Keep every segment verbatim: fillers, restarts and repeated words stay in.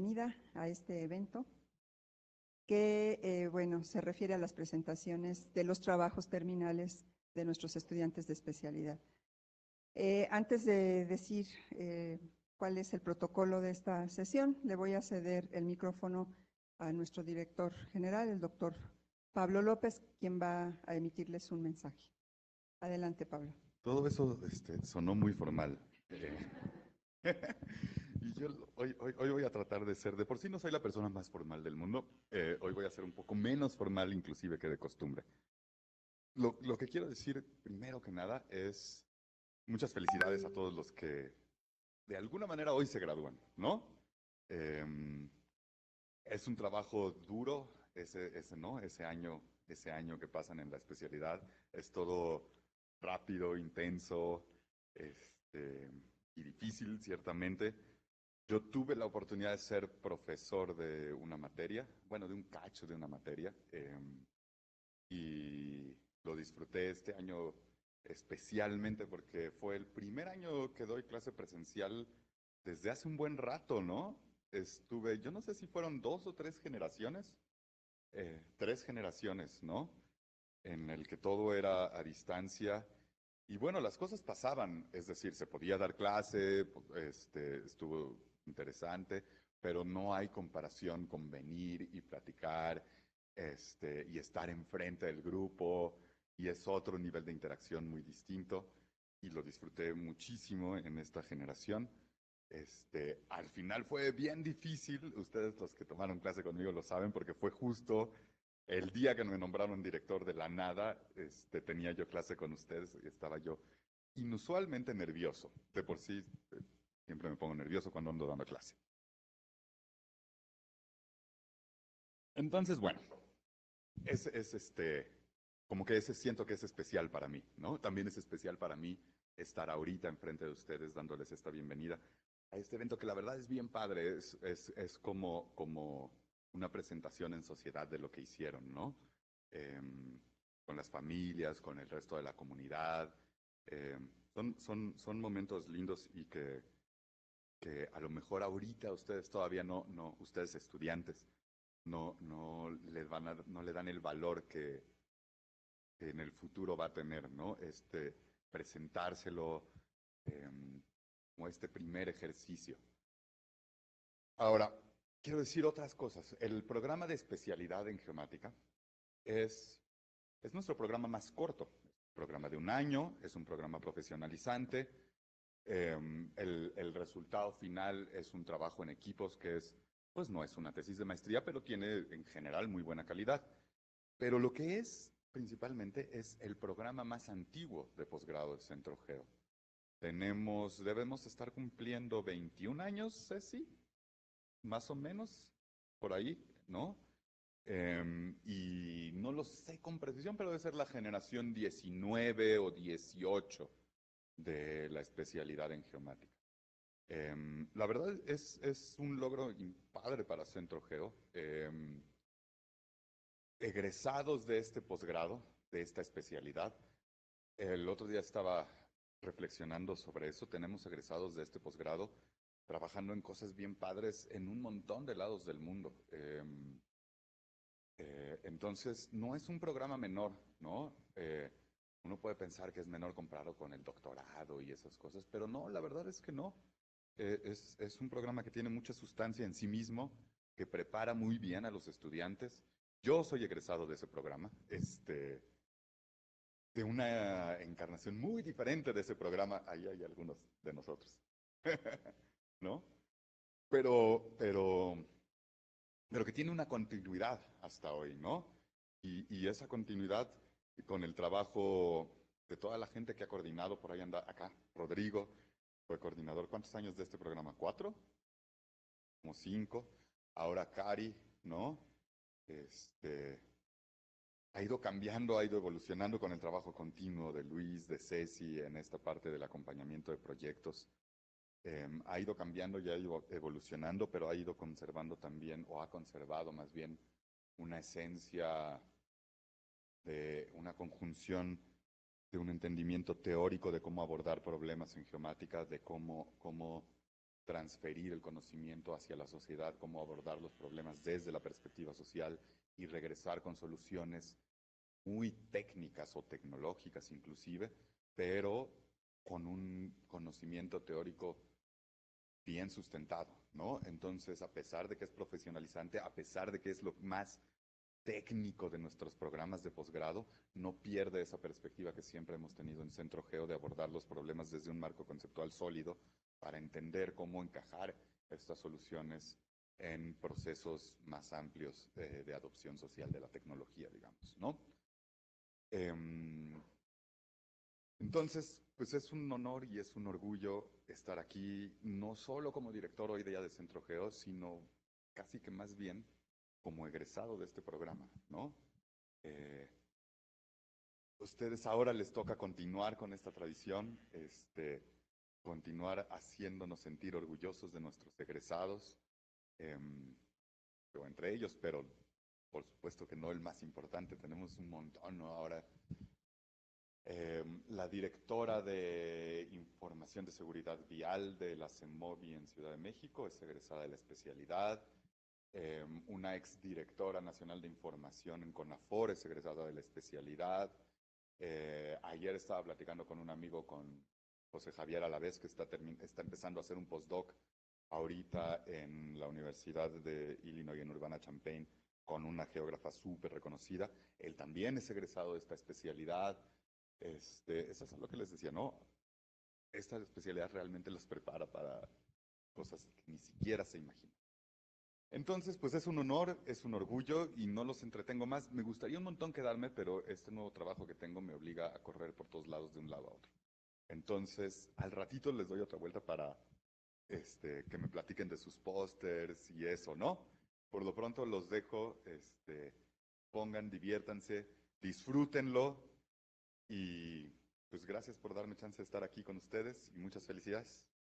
bienvenida a este evento que, eh, bueno, se refiere a las presentaciones de los trabajos terminales de nuestros estudiantes de especialidad. Eh, antes de decir eh, cuál es el protocolo de esta sesión, le voy a ceder el micrófono a nuestro director general, el doctor Pablo López, quien va a emitirles un mensaje. Adelante, Pablo. Todo eso este, sonó muy formal. Eh, y yo hoy, hoy, hoy voy a tratar de ser, de por sí no soy la persona más formal del mundo, eh, hoy voy a ser un poco menos formal inclusive que de costumbre. Lo, lo que quiero decir primero que nada es muchas felicidades a todos los que de alguna manera hoy se gradúan, ¿no? Eh, es un trabajo duro ese, ese, ¿no? Ese año, ese año que pasan en la especialidad, es todo rápido, intenso, este, y difícil, ciertamente. Yo tuve la oportunidad de ser profesor de una materia, bueno, de un cacho de una materia, eh, y lo disfruté este año especialmente porque fue el primer año que doy clase presencial desde hace un buen rato, ¿no? Estuve, yo no sé si fueron dos o tres generaciones, eh, tres generaciones, ¿no? En el que todo era a distancia. Y bueno, las cosas pasaban, es decir, se podía dar clase, este, estuvo interesante, pero no hay comparación con venir y platicar, este, y estar enfrente del grupo, y es otro nivel de interacción muy distinto, y lo disfruté muchísimo en esta generación. Este, al final fue bien difícil, ustedes los que tomaron clase conmigo lo saben, porque fue justo el día que me nombraron director de la nada, este, tenía yo clase con ustedes y estaba yo inusualmente nervioso. De por sí, eh, siempre me pongo nervioso cuando ando dando clase. Entonces, bueno, es, es este, como que ese siento que es especial para mí, ¿no? También es especial para mí estar ahorita enfrente de ustedes dándoles esta bienvenida a este evento que la verdad es bien padre, es, es, es como, como una presentación en sociedad de lo que hicieron, ¿no? Eh, con las familias, con el resto de la comunidad. Eh, son, son, son momentos lindos y que, que a lo mejor ahorita ustedes todavía no, no ustedes estudiantes, no, no, le van a, no le dan el valor que, que en el futuro va a tener, ¿no? Este, presentárselo eh, como este primer ejercicio. Ahora, quiero decir otras cosas. El programa de especialidad en geomática es, es nuestro programa más corto. Es un programa de un año, es un programa profesionalizante. Eh, el, el resultado final es un trabajo en equipos que es, pues no es una tesis de maestría, pero tiene en general muy buena calidad. Pero lo que es principalmente es el programa más antiguo de posgrado de Centro Geo. Tenemos, debemos estar cumpliendo veintiún años, Ceci, más o menos, por ahí, ¿no? Eh, y no lo sé con precisión, pero debe ser la generación diecinueve o dieciocho de la especialidad en geomática. Eh, la verdad es, es un logro padre para Centro Geo. Eh, egresados de este posgrado, de esta especialidad, el otro día estaba reflexionando sobre eso, tenemos egresados de este posgrado trabajando en cosas bien padres en un montón de lados del mundo. Eh, eh, entonces, no es un programa menor, ¿no? Eh, uno puede pensar que es menor comparado con el doctorado y esas cosas, pero no, la verdad es que no. Eh, es, es un programa que tiene mucha sustancia en sí mismo, que prepara muy bien a los estudiantes. Yo soy egresado de ese programa, este, de una encarnación muy diferente de ese programa. Ahí hay algunos de nosotros, ¿no? Pero, pero, pero que tiene una continuidad hasta hoy, ¿no? Y, y esa continuidad con el trabajo de toda la gente que ha coordinado, por ahí anda acá, Rodrigo fue coordinador. ¿Cuántos años de este programa? ¿Cuatro? Como cinco. Ahora Cari, ¿no? Este, ha ido cambiando, ha ido evolucionando con el trabajo continuo de Luis, de Ceci, en esta parte del acompañamiento de proyectos. Eh, ha ido cambiando y ha ido evolucionando, pero ha ido conservando también, o ha conservado más bien, una esencia de una conjunción de un entendimiento teórico de cómo abordar problemas en geomática, de cómo, cómo transferir el conocimiento hacia la sociedad, cómo abordar los problemas desde la perspectiva social y regresar con soluciones muy técnicas o tecnológicas inclusive, pero con un conocimiento teórico bien sustentado, ¿no? Entonces, a pesar de que es profesionalizante, a pesar de que es lo más técnico de nuestros programas de posgrado, no pierde esa perspectiva que siempre hemos tenido en Centro Geo de abordar los problemas desde un marco conceptual sólido para entender cómo encajar estas soluciones en procesos más amplios eh, de adopción social de la tecnología, digamos, ¿no? Eh, entonces, pues es un honor y es un orgullo estar aquí, no solo como director hoy día de Centro Geo, sino casi que más bien como egresado de este programa, ¿no? Eh, ustedes ahora les toca continuar con esta tradición, este, continuar haciéndonos sentir orgullosos de nuestros egresados, eh, o entre ellos, pero por supuesto que no el más importante, tenemos un montón, ¿no? Ahora, eh, la directora de Información de Seguridad Vial de la CEMOVI en Ciudad de México es egresada de la especialidad. Eh, una exdirectora nacional de información en CONAFOR es egresada de la especialidad. Eh, ayer estaba platicando con un amigo, con José Javier Alavés, que está, está empezando a hacer un postdoc ahorita en la Universidad de Illinois en Urbana-Champaign con una geógrafa súper reconocida. Él también es egresado de esta especialidad. Este, eso es lo que les decía, ¿no? Esta especialidad realmente los prepara para cosas que ni siquiera se imaginan. Entonces, pues es un honor, es un orgullo y no los entretengo más. Me gustaría un montón quedarme, pero este nuevo trabajo que tengo me obliga a correr por todos lados de un lado a otro. Entonces, al ratito les doy otra vuelta para este, que me platiquen de sus pósters y eso, ¿no? Por lo pronto los dejo, este, pongan, diviértanse, disfrútenlo y pues gracias por darme chance de estar aquí con ustedes y muchas felicidades.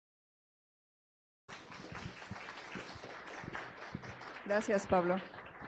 Gracias, Pablo.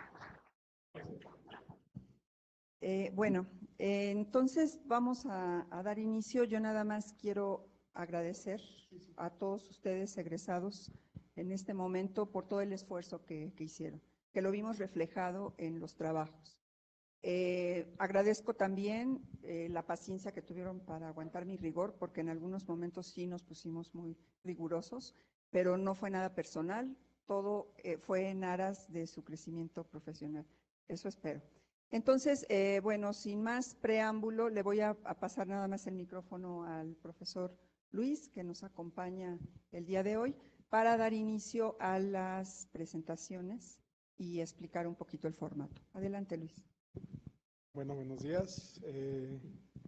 Eh, bueno, eh, entonces vamos a, a dar inicio. Yo nada más quiero agradecer a todos ustedes egresados en este momento por todo el esfuerzo que, que hicieron, que lo vimos reflejado en los trabajos. Eh, agradezco también eh, la paciencia que tuvieron para aguantar mi rigor, porque en algunos momentos sí nos pusimos muy rigurosos, pero no fue nada personal, todo eh, fue en aras de su crecimiento profesional. Eso espero. Entonces, eh, bueno, sin más preámbulo, le voy a, a pasar nada más el micrófono al profesor Luis, que nos acompaña el día de hoy, para dar inicio a las presentaciones y explicar un poquito el formato. Adelante, Luis. Bueno, buenos días. Eh,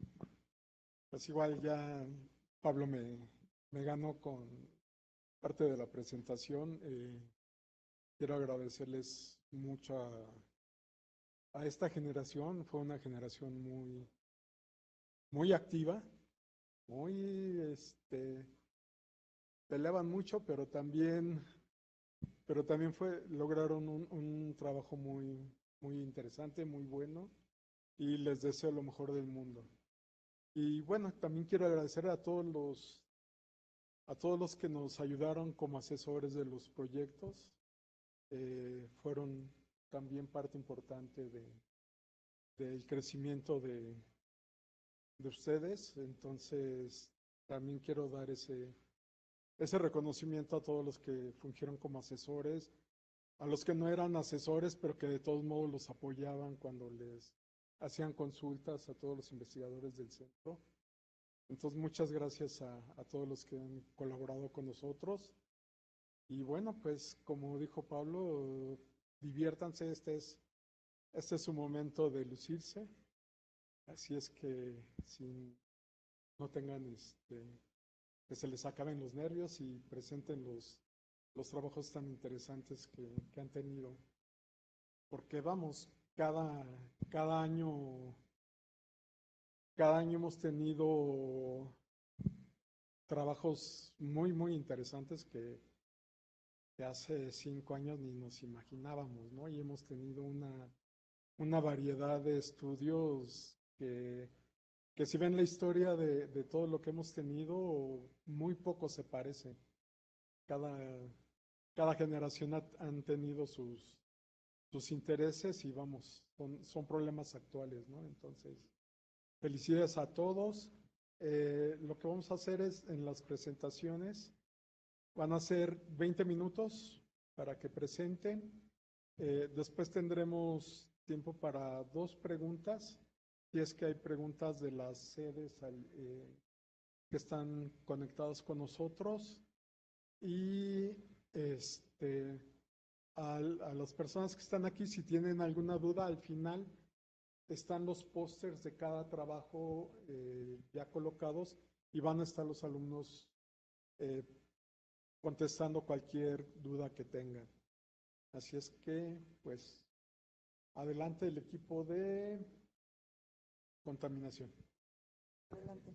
pues igual ya Pablo me, me ganó con parte de la presentación. Eh, quiero agradecerles mucho a, a esta generación. Fue una generación muy, muy activa, muy, este, peleaban mucho, pero también, pero también fue, lograron un, un trabajo muy, muy interesante, muy bueno, y les deseo lo mejor del mundo. Y bueno, también quiero agradecer a todos los, a todos los que nos ayudaron como asesores de los proyectos. Eh, fueron también parte importante de, del crecimiento de, de ustedes. Entonces, también quiero dar ese, ese reconocimiento a todos los que fungieron como asesores, a los que no eran asesores, pero que de todos modos los apoyaban cuando les hacían consultas, a todos los investigadores del centro. Entonces, muchas gracias a, a todos los que han colaborado con nosotros. Y bueno, pues como dijo Pablo, diviértanse, este es, este es su momento de lucirse. Así es que si no tengan, este, que se les acaben los nervios y presenten los, los trabajos tan interesantes que, que han tenido. Porque vamos, cada, cada año, cada año hemos tenido trabajos muy, muy interesantes que, que hace cinco años ni nos imaginábamos, ¿no? Y hemos tenido una, una variedad de estudios que, que si ven la historia de, de todo lo que hemos tenido, muy poco se parece. cada, cada generación ha- han tenido sus, sus intereses y vamos, son, son problemas actuales, ¿no? Entonces, felicidades a todos. Eh, lo que vamos a hacer es en las presentaciones, van a ser veinte minutos para que presenten. Eh, después tendremos tiempo para dos preguntas, si es que hay preguntas de las sedes al, eh, que están conectados con nosotros. Y este, al- a las personas que están aquí, si tienen alguna duda, al final están los pósters de cada trabajo eh, ya colocados y van a estar los alumnos eh, contestando cualquier duda que tengan. Así es que, pues, adelante el equipo de contaminación. Adelante.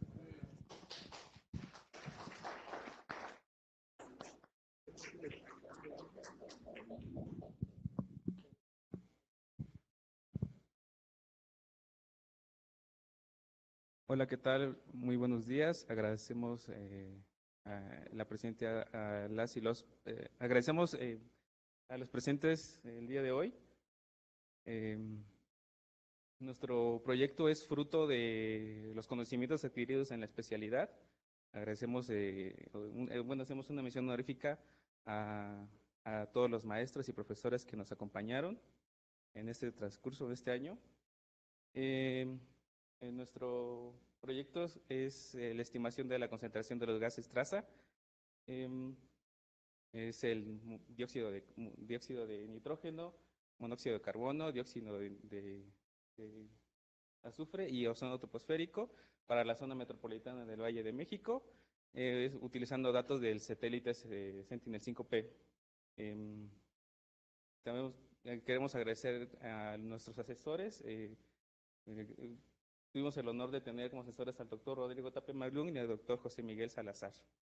Hola, ¿qué tal? Muy buenos días. Agradecemos eh, a la presidenta, a las y los, eh, agradecemos eh, a los presentes el día de hoy. Eh, nuestro proyecto es fruto de los conocimientos adquiridos en la especialidad. Agradecemos, eh, un- eh, bueno, hacemos una mención honorífica a, a todos los maestros y profesores que nos acompañaron en este transcurso de este año. Eh, en nuestro proyecto es eh, la estimación de la concentración de los gases traza. Em, es el mu- dióxido de, mu- dióxido de nitrógeno, monóxido de carbono, dióxido de, de- de azufre y ozono troposférico para la zona metropolitana del Valle de México, eh, es utilizando datos del satélite eh, Sentinel cinco P. Em, también eh, queremos agradecer a nuestros asesores. eh, eh, Tuvimos el honor de tener como asesores al doctor Rodrigo Tape Maglún y al doctor José Miguel Salazar.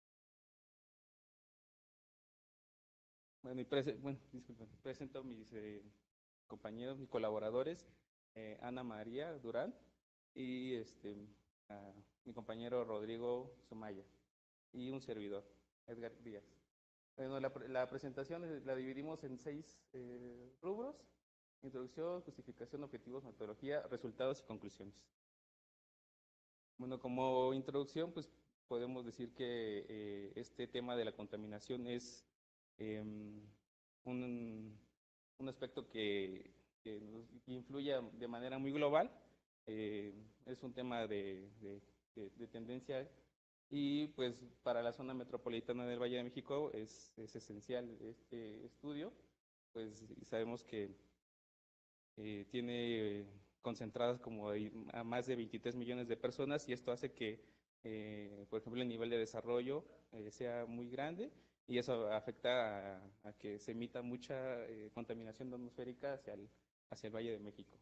Bueno, y prese- bueno, disculpen, presento a mis eh, compañeros, mis colaboradores, eh, Ana María Durán y este, a mi compañero Rodrigo Sumaya y un servidor, Edgar Díaz. Bueno, la, pre- la presentación eh, la dividimos en seis eh, rubros: introducción, justificación, objetivos, metodología, resultados y conclusiones. Bueno, como introducción, pues podemos decir que eh, este tema de la contaminación es em, un, un aspecto que, que nos influye de manera muy global. Eh, es un tema de, de- de- de tendencia y pues para la zona metropolitana del Valle de México es, es esencial este estudio, pues sabemos que eh, tiene concentradas como a más de veintitrés millones de personas y esto hace que, eh, por ejemplo, el nivel de desarrollo eh, sea muy grande y eso afecta a, a que se emita mucha eh, contaminación atmosférica hacia el, hacia el Valle de México.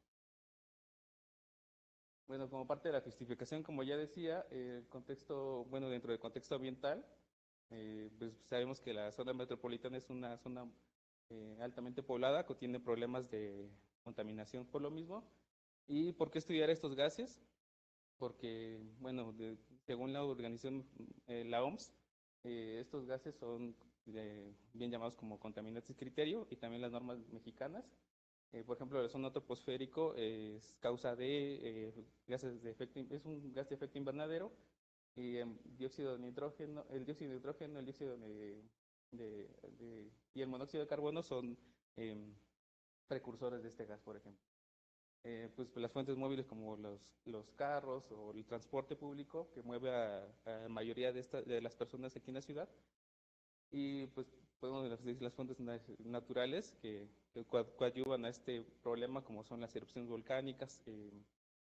Bueno, como parte de la justificación, como ya decía, eh, el contexto, bueno, dentro del contexto ambiental, eh, pues sabemos que la zona metropolitana es una zona eh, altamente poblada, que tiene problemas de contaminación por lo mismo. ¿Y por qué estudiar estos gases? Porque, bueno, de- según la organización, eh, la O M S, eh, estos gases son eh, bien llamados como contaminantes de criterio y también las normas mexicanas. Eh, por ejemplo, el ozono troposférico es causa de eh, gases de efecto, es un gas de efecto invernadero y em, dióxido de nitrógeno, el dióxido de nitrógeno, el dióxido de, de- de- y el monóxido de carbono son em, precursores de este gas, por ejemplo. Eh, pues las fuentes móviles como los, los carros o el transporte público que mueve a la mayoría de, esta, de las personas aquí en la ciudad. Y pues podemos decir las fuentes naturales que, que coadyuvan a este problema, como son las erupciones volcánicas, eh,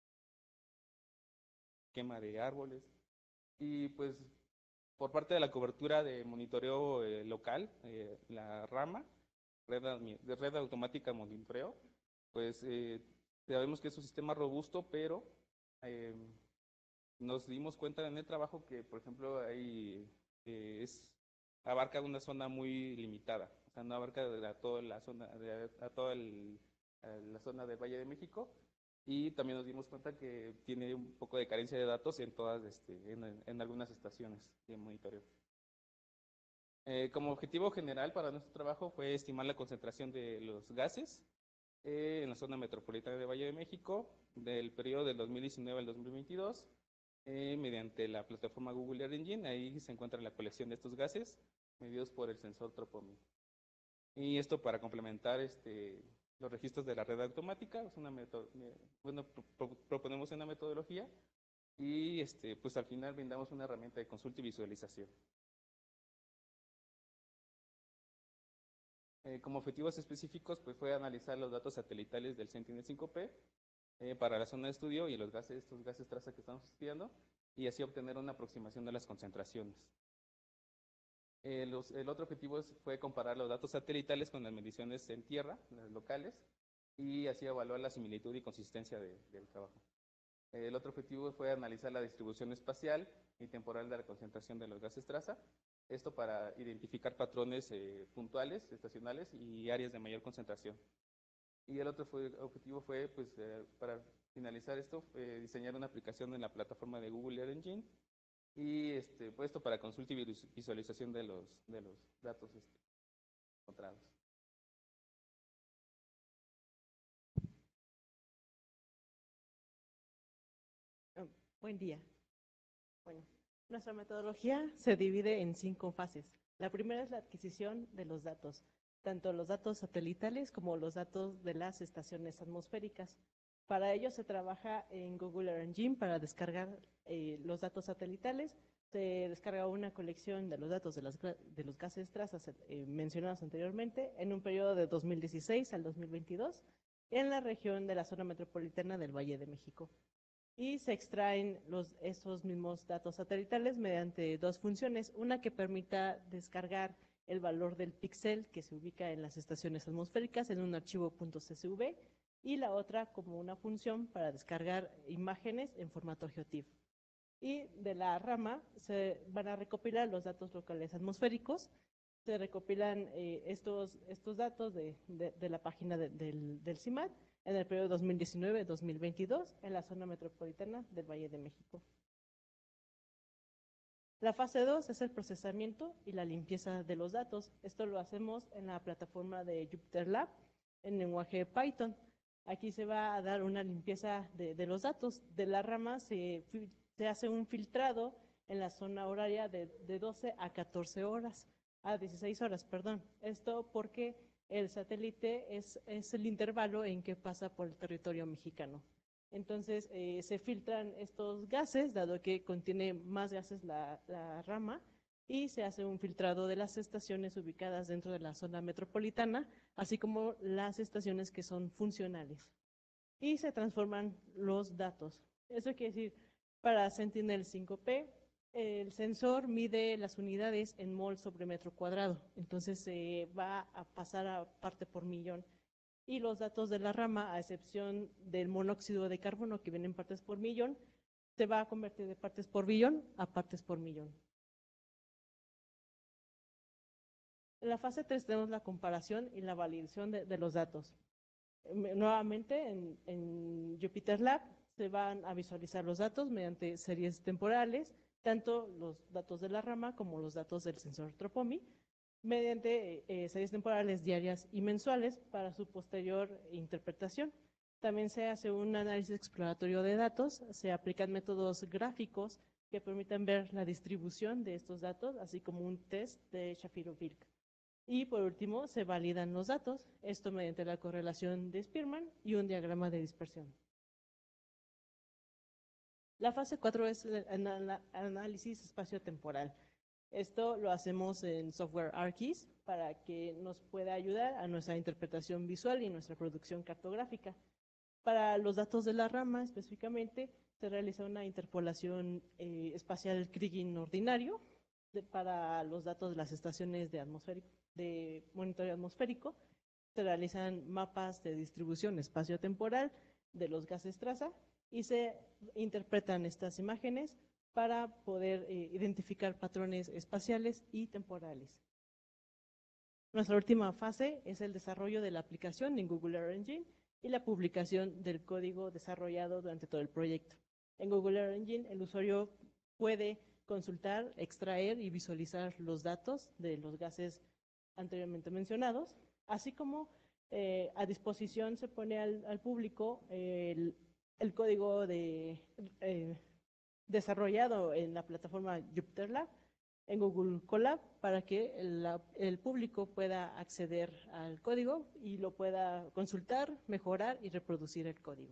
quema de árboles. Y pues por parte de la cobertura de monitoreo eh, local, eh, la rama, red, de red automática de monitoreo, pues eh, sabemos que es un sistema robusto, pero eh, nos dimos cuenta en el trabajo que, por ejemplo, hay, eh, es, abarca una zona muy limitada, o sea, no abarca a toda la zona, a toda el, a la zona del Valle de México, y también nos dimos cuenta que tiene un poco de carencia de datos en todas, este, en, en algunas estaciones de monitoreo. Eh, como objetivo general para nuestro trabajo fue estimar la concentración de los gases eh, en la zona metropolitana de Valle de México del periodo del dos mil diecinueve al dos mil veintidós eh, mediante la plataforma Google Earth Engine. Ahí se encuentra la colección de estos gases medidos por el sensor Tropomi. Y esto para complementar este, los registros de la red automática. Es una meto bueno, pro proponemos una metodología y este, pues al final brindamos una herramienta de consulta y visualización. Eh, como objetivos específicos, pues fue analizar los datos satelitales del Sentinel cinco P eh, para la zona de estudio y los gases, estos gases traza que estamos estudiando, y así obtener una aproximación de las concentraciones. Eh, los, el otro objetivo fue comparar los datos satelitales con las mediciones en tierra, las locales, y así evaluar la similitud y consistencia de, del trabajo. El otro objetivo fue analizar la distribución espacial y temporal de la concentración de los gases traza, esto para identificar patrones eh, puntuales, estacionales y áreas de mayor concentración. Y el otro fue, objetivo fue, pues, eh, para finalizar esto, eh, diseñar una aplicación en la plataforma de Google Earth Engine y este, puesto para consulta y visualización de los, de los datos este, encontrados. Buen día. Bueno, nuestra metodología se divide en cinco fases. La primera es la adquisición de los datos, tanto los datos satelitales como los datos de las estaciones atmosféricas. Para ello se trabaja en Google Earth Engine para descargar eh, los datos satelitales. Se descarga una colección de los datos de, las, de los gases trazas eh, mencionados anteriormente en un periodo de dos mil dieciséis al dos mil veintidós en la región de la zona metropolitana del Valle de México. Y se extraen los, esos mismos datos satelitales mediante dos funciones, una que permita descargar el valor del píxel que se ubica en las estaciones atmosféricas en un archivo .csv y la otra como una función para descargar imágenes en formato GeoTIFF. Y de la rama se van a recopilar los datos locales atmosféricos, se recopilan eh, estos, estos datos de, de, de la página de, del, del CIMAT en el periodo dos mil diecinueve a dos mil veintidós en la zona metropolitana del Valle de México. La fase dos es el procesamiento y la limpieza de los datos. Esto lo hacemos en la plataforma de Jupyter Lab en lenguaje Python. Aquí se va a dar una limpieza de, de los datos. De la rama se, se hace un filtrado en la zona horaria de, de doce a catorce horas, a dieciséis horas, perdón. Esto porque el satélite es, es el intervalo en que pasa por el territorio mexicano. Entonces eh, se filtran estos gases, dado que contiene más gases la, la rama, y se hace un filtrado de las estaciones ubicadas dentro de la zona metropolitana, así como las estaciones que son funcionales. Y se transforman los datos. Eso quiere decir, para Sentinel cinco P, el sensor mide las unidades en mol sobre metro cuadrado, entonces se eh, va a pasar a parte por millón. Y los datos de la rama, a excepción del monóxido de carbono que viene en partes por millón, se va a convertir de partes por billón a partes por millón. En la fase tres tenemos la comparación y la validación de, de los datos. Nuevamente en, en Jupyter Lab se van a visualizar los datos mediante series temporales, tanto los datos de la rama como los datos del sensor Tropomi, mediante eh, series temporales diarias y mensuales para su posterior interpretación. También se hace un análisis exploratorio de datos, se aplican métodos gráficos que permitan ver la distribución de estos datos, así como un test de Shapiro-Wilk. Y por último, se validan los datos, esto mediante la correlación de Spearman y un diagrama de dispersión. La fase cuatro es el análisis espaciotemporal. Esto lo hacemos en software ArcGIS para que nos pueda ayudar a nuestra interpretación visual y nuestra producción cartográfica. Para los datos de la rama específicamente, se realiza una interpolación eh, espacial Kriging ordinario de, para los datos de las estaciones de, de monitoreo atmosférico. Se realizan mapas de distribución espaciotemporal de los gases traza y se interpretan estas imágenes para poder eh, identificar patrones espaciales y temporales. Nuestra última fase es el desarrollo de la aplicación en Google Earth Engine y la publicación del código desarrollado durante todo el proyecto. En Google Earth Engine, el usuario puede consultar, extraer y visualizar los datos de los gases anteriormente mencionados, así como eh, a disposición se pone al, al público el, el código de, eh, desarrollado en la plataforma JupyterLab, en Google Colab, para que la, el público pueda acceder al código y lo pueda consultar, mejorar y reproducir el código.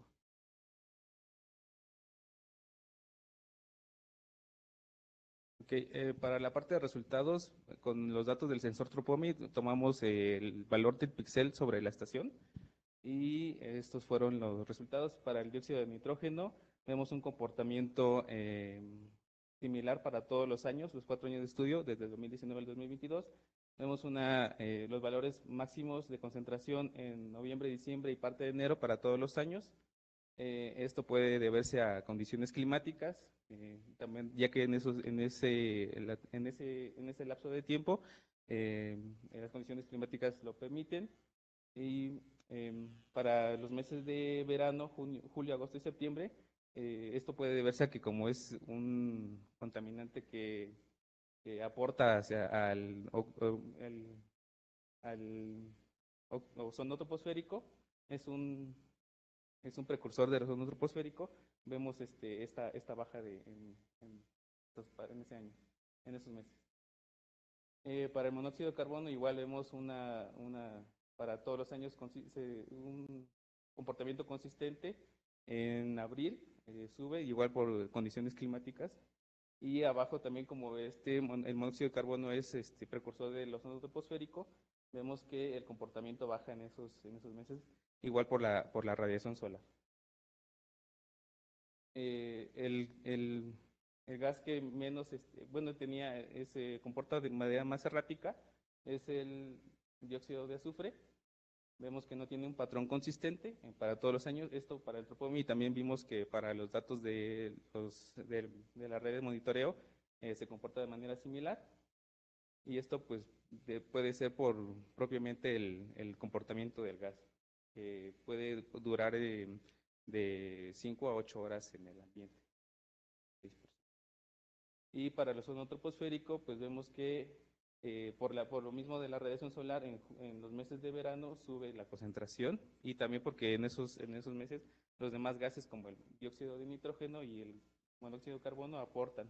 Okay, eh, para la parte de resultados, con los datos del sensor Tropomi, tomamos eh, el valor del píxel sobre la estación y estos fueron los resultados. Para el dióxido de nitrógeno, vemos un comportamiento eh, similar para todos los años, los cuatro años de estudio, desde el dos mil diecinueve al dos mil veintidós. Vemos una, eh, los valores máximos de concentración en noviembre, diciembre y parte de enero para todos los años. Eh, esto puede deberse a condiciones climáticas, eh, también, ya que en, esos, en, ese, en, ese, en ese lapso de tiempo eh, las condiciones climáticas lo permiten. Y eh, para los meses de verano, junio, julio, agosto y septiembre, eh, esto puede deberse a que como es un contaminante que, que aporta hacia al, o, o, el, al ozono troposférico, es un es un precursor del ozono troposférico, vemos este, esta, esta baja de, en, en, en ese año, en esos meses. Eh, para el monóxido de carbono igual vemos una, una para todos los años un comportamiento consistente. En abril eh, sube, igual por condiciones climáticas. Y abajo también, como este, el monóxido de carbono es este, precursor del ozono troposférico, vemos que el comportamiento baja en esos, en esos meses, igual por la, por la radiación solar. Eh, el, el, el gas que menos, este, bueno, tenía, se comporta de manera más errática, es el dióxido de azufre. Vemos que no tiene un patrón consistente para todos los años. Esto para el Tropomi, también vimos que para los datos de, los, de, de la red de monitoreo eh, se comporta de manera similar. Y esto pues de, puede ser por propiamente el, el comportamiento del gas, que puede durar eh, de cinco a ocho horas en el ambiente. Y para el ozono troposférico, pues vemos que eh, por, la, por lo mismo de la radiación solar, en, en los meses de verano sube la concentración, y también porque en esos, en esos meses los demás gases como el dióxido de nitrógeno y el monóxido de carbono aportan.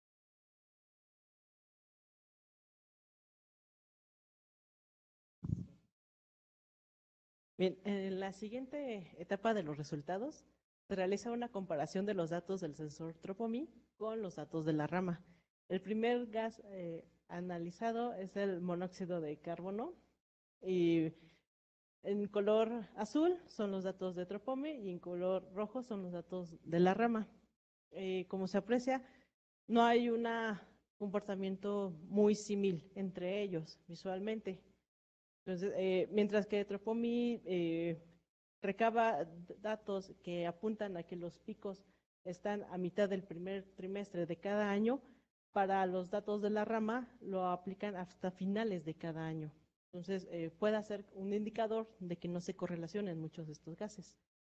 Bien, en la siguiente etapa de los resultados, se realiza una comparación de los datos del sensor Tropomi con los datos de la rama. El primer gas eh, analizado es el monóxido de carbono, y en color azul son los datos de Tropomi y en color rojo son los datos de la rama. Eh, como se aprecia, no hay un comportamiento muy similar entre ellos visualmente. Entonces, eh, mientras que Tropomi eh, recaba datos que apuntan a que los picos están a mitad del primer trimestre de cada año, para los datos de la rama lo aplican hasta finales de cada año. Entonces, eh, puede ser un indicador de que no se correlacionan muchos de estos gases.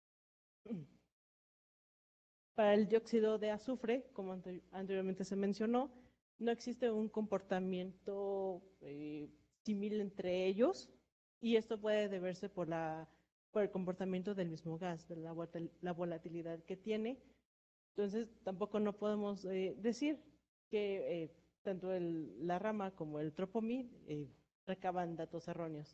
Para el dióxido de azufre, como anteriormente se mencionó, no existe un comportamiento eh, similar entre ellos, y esto puede deberse por, la, por el comportamiento del mismo gas, de la, la volatilidad que tiene. Entonces, tampoco no podemos eh, decir que eh, tanto el, la rama como el Tropomi eh, recaban datos erróneos.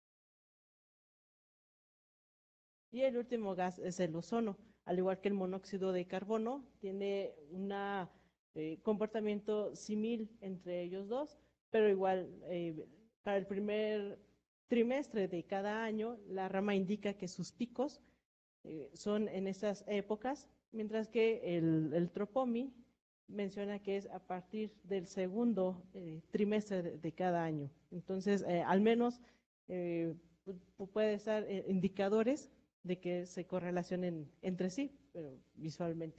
Y el último gas es el ozono. Al igual que el monóxido de carbono, tiene un eh, comportamiento similar entre ellos dos, pero igual eh, para el primer trimestre de cada año, la rama indica que sus picos eh, son en esas épocas, mientras que el, el Tropomi menciona que es a partir del segundo eh, trimestre de, de cada año. Entonces, eh, al menos eh, puede ser eh, indicadores de que se correlacionen entre sí, pero visualmente.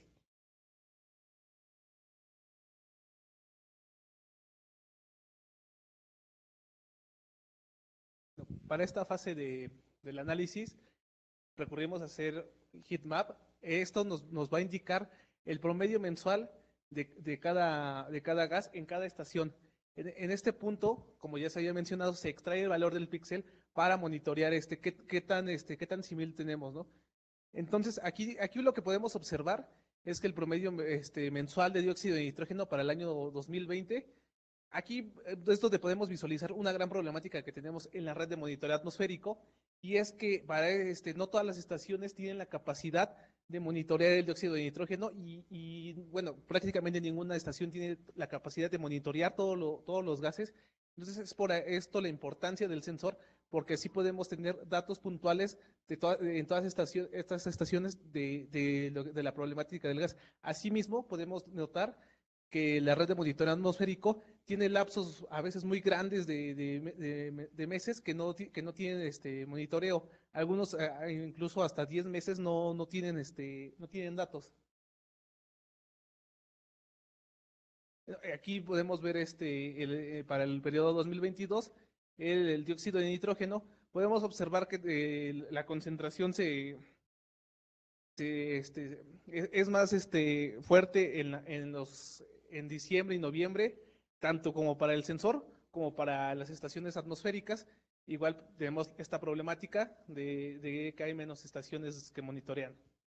Para esta fase de, del análisis, recurrimos a hacer heat map. Esto nos, nos va a indicar el promedio mensual de, de, cada, de cada gas en cada estación. En, en este punto, como ya se había mencionado, se extrae el valor del píxel para monitorear este, qué, qué tan, este, qué tan símil tenemos, ¿no? Entonces, aquí, aquí lo que podemos observar es que el promedio este, mensual de dióxido de nitrógeno para el año dos mil veinte, aquí es donde podemos visualizar una gran problemática que tenemos en la red de monitoreo atmosférico, y es que para este, no todas las estaciones tienen la capacidad de monitorear el dióxido de nitrógeno y, y bueno, prácticamente ninguna estación tiene la capacidad de monitorear todo lo, todos los gases. Entonces es por esto la importancia del sensor, porque así podemos tener datos puntuales de to en todas estación, estas estaciones de, de, lo, de la problemática del gas. Asimismo, podemos notar que la red de monitoreo atmosférico tiene lapsos a veces muy grandes de, de, de, de meses que no, que no tienen este monitoreo. Algunos eh, incluso hasta diez meses no, no, tienen, este, no tienen datos. Aquí podemos ver este, el, eh, para el periodo dos mil veintidós el, el dióxido de nitrógeno. Podemos observar que eh, la concentración se, se este, es, es más este, fuerte en, en, los, en diciembre y noviembre, tanto como para el sensor como para las estaciones atmosféricas. Igual tenemos esta problemática de, de que hay menos estaciones que monitorean.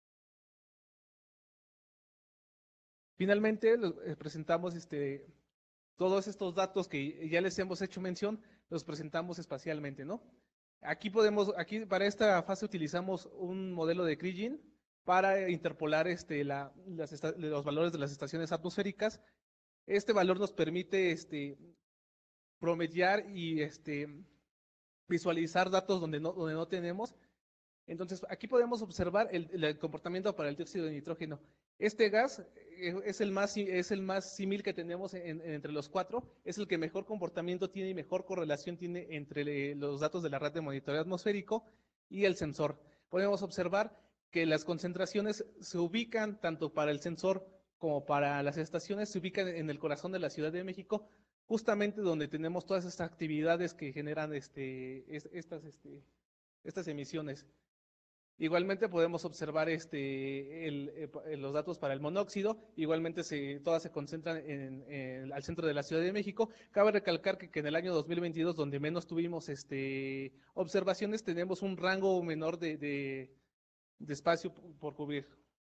Finalmente, los, eh, presentamos este, todos estos datos que ya les hemos hecho mención, los presentamos espacialmente, ¿no? Aquí podemos, aquí para esta fase utilizamos un modelo de Kriging para interpolar este, la, las los valores de las estaciones atmosféricas. Este valor nos permite este, promediar y este, visualizar datos donde no, donde no tenemos. Entonces, aquí podemos observar el, el comportamiento para el dióxido de nitrógeno. Este gas es el más, es el más símil que tenemos en, en, entre los cuatro, es el que mejor comportamiento tiene y mejor correlación tiene entre los datos de la red de monitoreo atmosférico y el sensor. Podemos observar que las concentraciones se ubican tanto para el sensor como para las estaciones, se ubican en el corazón de la Ciudad de México, justamente donde tenemos todas estas actividades que generan este, estas, este, estas emisiones. Igualmente podemos observar este, el, el, los datos para el monóxido, igualmente se, todas se concentran en, en, al centro de la Ciudad de México. Cabe recalcar que, que en el año dos mil veintidós, donde menos tuvimos este, observaciones, tenemos un rango menor de, de, de espacio por cubrir.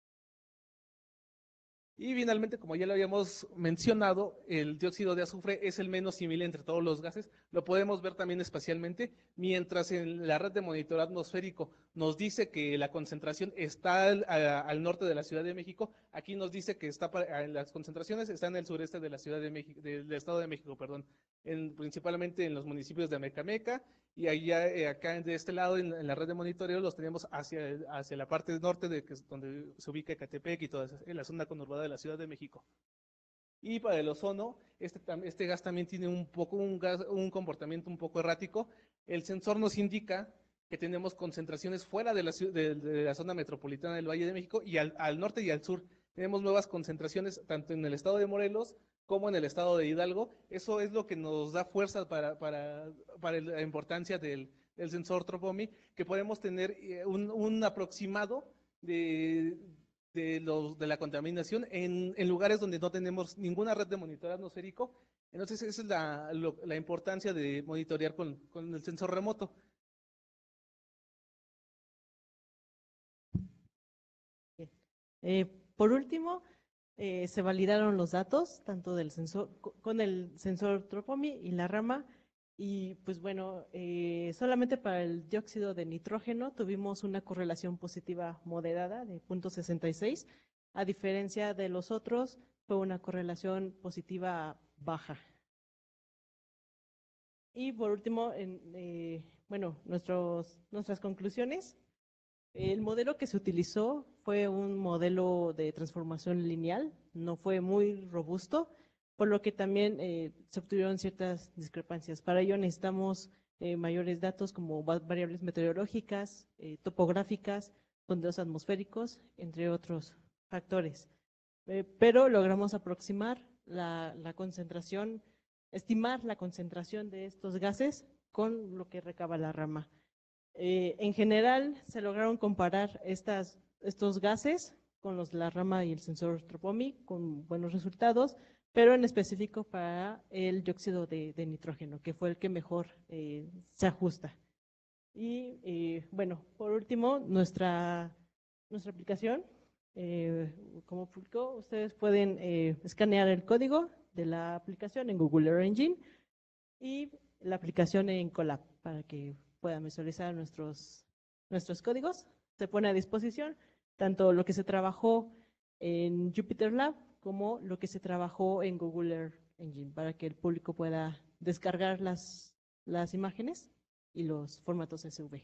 Y finalmente, como ya lo habíamos mencionado, el dióxido de azufre es el menos similar entre todos los gases. Lo podemos ver también espacialmente, mientras en la red de monitoreo atmosférico nos dice que la concentración está al, a, al norte de la Ciudad de México. Aquí nos dice que está para, las concentraciones están en el sureste de la Ciudad de México, del Estado de México, perdón, en, principalmente en los municipios de Amecameca, y allá, eh, acá de este lado, en, en la red de monitoreo, los tenemos hacia, hacia la parte norte, de que es donde se ubica Ecatepec y toda esa, en la zona conurbada de la Ciudad de México. Y para el ozono, este, este gas también tiene un poco un, gas, un comportamiento un poco errático. El sensor nos indica que tenemos concentraciones fuera de la, de, de la zona metropolitana del Valle de México, y al, al norte y al sur tenemos nuevas concentraciones tanto en el estado de Morelos como en el estado de Hidalgo. Eso es lo que nos da fuerza para, para, para la importancia del, del sensor Tropomi, que podemos tener un, un aproximado de, de, los, de la contaminación en, en lugares donde no tenemos ninguna red de monitoreo atmosférico. Entonces esa es la, lo, la importancia de monitorear con, con el sensor remoto. Eh, por último, eh, se validaron los datos, tanto del sensor, con el sensor Tropomi y la rama, y pues bueno, eh, solamente para el dióxido de nitrógeno tuvimos una correlación positiva moderada de punto sesenta y seis, a diferencia de los otros, fue una correlación positiva baja. Y por último, en, eh, bueno, nuestros, nuestras conclusiones. El modelo que se utilizó fue un modelo de transformación lineal, no fue muy robusto, por lo que también eh, se obtuvieron ciertas discrepancias. Para ello necesitamos eh, mayores datos como variables meteorológicas, eh, topográficas, sondeos atmosféricos, entre otros factores. Eh, pero logramos aproximar la, la concentración, estimar la concentración de estos gases con lo que recaba la rama. Eh, en general, se lograron comparar estas, estos gases con los de la rama y el sensor Tropomi, con buenos resultados, pero en específico para el dióxido de, de nitrógeno, que fue el que mejor eh, se ajusta. Y eh, bueno, por último, nuestra, nuestra aplicación, eh, como público, ustedes pueden eh, escanear el código de la aplicación en Google Earth Engine y la aplicación en Colab para que puedan visualizar nuestros, nuestros códigos. Se pone a disposición tanto lo que se trabajó en Jupyter Lab como lo que se trabajó en Google Earth Engine para que el público pueda descargar las, las imágenes y los formatos S V.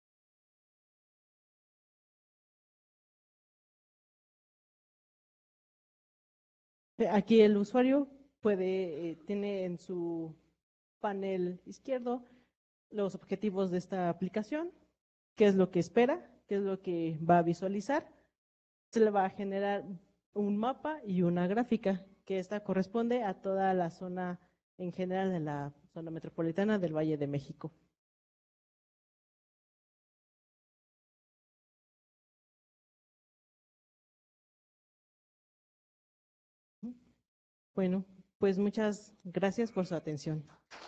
Aquí el usuario puede, eh, tiene en su panel izquierdo los objetivos de esta aplicación, qué es lo que espera, qué es lo que va a visualizar. Se le va a generar un mapa y una gráfica, que esta corresponde a toda la zona en general de la zona metropolitana del Valle de México. Bueno, pues muchas gracias por su atención.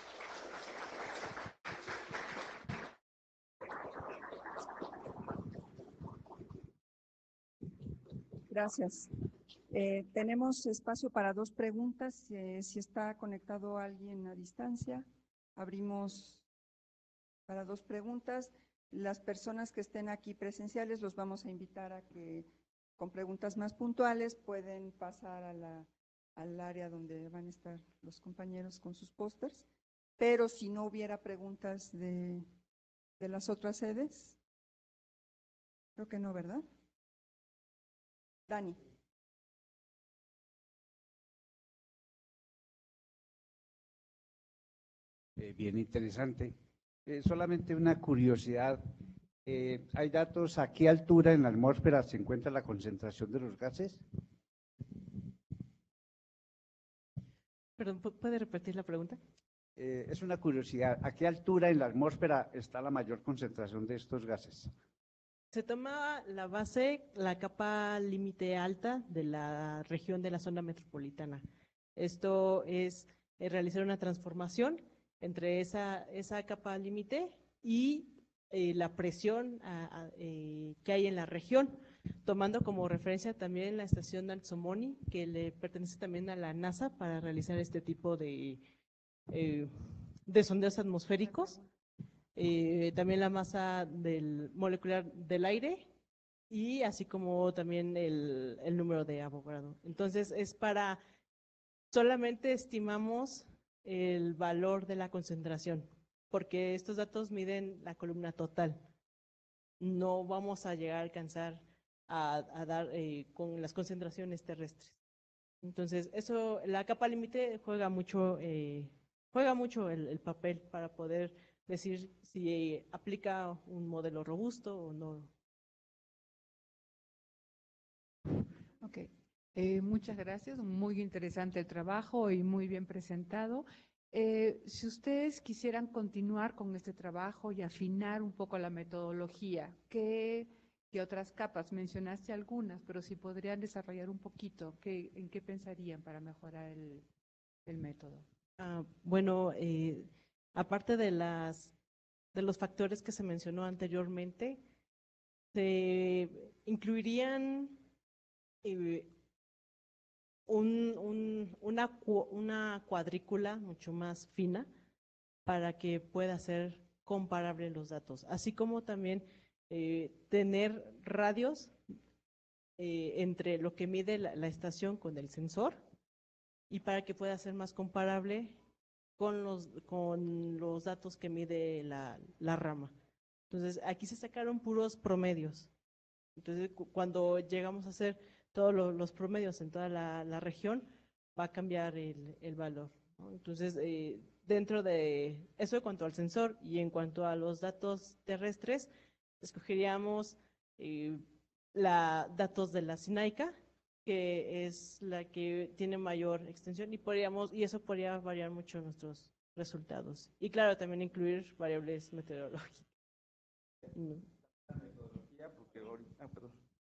Gracias. Eh, tenemos espacio para dos preguntas. Eh, si está conectado alguien a distancia, abrimos para dos preguntas. Las personas que estén aquí presenciales los vamos a invitar a que con preguntas más puntuales pueden pasar a la, al área donde van a estar los compañeros con sus pósters. Pero si no hubiera preguntas de, de las otras sedes, creo que no, ¿verdad? Dani. Eh, bien interesante. Eh, solamente una curiosidad. Eh, ¿hay datos a qué altura en la atmósfera se encuentra la concentración de los gases? Perdón, ¿puede repetir la pregunta? Eh, es una curiosidad. ¿A qué altura en la atmósfera está la mayor concentración de estos gases? Se toma la base, la capa límite alta de la región de la zona metropolitana. Esto es eh, realizar una transformación entre esa, esa capa límite y eh, la presión a, a, eh, que hay en la región, tomando como referencia también la estación Alzomoni, que le pertenece también a la NASA para realizar este tipo de, eh, de sondeos atmosféricos. Eh, también la masa del molecular del aire y así como también el, el número de Avogadro. Entonces es para, solamente estimamos el valor de la concentración, porque estos datos miden la columna total. No vamos a llegar a alcanzar a, a dar eh, con las concentraciones terrestres. Entonces eso, la capa límite juega mucho, eh, juega mucho el, el papel para poder decir si aplica un modelo robusto o no. Ok, eh, muchas gracias, muy interesante el trabajo y muy bien presentado. Eh, si ustedes quisieran continuar con este trabajo y afinar un poco la metodología, ¿qué, qué otras capas? Mencionaste algunas, pero si podrían desarrollar un poquito, ¿qué, ¿en qué pensarían para mejorar el, el método? Ah, bueno, eh, aparte de las de los factores que se mencionó anteriormente, se incluirían eh, un, un, una, una cuadrícula mucho más fina para que pueda ser comparable los datos, así como también eh, tener radios eh, entre lo que mide la, la estación con el sensor y para que pueda ser más comparable con los, con los datos que mide la, la rama. Entonces, aquí se sacaron puros promedios. Entonces, cu cuando llegamos a hacer todos lo, los promedios en toda la, la región, va a cambiar el, el valor, ¿no? Entonces, eh, dentro de eso en cuanto al sensor y en cuanto a los datos terrestres, escogeríamos eh, la datos de la SINAICA, que es la que tiene mayor extensión y podríamos, y eso podría variar mucho nuestros resultados. Y claro, también incluir variables meteorológicas. La metodología, porque ahorita, ah, perdón.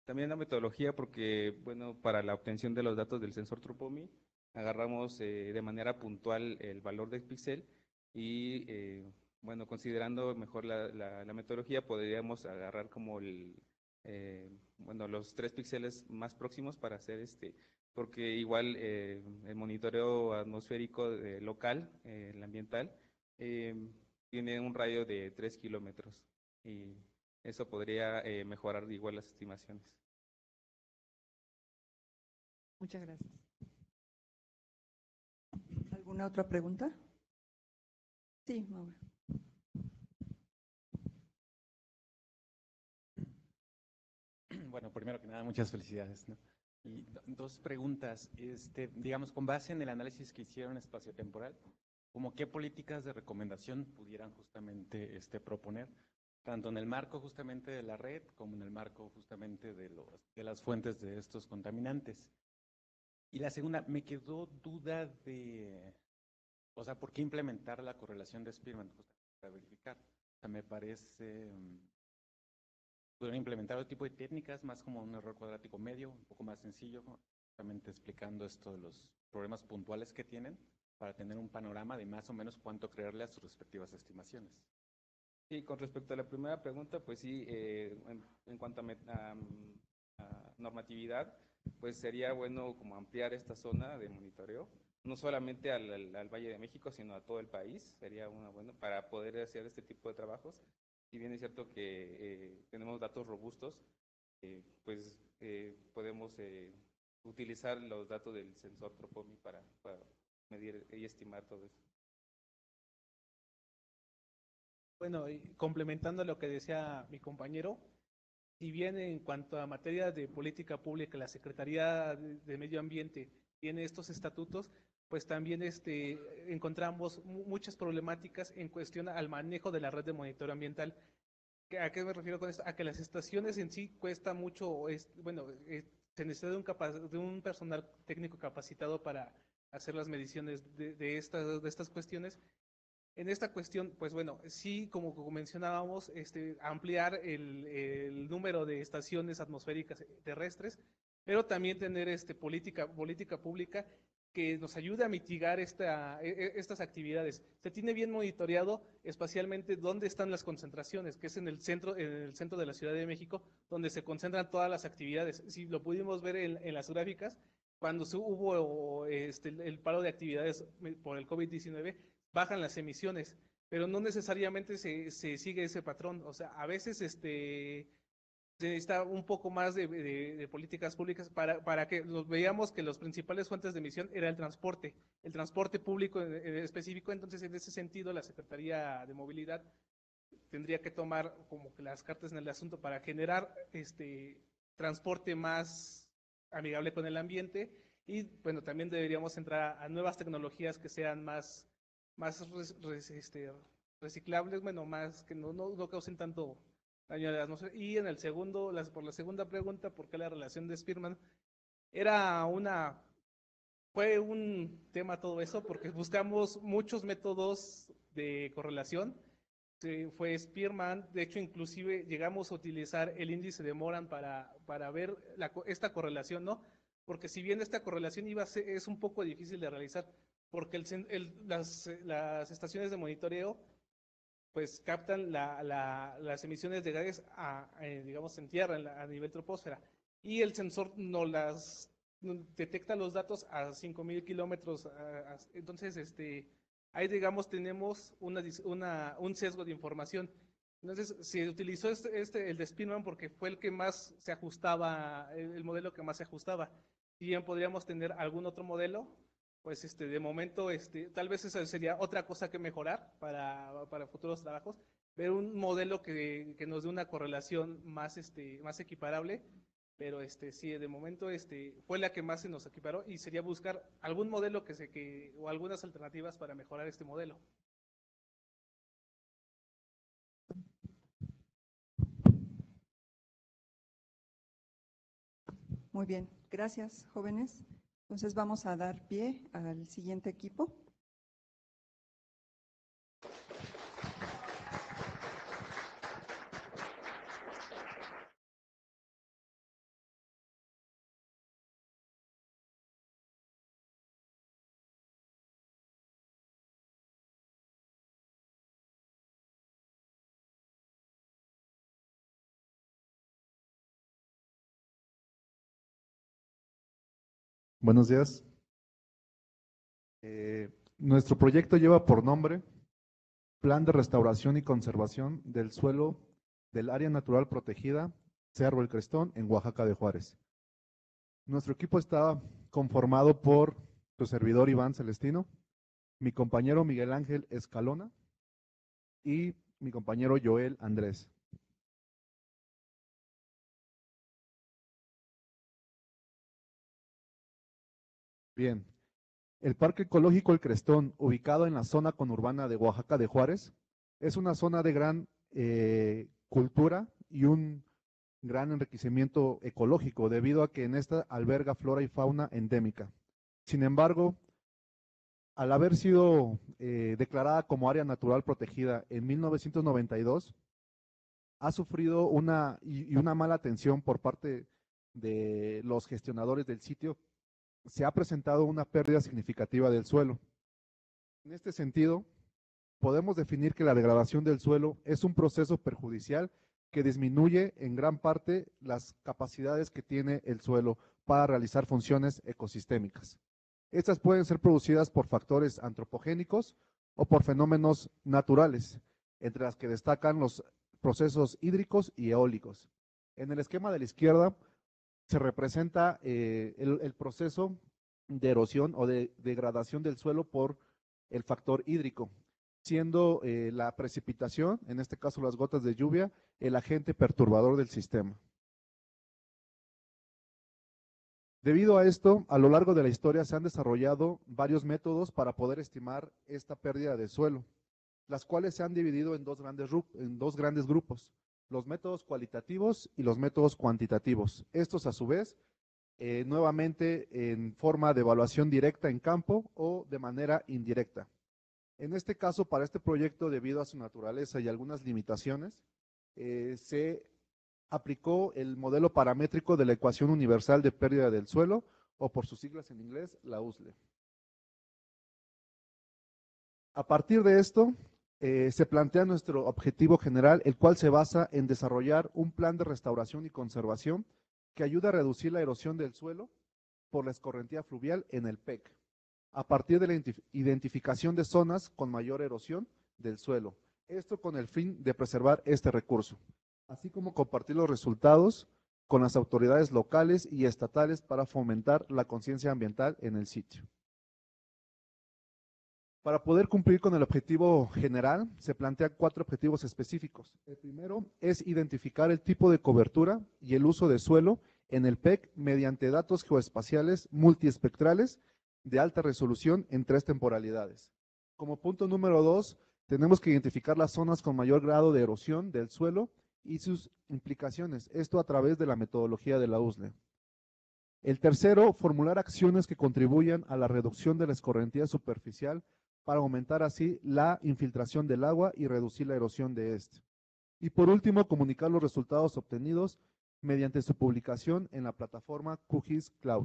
También la metodología porque, bueno, para la obtención de los datos del sensor Tropomi, agarramos eh, de manera puntual el valor del píxel y, eh, bueno, considerando mejor la, la, la metodología, podríamos agarrar como el, eh, bueno, los tres píxeles más próximos para hacer este, porque igual eh, el monitoreo atmosférico eh, local, eh, el ambiental, eh, tiene un radio de tres kilómetros y eso podría eh, mejorar igual las estimaciones. Muchas gracias. ¿Alguna otra pregunta? Sí, Maura. Bueno, primero que nada, muchas felicidades, ¿no? Y do- dos preguntas, este, digamos, con base en el análisis que hicieron espaciotemporal, ¿cómo qué políticas de recomendación pudieran justamente este, proponer, tanto en el marco justamente de la red, como en el marco justamente de, los, de las fuentes de estos contaminantes? Y la segunda, me quedó duda de, o sea, ¿por qué implementar la correlación de Spearman? Justamente para verificar. O sea, me parece... mm, pudieron implementar otro tipo de técnicas, más como un error cuadrático medio, un poco más sencillo, justamente explicando esto de los problemas puntuales que tienen, para tener un panorama de más o menos cuánto creerle a sus respectivas estimaciones. Sí, con respecto a la primera pregunta, pues sí, eh, en, en cuanto a, met- a, mm, a normatividad, pues sería bueno como ampliar esta zona de monitoreo, no solamente al, al- al Valle de México, sino a todo el país, sería una bueno para poder hacer este tipo de trabajos. Si bien es cierto que eh, tenemos datos robustos, eh, pues eh, podemos eh, utilizar los datos del sensor Tropomi para, para medir y estimar todo eso. Bueno, y complementando lo que decía mi compañero, si bien en cuanto a materia de política pública, la Secretaría de, de Medio Ambiente tiene estos estatutos, pues también este, encontramos mu- muchas problemáticas en cuestión al manejo de la red de monitoreo ambiental. ¿Qué- ¿A qué me refiero con esto? A que las estaciones en sí cuesta mucho, es, bueno, eh, se necesita de un, capa- de un personal técnico capacitado para hacer las mediciones de, de estas, de estas cuestiones. En esta cuestión, pues bueno, sí, como como mencionábamos, este, ampliar el, el número de estaciones atmosféricas terrestres, pero también tener este, política, política pública que nos ayude a mitigar esta, e- e- estas actividades. Se tiene bien monitoreado espacialmente dónde están las concentraciones, que es en el centro, en el centro de la Ciudad de México, donde se concentran todas las actividades. Si lo pudimos ver en, en las gráficas, cuando se hubo este, el paro de actividades por el COVID diecinueve, bajan las emisiones, pero no necesariamente se, se sigue ese patrón. O sea, a veces este, se necesita un poco más de, de, de políticas públicas para, para que los, veamos que las principales fuentes de emisión era el transporte, el transporte público en, en específico. Entonces, en ese sentido, la Secretaría de Movilidad tendría que tomar como que las cartas en el asunto para generar este transporte más amigable con el ambiente y bueno, también deberíamos entrar a, a nuevas tecnologías que sean más, más res, res, este, reciclables, bueno, más que no, no, no causen tanto daño a la atmósfera. Y en el segundo, las, por la segunda pregunta, ¿por qué la relación de Spearman? Era una, fue un tema todo eso, porque buscamos muchos métodos de correlación. Sí, fue Spearman, de hecho inclusive llegamos a utilizar el índice de Moran para, para ver la, esta correlación, ¿no? Porque si bien esta correlación iba a ser, es un poco difícil de realizar, porque el, el, las, las estaciones de monitoreo pues captan la, la, las emisiones de gases a, a, digamos en tierra, en la, a nivel troposfera, y el sensor no las no, detecta los datos a cinco mil kilómetros, a, a, entonces este ahí digamos tenemos una, una, un sesgo de información. Entonces se utilizó este, este, el de Spearman porque fue el que más se ajustaba, el, el modelo que más se ajustaba. Si bien podríamos tener algún otro modelo, pues este, de momento este, tal vez esa sería otra cosa que mejorar para, para futuros trabajos, ver un modelo que, que nos dé una correlación más, este, más equiparable. Pero este, sí, de momento este, fue la que más se nos equiparó y sería buscar algún modelo que se, que, o algunas alternativas para mejorar este modelo. Muy bien, gracias, jóvenes. Entonces vamos a dar pie al siguiente equipo. Buenos días. Eh, nuestro proyecto lleva por nombre Plan de Restauración y Conservación del Suelo del Área Natural Protegida Cerro El Crestón en Oaxaca de Juárez. Nuestro equipo está conformado por su servidor Iván Celestino, mi compañero Miguel Ángel Escalona y mi compañero Joel Andrés. Bien, el Parque Ecológico El Crestón, ubicado en la zona conurbana de Oaxaca de Juárez, es una zona de gran eh, cultura y un gran enriquecimiento ecológico, debido a que en esta alberga flora y fauna endémica. Sin embargo, al haber sido eh, declarada como área natural protegida en mil novecientos noventa y dos, ha sufrido una, y, y una mala atención por parte de los gestionadores del sitio. Se ha presentado una pérdida significativa del suelo. En este sentido, podemos definir que la degradación del suelo es un proceso perjudicial que disminuye en gran parte las capacidades que tiene el suelo para realizar funciones ecosistémicas. Estas pueden ser producidas por factores antropogénicos o por fenómenos naturales, entre las que destacan los procesos hídricos y eólicos. En el esquema de la izquierda se representa eh, el, el proceso de erosión o de degradación del suelo por el factor hídrico, siendo eh, la precipitación, en este caso las gotas de lluvia, el agente perturbador del sistema. Debido a esto, a lo largo de la historia se han desarrollado varios métodos para poder estimar esta pérdida de suelo, las cuales se han dividido en dos grandes, en dos grandes grupos, los métodos cualitativos y los métodos cuantitativos. Estos, a su vez, eh, nuevamente en forma de evaluación directa en campo o de manera indirecta. En este caso, para este proyecto, debido a su naturaleza y algunas limitaciones, eh, se aplicó el modelo paramétrico de la ecuación universal de pérdida del suelo, o por sus siglas en inglés, la U S L E. A partir de esto, eh, se plantea nuestro objetivo general, el cual se basa en desarrollar un plan de restauración y conservación que ayuda a reducir la erosión del suelo por la escorrentía fluvial en el P E C, a partir de la identificación de zonas con mayor erosión del suelo. Esto con el fin de preservar este recurso, así como compartir los resultados con las autoridades locales y estatales para fomentar la conciencia ambiental en el sitio. Para poder cumplir con el objetivo general, se plantean cuatro objetivos específicos. El primero es identificar el tipo de cobertura y el uso de suelo en el P E C mediante datos geoespaciales multiespectrales de alta resolución en tres temporalidades. Como punto número dos, tenemos que identificar las zonas con mayor grado de erosión del suelo y sus implicaciones, esto a través de la metodología de la U S L E. El tercero, formular acciones que contribuyan a la reducción de la escorrentía superficial para aumentar así la infiltración del agua y reducir la erosión de este. Y por último, comunicar los resultados obtenidos mediante su publicación en la plataforma QGIS Cloud.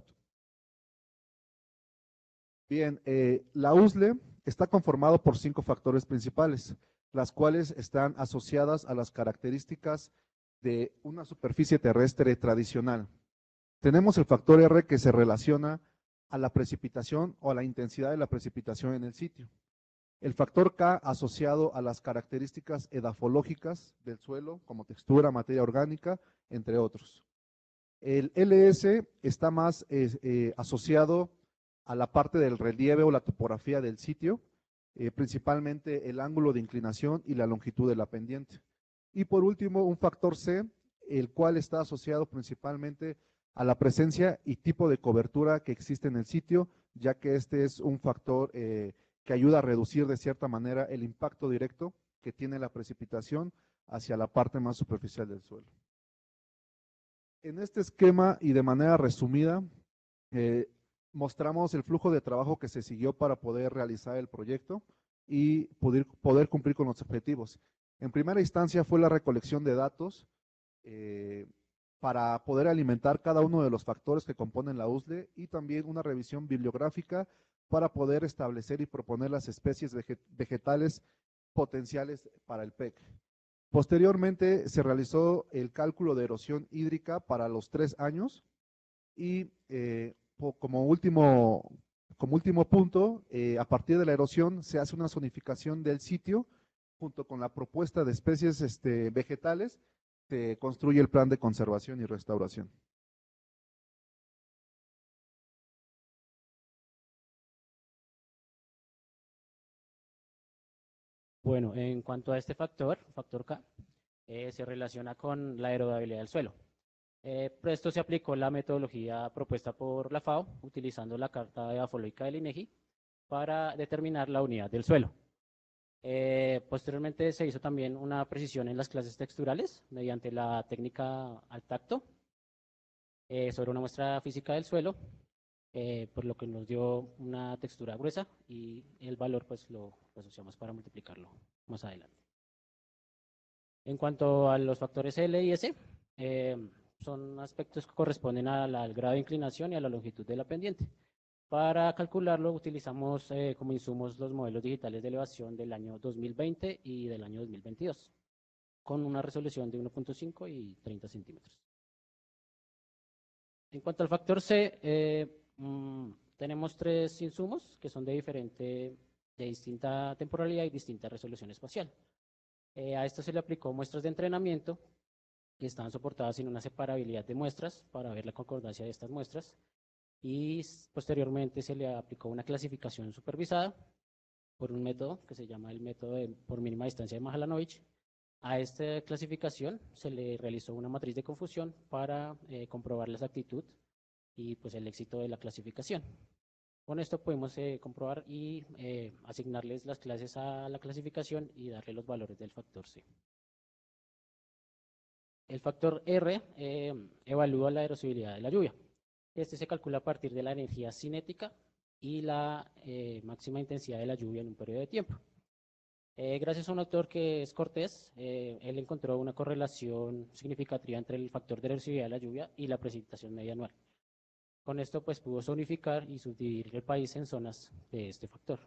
Bien, eh, la U S L E está conformado por cinco factores principales, las cuales están asociadas a las características de una superficie terrestre tradicional. Tenemos el factor R, que se relaciona a la precipitación o a la intensidad de la precipitación en el sitio. El factor K, asociado a las características edafológicas del suelo, como textura, materia orgánica, entre otros. El L S está más eh, eh, asociado a la parte del relieve o la topografía del sitio, eh, principalmente el ángulo de inclinación y la longitud de la pendiente. Y por último, un factor C, el cual está asociado principalmente a la presencia y tipo de cobertura que existe en el sitio, ya que este es un factor eh, que ayuda a reducir de cierta manera el impacto directo que tiene la precipitación hacia la parte más superficial del suelo. En este esquema y de manera resumida, eh, mostramos el flujo de trabajo que se siguió para poder realizar el proyecto y poder, poder cumplir con los objetivos. En primera instancia fue la recolección de datos eh, para poder alimentar cada uno de los factores que componen la U S L E y también una revisión bibliográfica para poder establecer y proponer las especies vegetales potenciales para el P E C. Posteriormente se realizó el cálculo de erosión hídrica para los tres años y eh, po- como último, como último punto, eh, a partir de la erosión se hace una zonificación del sitio junto con la propuesta de especies este, vegetales, se construye el plan de conservación y restauración. Bueno, en cuanto a este factor, factor K, eh, se relaciona con la heredabilidad del suelo. Eh, para esto se aplicó la metodología propuesta por la FAO, utilizando la carta edafológica del INEGI para determinar la unidad del suelo. Eh, posteriormente se hizo también una precisión en las clases texturales mediante la técnica al tacto eh, sobre una muestra física del suelo, eh, por lo que nos dio una textura gruesa y el valor pues lo, lo asociamos para multiplicarlo más adelante. En cuanto a los factores L y S, eh, son aspectos que corresponden al, al grado de inclinación y a la longitud de la pendiente. Para calcularlo utilizamos eh, como insumos los modelos digitales de elevación del año dos mil veinte y del año dos mil veintidós, con una resolución de uno punto cinco y treinta centímetros. En cuanto al factor C, eh, mmm, tenemos tres insumos que son de diferente, de distinta temporalidad y distinta resolución espacial. Eh, a esto se le aplicó muestras de entrenamiento que estaban soportadas en una separabilidad de muestras para ver la concordancia de estas muestras, y posteriormente se le aplicó una clasificación supervisada por un método que se llama el método de, por mínima distancia de Mahalanobich. A esta clasificación se le realizó una matriz de confusión para eh, comprobar la exactitud y pues el éxito de la clasificación. Con esto podemos eh, comprobar y eh, asignarles las clases a la clasificación y darle los valores del factor C. El factor R eh, evalúa la erosibilidad de la lluvia. Este se calcula a partir de la energía cinética y la eh, máxima intensidad de la lluvia en un periodo de tiempo. Eh, gracias a un autor que es Cortés, eh, él encontró una correlación significativa entre el factor de erosibilidad de la lluvia y la precipitación media anual. Con esto pues pudo zonificar y subdividir el país en zonas de este factor.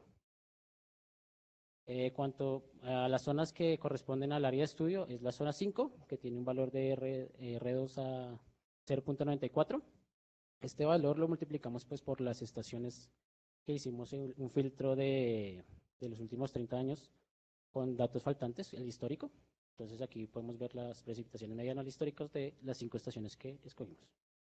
Eh, cuanto a las zonas que corresponden al área de estudio, es la zona cinco, que tiene un valor de R, R dos a cero punto noventa y cuatro. Este valor lo multiplicamos pues por las estaciones que hicimos en un filtro de, de los últimos treinta años con datos faltantes, el histórico. Entonces aquí podemos ver las precipitaciones medianas históricas de las cinco estaciones que escogimos.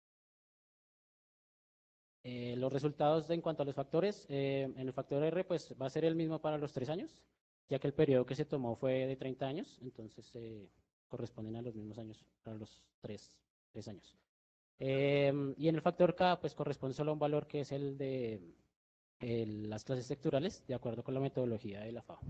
Eh, los resultados de, en cuanto a los factores, eh, en el factor R pues va a ser el mismo para los tres años, ya que el periodo que se tomó fue de treinta años, entonces eh, corresponden a los mismos años para los tres, tres años. Eh, y en el factor K pues corresponde solo a un valor que es el de el, las clases texturales, de acuerdo con la metodología de la FAO.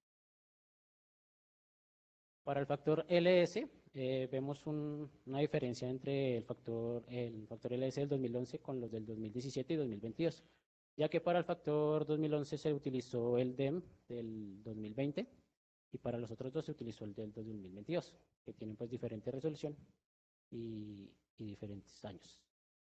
Para el factor L S, eh, vemos un, una diferencia entre el factor, el factor L S del dos mil once con los del dos mil diecisiete y dos mil veintidós, ya que para el factor dos mil once se utilizó el D E M del dos mil veinte y para los otros dos se utilizó el del dos mil veintidós, que tienen pues diferente resolución y, y diferentes años.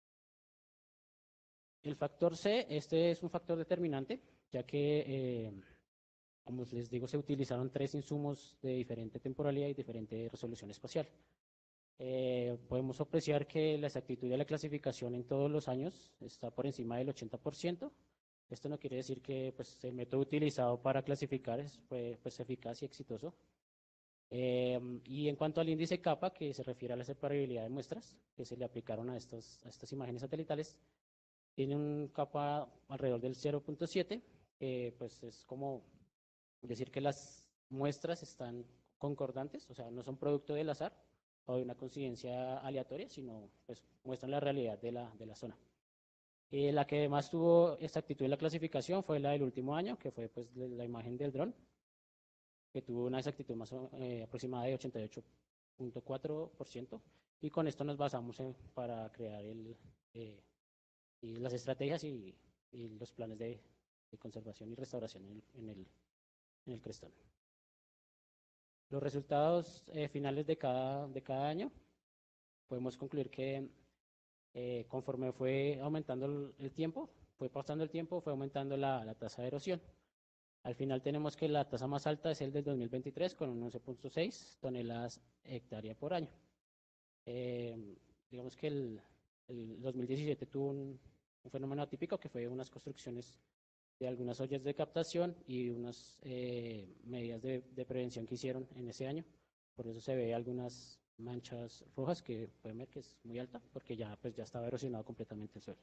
El factor C, este es un factor determinante, ya que eh, como les digo, se utilizaron tres insumos de diferente temporalidad y diferente resolución espacial. Eh, podemos apreciar que la exactitud de la clasificación en todos los años está por encima del ochenta por ciento. Esto no quiere decir que pues, el método utilizado para clasificar es, fue pues, eficaz y exitoso. Eh, y en cuanto al índice kappa, que se refiere a la separabilidad de muestras que se le aplicaron a, estos, a estas imágenes satelitales, tiene un kappa alrededor del cero punto siete, que eh, pues es como decir que las muestras están concordantes, o sea, no son producto del azar o de una coincidencia aleatoria, sino pues muestran la realidad de la, de la zona. Eh, la que más tuvo exactitud en la clasificación fue la del último año, que fue pues la imagen del dron, que tuvo una exactitud más eh, aproximada de ochenta y ocho punto cuatro por ciento, y con esto nos basamos en, para crear el, eh, y las estrategias y, y los planes de, de conservación y restauración en el, en el en el crestón. Los resultados eh, finales de cada, de cada año, podemos concluir que eh, conforme fue aumentando el, el tiempo, fue pasando el tiempo, fue aumentando la, la tasa de erosión. Al final tenemos que la tasa más alta es el del dos mil veintitrés con un once punto seis toneladas hectárea por año. Eh, digamos que el, el dos mil diecisiete tuvo un, un fenómeno atípico que fue unas construcciones de algunas ollas de captación y unas eh, medidas de, de prevención que hicieron en ese año. Por eso se ve algunas manchas rojas que pueden ver que es muy alta, porque ya, pues, ya estaba erosionado completamente el suelo.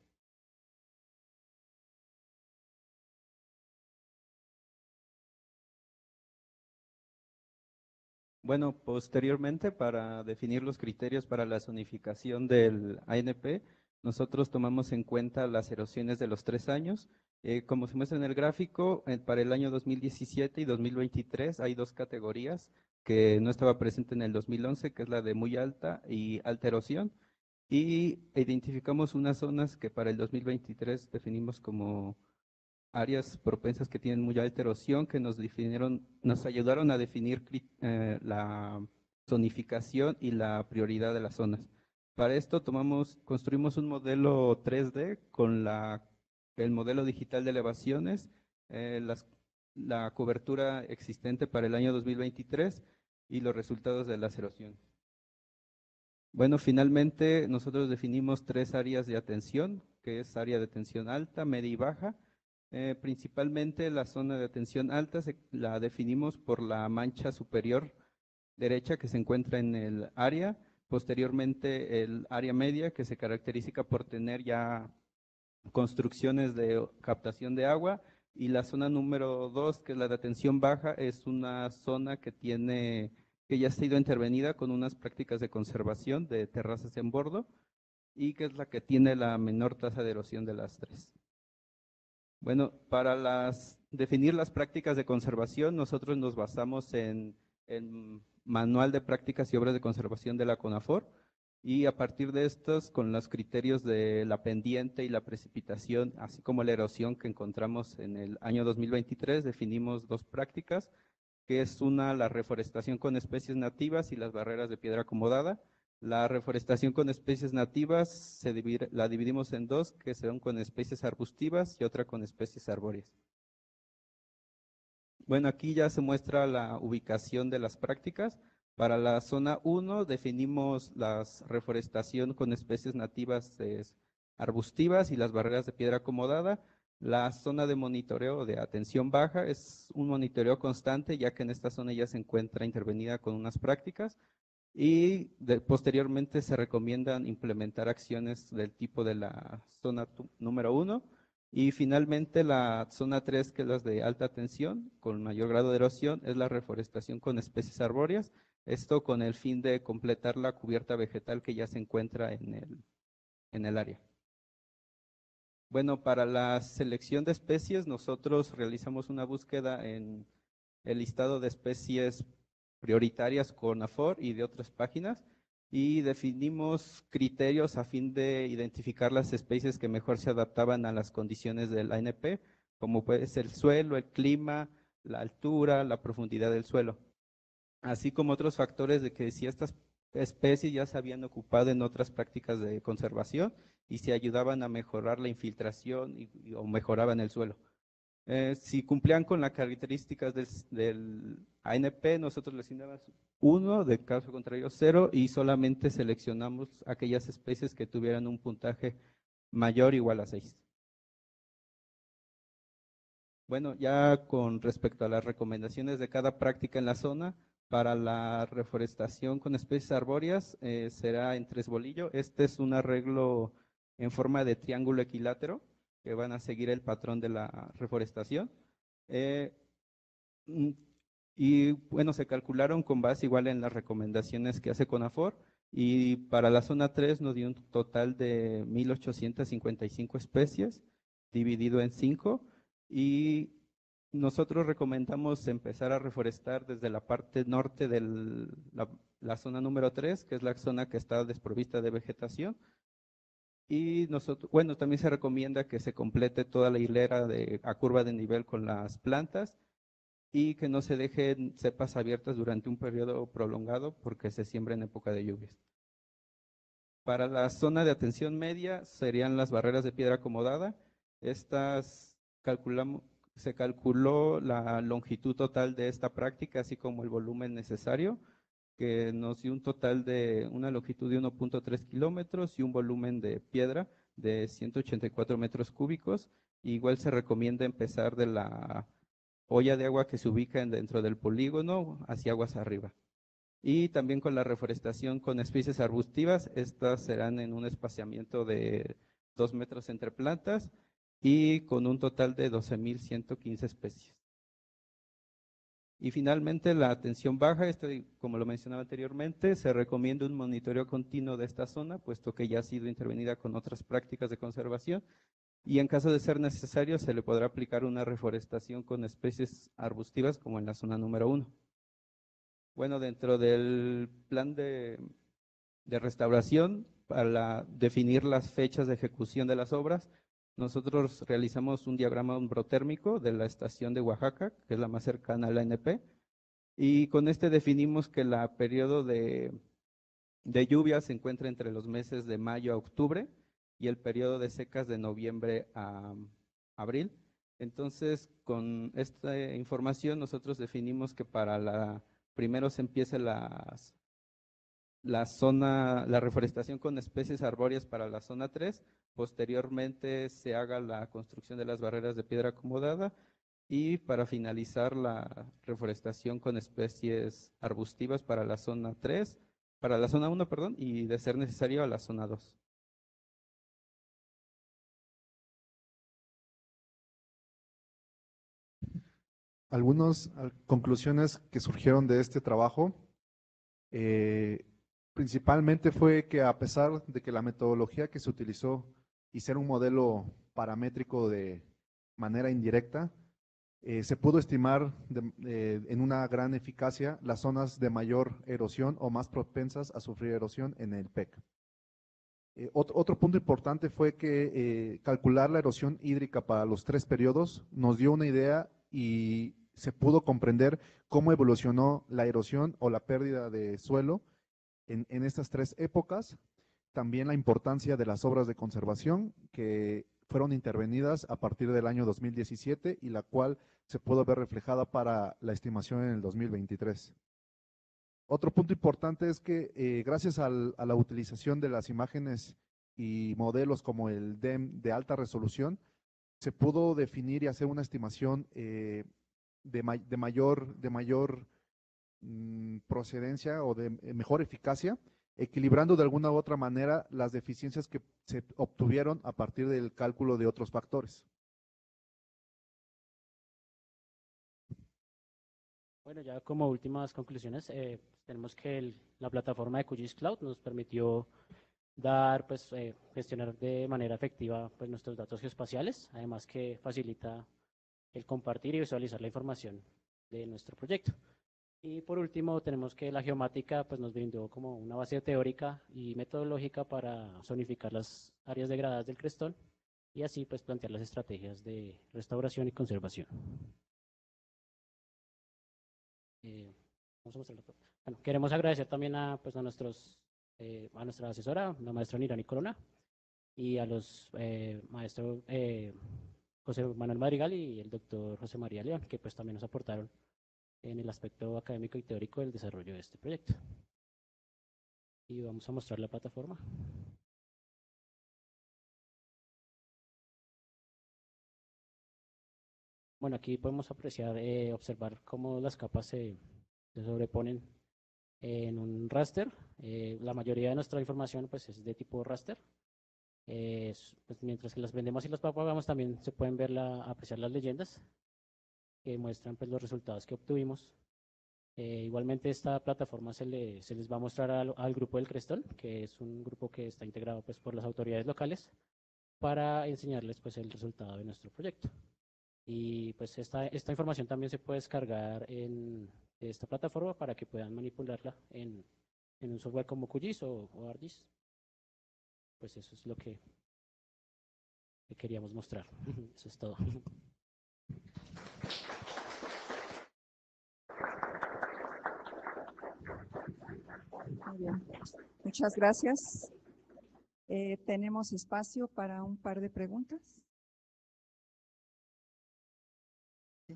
Bueno, posteriormente, para definir los criterios para la zonificación del A N P, nosotros tomamos en cuenta las erosiones de los tres años. Eh, como se muestra en el gráfico, eh, para el año dos mil diecisiete y dos mil veintitrés hay dos categorías que no estaba presente en el dos mil once, que es la de muy alta y alta erosión, y identificamos unas zonas que para el dos mil veintitrés definimos como áreas propensas que tienen muy alta erosión, que nos definieron, nos ayudaron a definir eh, la zonificación y la prioridad de las zonas. Para esto tomamos, construimos un modelo tres D con la, el modelo digital de elevaciones, eh, las, la cobertura existente para el año dos mil veintitrés y los resultados de las erosiones. Bueno, finalmente nosotros definimos tres áreas de atención, que es área de atención alta, media y baja. Eh, principalmente la zona de atención alta se, la definimos por la mancha superior derecha que se encuentra en el área, posteriormente el área media que se caracteriza por tener ya construcciones de captación de agua, y la zona número dos, que es la de atención baja, es una zona que tiene, que ya ha sido intervenida con unas prácticas de conservación de terrazas en bordo y que es la que tiene la menor tasa de erosión de las tres. Bueno, para las, definir las prácticas de conservación, nosotros nos basamos en el Manual de Prácticas y Obras de Conservación de la CONAFOR, y a partir de estos, con los criterios de la pendiente y la precipitación, así como la erosión que encontramos en el año dos mil veintitrés, definimos dos prácticas, que es una, la reforestación con especies nativas y las barreras de piedra acomodada. La reforestación con especies nativas se divide, la dividimos en dos, que son con especies arbustivas y otra con especies arbóreas. Bueno, aquí ya se muestra la ubicación de las prácticas. Para la zona uno definimos la reforestación con especies nativas arbustivas y las barreras de piedra acomodada. La zona de monitoreo de atención baja es un monitoreo constante, ya que en esta zona ya se encuentra intervenida con unas prácticas, y de, posteriormente se recomiendan implementar acciones del tipo de la zona número uno. Y finalmente la zona tres, que es la de alta tensión, con mayor grado de erosión, es la reforestación con especies arbóreas, esto con el fin de completar la cubierta vegetal que ya se encuentra en el, en el área. Bueno, para la selección de especies, nosotros realizamos una búsqueda en el listado de especies prioritarias CONAFOR y de otras páginas, y definimos criterios a fin de identificar las especies que mejor se adaptaban a las condiciones del A N P, como puede ser el suelo, el clima, la altura, la profundidad del suelo, así como otros factores de que si estas especies ya se habían ocupado en otras prácticas de conservación y si ayudaban a mejorar la infiltración y, y, o mejoraban el suelo. Eh, si cumplían con las características del, del A N P, nosotros les asignamos uno, de caso contrario cero, y solamente seleccionamos aquellas especies que tuvieran un puntaje mayor o igual a seis. Bueno, ya con respecto a las recomendaciones de cada práctica en la zona, para la reforestación con especies arbóreas eh, será en tres bolillo. Este es un arreglo en forma de triángulo equilátero, que van a seguir el patrón de la reforestación. Eh, y bueno, se calcularon con base igual en las recomendaciones que hace CONAFOR, y para la zona tres nos dio un total de mil ochocientas cincuenta y cinco especies, dividido en cinco, y nosotros recomendamos empezar a reforestar desde la parte norte de la, la zona número tres, que es la zona que está desprovista de vegetación. Y nosotros, bueno, también se recomienda que se complete toda la hilera de, a curva de nivel con las plantas, y que no se dejen cepas abiertas durante un periodo prolongado porque se siembra en época de lluvias. Para la zona de atención media serían las barreras de piedra acomodada. Estas calculamos, se calculó la longitud total de esta práctica, así como el volumen necesario, que nos dio un total de una longitud de uno punto tres kilómetros y un volumen de piedra de ciento ochenta y cuatro metros cúbicos. Igual se recomienda empezar de la olla de agua que se ubica en- dentro del polígono hacia aguas arriba. Y también con la reforestación con especies arbustivas, estas serán en un espaciamiento de dos metros entre plantas y con un total de doce mil ciento quince especies. Y finalmente la tensión baja, esto, como lo mencionaba anteriormente, se recomienda un monitoreo continuo de esta zona, puesto que ya ha sido intervenida con otras prácticas de conservación, y en caso de ser necesario se le podrá aplicar una reforestación con especies arbustivas como en la zona número uno. Bueno, dentro del plan de, de restauración, para definir las fechas de ejecución de las obras, nosotros realizamos un diagrama umbrotérmico de la estación de Oaxaca, que es la más cercana a la A N P, y con este definimos que el periodo de, de lluvia se encuentra entre los meses de mayo a octubre y el periodo de secas de noviembre a abril. Entonces, con esta información nosotros definimos que para la, primero se empiece las la zona, la reforestación con especies arbóreas para la zona tres, posteriormente se haga la construcción de las barreras de piedra acomodada y para finalizar la reforestación con especies arbustivas para la zona tres, para la zona uno, perdón, y de ser necesario a la zona dos. Algunas al- conclusiones que surgieron de este trabajo, eh, principalmente fue que a pesar de que la metodología que se utilizó y ser un modelo paramétrico de manera indirecta, eh, se pudo estimar de- eh, en una gran eficacia las zonas de mayor erosión o más propensas a sufrir erosión en el P E C. Eh, ot- otro punto importante fue que eh, calcular la erosión hídrica para los tres periodos nos dio una idea y se pudo comprender cómo evolucionó la erosión o la pérdida de suelo en, en estas tres épocas. También la importancia de las obras de conservación que fueron intervenidas a partir del año dos mil diecisiete y la cual se pudo ver reflejada para la estimación en el dos mil veintitrés. Otro punto importante es que eh, gracias al- a la utilización de las imágenes y modelos como el D E M de alta resolución, se pudo definir y hacer una estimación eh, de, ma- de mayor, de mayor mm, procedencia o de eh, mejor eficacia, equilibrando de alguna u otra manera las deficiencias que se obtuvieron a partir del cálculo de otros factores. Bueno, ya como últimas conclusiones, eh, tenemos que el- la plataforma de QGIS Cloud nos permitió dar, pues, eh, gestionar de manera efectiva pues, nuestros datos geoespaciales, además que facilita el compartir y visualizar la información de nuestro proyecto. Y por último, tenemos que la geomática pues, nos brindó como una base teórica y metodológica para zonificar las áreas degradadas del crestón y así pues, plantear las estrategias de restauración y conservación. Eh, vamos a mostrarlo. Bueno, queremos agradecer también a, pues, a, nuestros, eh, a nuestra asesora, la maestra Nirani Corona, y a los eh, maestros eh, José Manuel Madrigal y el doctor José María León, que pues también nos aportaron en el aspecto académico y teórico del desarrollo de este proyecto. Y vamos a mostrar la plataforma. Bueno, aquí podemos apreciar, eh, observar cómo las capas se, se sobreponen en un raster. Eh, la mayoría de nuestra información pues, es de tipo raster. Eh, pues, mientras que las vendemos y las propagamos, también se pueden ver la, apreciar las leyendas que muestran pues, los resultados que obtuvimos. Eh, igualmente esta plataforma se, le, se les va a mostrar al, al grupo del Crestón, que es un grupo que está integrado pues, por las autoridades locales, para enseñarles pues, el resultado de nuestro proyecto. Y pues esta, esta información también se puede descargar en esta plataforma para que puedan manipularla en, en un software como QGIS o, o ArcGIS. Pues eso es lo que, que queríamos mostrar. Eso es todo. Muy bien. Muchas gracias. Eh, tenemos espacio para un par de preguntas. Sí.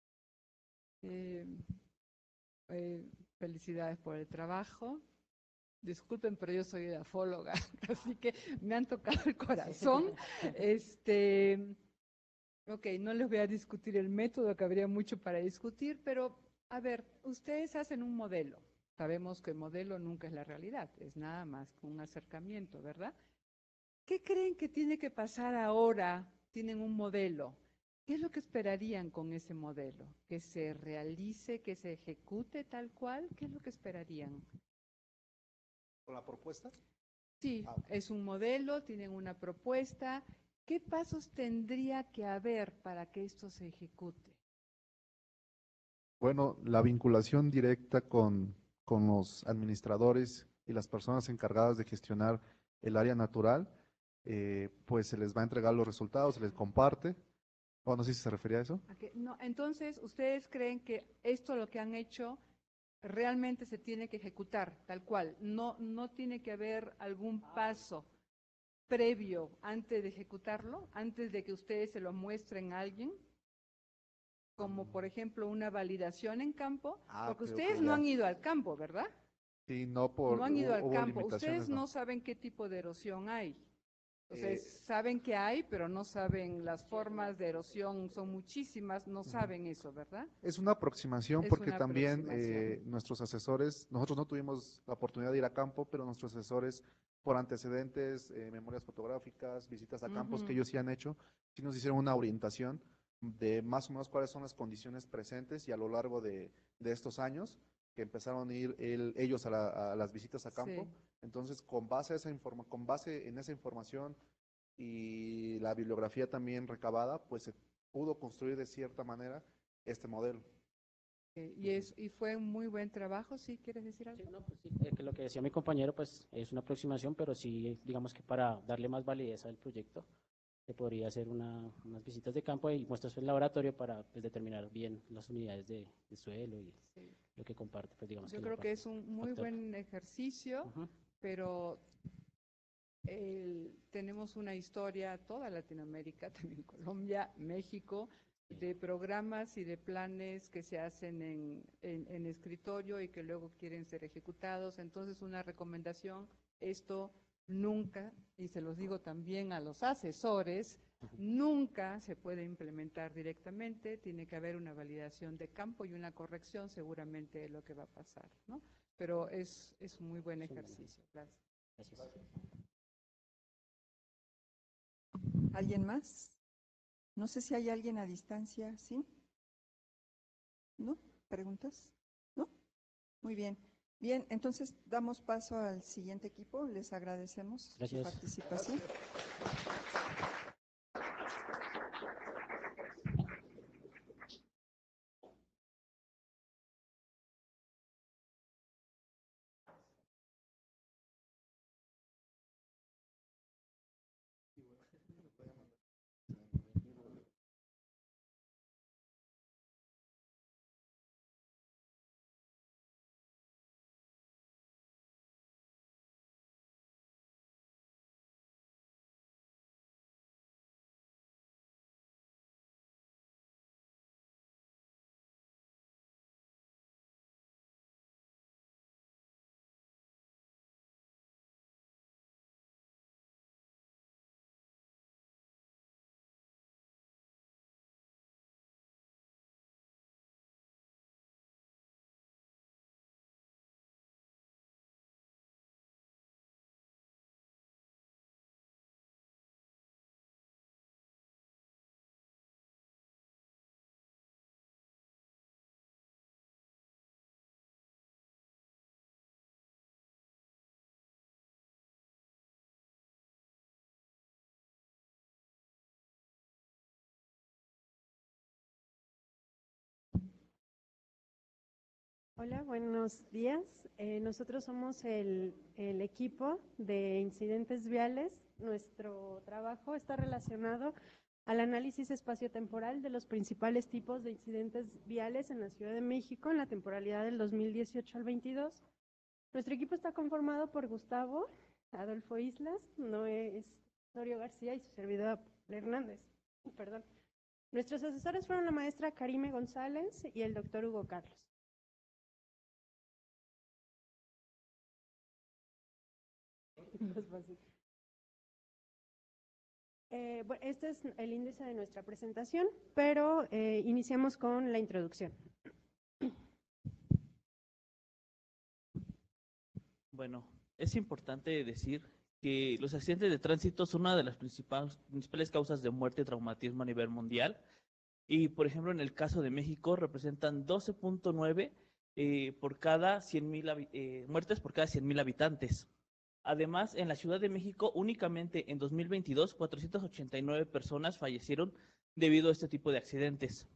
Eh, eh, felicidades por el trabajo. Disculpen, pero yo soy edafóloga, así que me han tocado el corazón. Este, ok, no les voy a discutir el método, que habría mucho para discutir, pero a ver, ustedes hacen un modelo. Sabemos que el modelo nunca es la realidad, es nada más que un acercamiento, ¿verdad? ¿Qué creen que tiene que pasar ahora? Tienen un modelo. ¿Qué es lo que esperarían con ese modelo? ¿Que se realice, que se ejecute tal cual? ¿Qué es lo que esperarían? ¿Con la propuesta? Sí, Ah, ok. es un modelo, tienen una propuesta. ¿Qué pasos tendría que haber para que esto se ejecute? Bueno, la vinculación directa con, con los administradores y las personas encargadas de gestionar el área natural, eh, pues se les va a entregar los resultados, se les comparte. Oh, no sé si se refería a eso. ¿A qué? No, entonces, ¿ustedes creen que esto lo que han hecho realmente se tiene que ejecutar tal cual? No, no tiene que haber algún paso previo antes de ejecutarlo, antes de que ustedes se lo muestren a alguien, como por ejemplo una validación en campo, Ah, porque ok, ok, ustedes no ya. han ido al campo, ¿verdad? Sí, no por, No han ido hu- al hubo campo, limitaciones, ustedes no. no saben qué tipo de erosión hay. O sea, Eh, saben que hay, pero no saben las formas de erosión, son muchísimas, no Ujú. saben eso, ¿verdad? Es una aproximación Es porque una también aproximación. eh, nuestros asesores, nosotros no tuvimos la oportunidad de ir a campo, pero nuestros asesores por antecedentes, eh, memorias fotográficas, visitas a campos que Ujú. ellos sí han hecho, sí nos hicieron una orientación de más o menos cuáles son las condiciones presentes y a lo largo de, de estos años que empezaron a ir el- ellos a, la- a las visitas a campo. Sí. Entonces, con base, a esa informa- con base en esa información y la bibliografía también recabada, pues se pudo construir de cierta manera este modelo. Eh, Y, es, y fue un muy buen trabajo, ¿sí? ¿Quieres decir algo? Sí, no, pues sí, eh, que lo que decía mi compañero, pues es una aproximación, pero sí, digamos que para darle más validez al proyecto, se podría hacer una, unas visitas de campo y muestras en laboratorio para pues, determinar bien las unidades de, de suelo y Sí. lo que comparte, pues digamos Yo que la creo que parte es un muy factor. buen ejercicio, Ujú. pero el- tenemos una historia, toda Latinoamérica, también Colombia, México, de programas y de planes que se hacen en, en, en escritorio y que luego quieren ser ejecutados. Entonces, una recomendación, esto nunca, y se los digo también a los asesores, nunca se puede implementar directamente, tiene que haber una validación de campo y una corrección, seguramente es lo que va a pasar, ¿no? Pero es, es un muy buen Es un buen ejercicio. Gracias. Gracias. ¿Alguien más? No sé si hay alguien a distancia, ¿sí? ¿No? ¿Preguntas? ¿No? Muy bien. Bien, entonces damos paso al siguiente equipo. Les agradecemos su Gracias. participación. Hola, buenos días. Eh, nosotros somos el, el equipo de incidentes viales. Nuestro trabajo está relacionado al análisis espaciotemporal de los principales tipos de incidentes viales en la Ciudad de México en la temporalidad del dos mil dieciocho al veintidós. Nuestro equipo está conformado por Gustavo Adolfo Islas, Noé Osorio García y su servidora Hernández. Perdón. Nuestros asesores fueron la maestra Karime González y el doctor Hugo Carlos. Más fácil. Eh, bueno, este es el índice de nuestra presentación, pero eh, iniciamos con la introducción. Bueno, es importante decir que los accidentes de tránsito son una de las principales, principales causas de muerte y traumatismo a nivel mundial. Y, por ejemplo, en el caso de México, representan doce punto nueve eh, por cada cien mil eh, muertes por cada cien mil habitantes. Además, en la Ciudad de México, únicamente en dos mil veintidós, cuatrocientas ochenta y nueve personas fallecieron debido a este tipo de accidentes.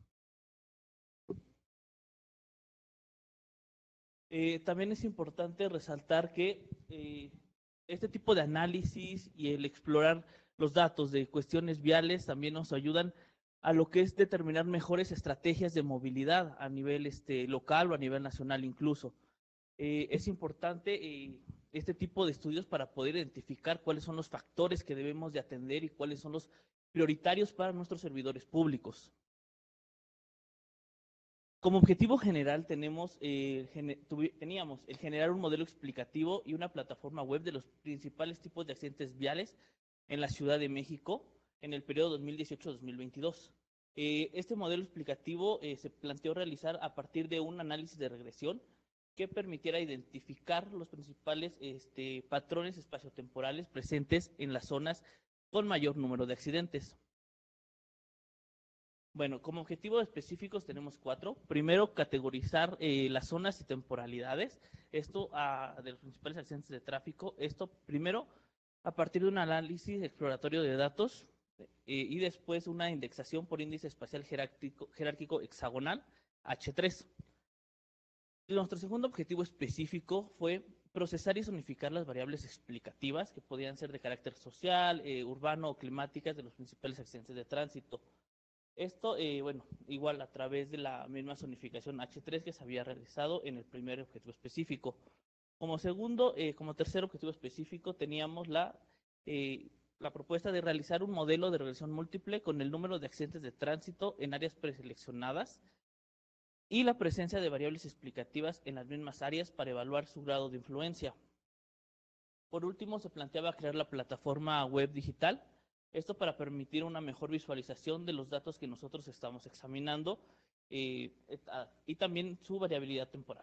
Eh, también es importante resaltar que eh, este tipo de análisis y el explorar los datos de cuestiones viales también nos ayudan a lo que es determinar mejores estrategias de movilidad a nivel este, local o a nivel nacional incluso. Eh, es importante eh, este tipo de estudios para poder identificar cuáles son los factores que debemos de atender y cuáles son los prioritarios para nuestros servidores públicos. Como objetivo general tenemos, eh, gene, tuvi, teníamos el generar un modelo explicativo y una plataforma web de los principales tipos de accidentes viales en la Ciudad de México en el periodo dos mil dieciocho a dos mil veintidós. Eh, este modelo explicativo eh, se planteó realizar a partir de un análisis de regresión que permitiera identificar los principales este, patrones espaciotemporales presentes en las zonas con mayor número de accidentes. Bueno, como objetivos específicos tenemos cuatro. Primero, categorizar eh, las zonas y temporalidades. Esto ah, de los principales accidentes de tráfico. Esto primero a partir de un análisis exploratorio de datos eh, y después una indexación por índice espacial jerárquico, jerárquico hexagonal H tres. Nuestro segundo objetivo específico fue procesar y zonificar las variables explicativas que podían ser de carácter social, eh, urbano o climáticas de los principales accidentes de tránsito. Esto, eh, bueno, igual a través de la misma zonificación H tres que se había realizado en el primer objetivo específico. Como segundo, eh, como tercer objetivo específico, teníamos la, eh, la propuesta de realizar un modelo de regresión múltiple con el número de accidentes de tránsito en áreas preseleccionadas y la presencia de variables explicativas en las mismas áreas para evaluar su grado de influencia. Por último, se planteaba crear la plataforma web digital, esto para permitir una mejor visualización de los datos que nosotros estamos examinando eh, y también su variabilidad temporal.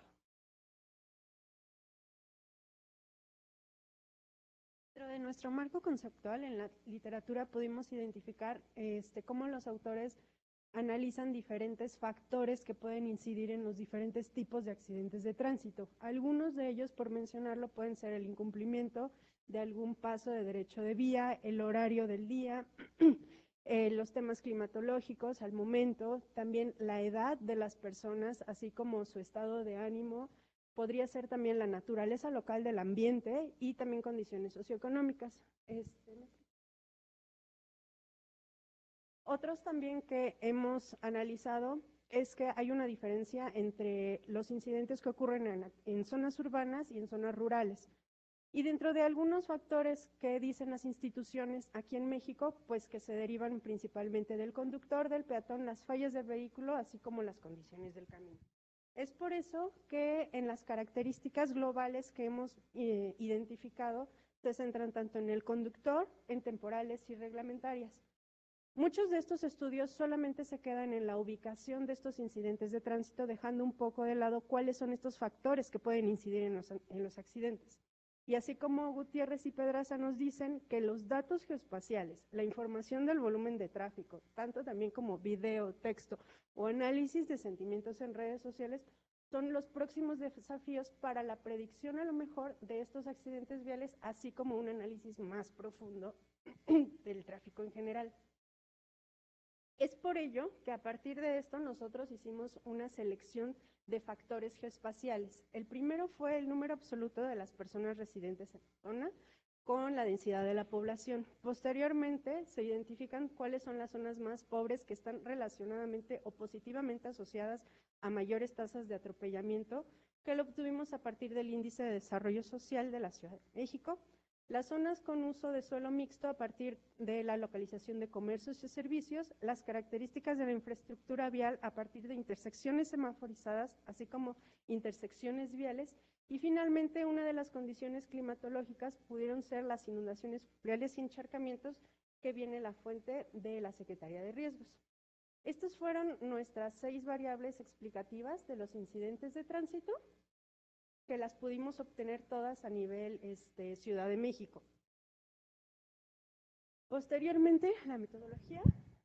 Dentro de nuestro marco conceptual en la literatura pudimos identificar este, cómo los autores analizan diferentes factores que pueden incidir en los diferentes tipos de accidentes de tránsito. Algunos de ellos, por mencionarlo, pueden ser el incumplimiento de algún paso de derecho de vía, el horario del día, eh, los temas climatológicos al momento, también la edad de las personas, así como su estado de ánimo, podría ser también la naturaleza local del ambiente y también condiciones socioeconómicas. Este, Otros también que hemos analizado es que hay una diferencia entre los incidentes que ocurren en, en zonas urbanas y en zonas rurales. Y dentro de algunos factores que dicen las instituciones aquí en México, pues que se derivan principalmente del conductor, del peatón, las fallas del vehículo, así como las condiciones del camino. Es por eso que en las características globales que hemos eh, identificado se centran tanto en el conductor, en temporales y reglamentarias. Muchos de estos estudios solamente se quedan en la ubicación de estos incidentes de tránsito, dejando un poco de lado cuáles son estos factores que pueden incidir en los, en los accidentes. Y así como Gutiérrez y Pedraza nos dicen que los datos geoespaciales, la información del volumen de tráfico, tanto también como video, texto o análisis de sentimientos en redes sociales, son los próximos desafíos para la predicción a lo mejor de estos accidentes viales, así como un análisis más profundo del tráfico en general. Es por ello que a partir de esto nosotros hicimos una selección de factores geoespaciales. El primero fue el número absoluto de las personas residentes en la zona con la densidad de la población. Posteriormente se identifican cuáles son las zonas más pobres que están relacionadamente o positivamente asociadas a mayores tasas de atropellamiento, que lo obtuvimos a partir del Índice de Desarrollo Social de la Ciudad de México. Las zonas con uso de suelo mixto a partir de la localización de comercios y servicios, las características de la infraestructura vial a partir de intersecciones semaforizadas, así como intersecciones viales, y finalmente una de las condiciones climatológicas pudieron ser las inundaciones fluviales y encharcamientos, que viene la fuente de la Secretaría de Riesgos. Estas fueron nuestras seis variables explicativas de los incidentes de tránsito, que las pudimos obtener todas a nivel este, Ciudad de México. Posteriormente, la metodología.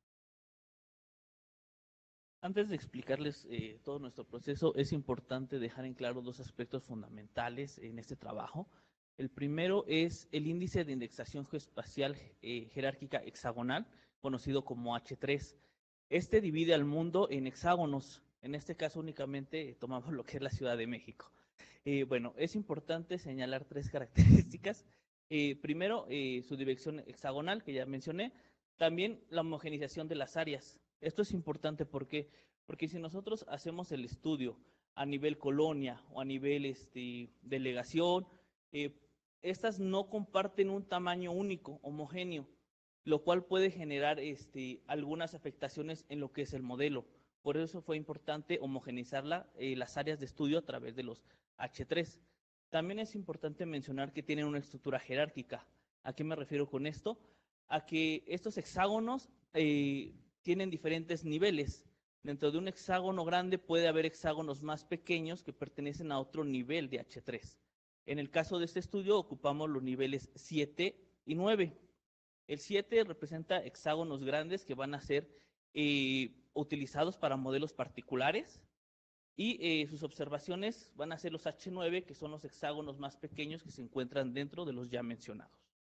Antes de explicarles eh, todo nuestro proceso, es importante dejar en claro dos aspectos fundamentales en este trabajo. El primero es el índice de indexación geoespacial eh, jerárquica hexagonal, conocido como H tres. Este divide al mundo en hexágonos. En este caso únicamente tomamos lo que es la Ciudad de México. Eh, bueno, es importante señalar tres características. Eh, primero, eh, su dirección hexagonal, que ya mencioné. También la homogenización de las áreas. Esto es importante porque, porque si nosotros hacemos el estudio a nivel colonia o a nivel este, delegación, eh, estas no comparten un tamaño único, homogéneo, lo cual puede generar este, algunas afectaciones en lo que es el modelo. Por eso fue importante homogeneizarla, eh, las áreas de estudio a través de los H tres. También es importante mencionar que tienen una estructura jerárquica. ¿A qué me refiero con esto? A que estos hexágonos eh, tienen diferentes niveles. Dentro de un hexágono grande puede haber hexágonos más pequeños que pertenecen a otro nivel de H tres. En el caso de este estudio ocupamos los niveles siete y nueve. El siete representa hexágonos grandes que van a ser eh, utilizados para modelos particulares, y eh, sus observaciones van a ser los H nueve, que son los hexágonos más pequeños que se encuentran dentro de los ya mencionados.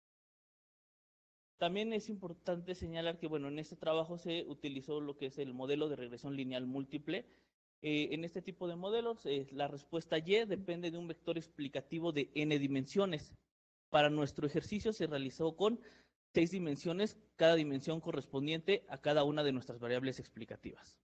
También es importante señalar que, bueno, en este trabajo se utilizó lo que es el modelo de regresión lineal múltiple. Eh, en este tipo de modelos, eh, la respuesta Y depende de un vector explicativo de n dimensiones. Para nuestro ejercicio se realizó con seis dimensiones, cada dimensión correspondiente a cada una de nuestras variables explicativas.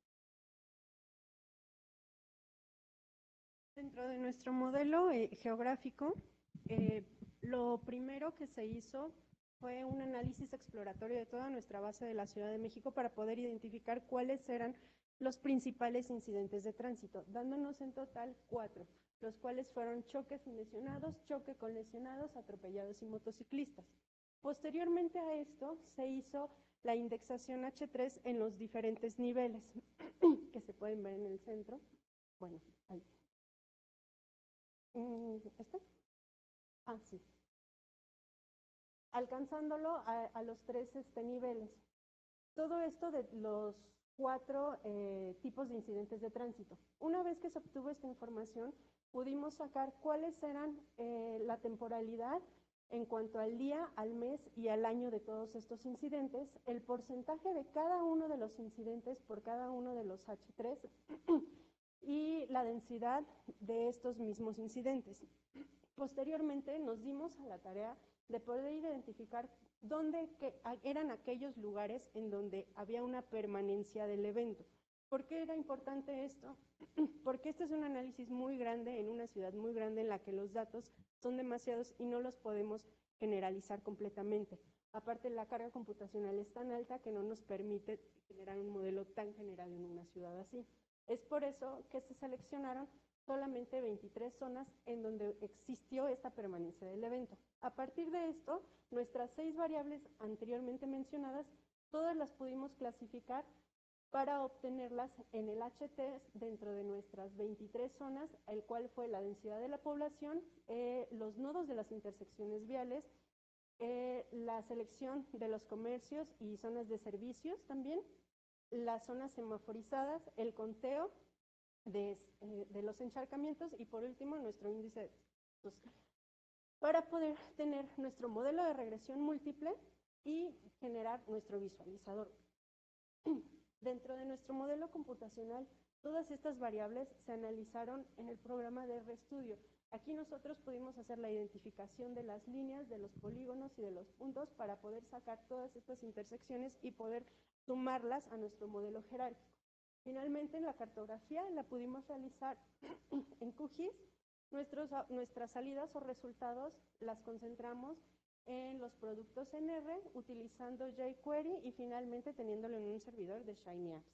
Dentro de nuestro modelo eh, geográfico, eh, lo primero que se hizo fue un análisis exploratorio de toda nuestra base de la Ciudad de México para poder identificar cuáles eran los principales incidentes de tránsito, dándonos en total cuatro, los cuales fueron choques sin lesionados, choque con lesionados, atropellados y motociclistas. Posteriormente a esto se hizo la indexación H tres en los diferentes niveles que se pueden ver en el centro. Bueno, ahí. ¿Este? Ah, sí. Alcanzándolo a, a los tres este, niveles. Todo esto de los cuatro eh, tipos de incidentes de tránsito. Una vez que se obtuvo esta información, pudimos sacar cuáles eran eh, la temporalidad en cuanto al día, al mes y al año de todos estos incidentes, el porcentaje de cada uno de los incidentes por cada uno de los H tres y la densidad de estos mismos incidentes. Posteriormente nos dimos a la tarea de poder identificar dónde que eran aquellos lugares en donde había una permanencia del evento. ¿Por qué era importante esto? Porque este es un análisis muy grande en una ciudad muy grande en la que los datos son demasiados y no los podemos generalizar completamente. Aparte, la carga computacional es tan alta que no nos permite generar un modelo tan general en una ciudad así. Es por eso que se seleccionaron solamente veintitrés zonas en donde existió esta permanencia del evento. A partir de esto, nuestras seis variables anteriormente mencionadas, todas las pudimos clasificar para obtenerlas en el H T dentro de nuestras veintitrés zonas, el cual fue la densidad de la población, eh, los nodos de las intersecciones viales, eh, la selección de los comercios y zonas de servicios también, las zonas semaforizadas, el conteo de, eh, de los encharcamientos y por último nuestro índice de datos, para poder tener nuestro modelo de regresión múltiple y generar nuestro visualizador. Dentro de nuestro modelo computacional, todas estas variables se analizaron en el programa de RStudio. Aquí nosotros pudimos hacer la identificación de las líneas, de los polígonos y de los puntos para poder sacar todas estas intersecciones y poder sumarlas a nuestro modelo jerárquico. Finalmente, en la cartografía la pudimos realizar en QGIS. Nuestros, nuestras salidas o resultados las concentramos en los productos en R, utilizando jQuery y finalmente teniéndolo en un servidor de Shiny Apps.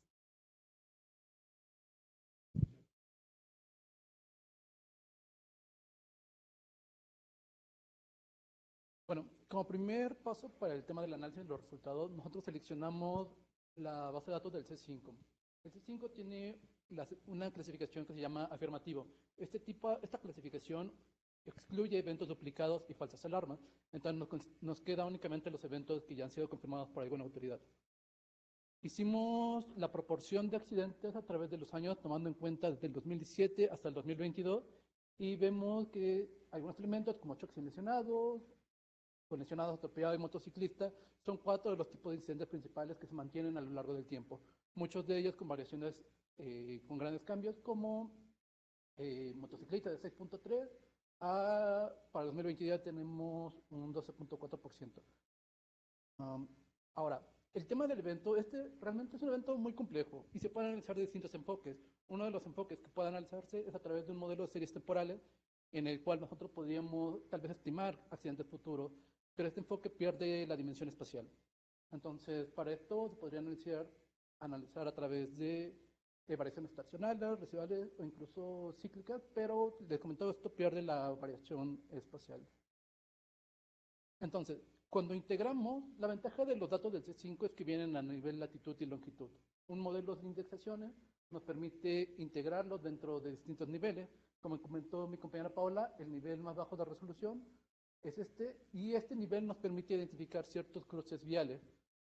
Bueno, como primer paso para el tema del análisis de los resultados, nosotros seleccionamos la base de datos del C cinco. El C cinco tiene la- una clasificación que se llama afirmativo. Este tipo, esta clasificación excluye eventos duplicados y falsas alarmas, entonces nos, cons- nos queda únicamente los eventos que ya han sido confirmados por alguna autoridad. Hicimos la proporción de accidentes a través de los años, tomando en cuenta desde el dos mil diecisiete hasta el dos mil veintidós, y vemos que algunos elementos como choques sin lesionados, con lesionados, atropellado y motociclista, son cuatro de los tipos de incidentes principales que se mantienen a lo largo del tiempo. Muchos de ellos con variaciones eh, con grandes cambios, como eh, motociclista de seis punto tres, a, para dos mil veintidós tenemos un doce punto cuatro por ciento. Um, ahora, el tema del evento, este realmente es un evento muy complejo y se pueden analizar de distintos enfoques. Uno de los enfoques que puede analizarse es a través de un modelo de series temporales en el cual nosotros podríamos tal vez estimar accidentes futuros, pero este enfoque pierde la dimensión espacial. Entonces, para esto se podría analizar, analizar a través de, de variaciones estacionales, residuales o incluso cíclicas, pero les comentaba, esto pierde la variación espacial. Entonces, cuando integramos, la ventaja de los datos del C cinco es que vienen a nivel latitud y longitud. Un modelo de indexaciones nos permite integrarlos dentro de distintos niveles. Como comentó mi compañera Paola, el nivel más bajo de resolución es este, y este nivel nos permite identificar ciertos cruces viales.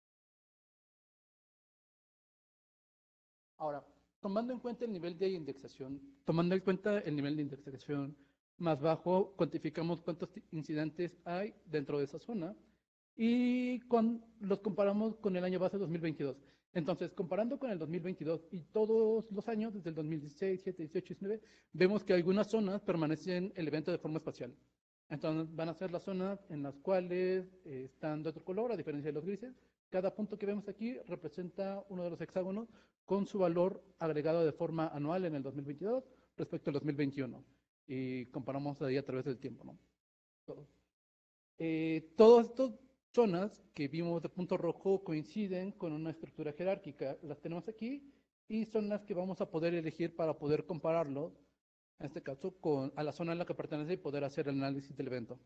Ahora, tomando en cuenta el nivel de indexación, tomando en cuenta el nivel de indexación más bajo, cuantificamos cuántos incidentes hay dentro de esa zona y con, los comparamos con el año base dos mil veintidós. Entonces, comparando con el dos mil veintidós y todos los años, desde el dos mil dieciséis, diecisiete, dieciocho, diecinueve, vemos que algunas zonas permanecen el evento de forma espacial. Entonces, van a ser las zonas en las cuales eh, están de otro color, a diferencia de los grises. Cada punto que vemos aquí representa uno de los hexágonos con su valor agregado de forma anual en el dos mil veintidós respecto al dos mil veintiuno. Y comparamos ahí a través del tiempo, ¿no? Todo. Eh, todas estas zonas que vimos de punto rojo coinciden con una estructura jerárquica. Las tenemos aquí y son las que vamos a poder elegir para poder compararlo, en este caso, con, a la zona en la que pertenece y poder hacer el análisis del evento.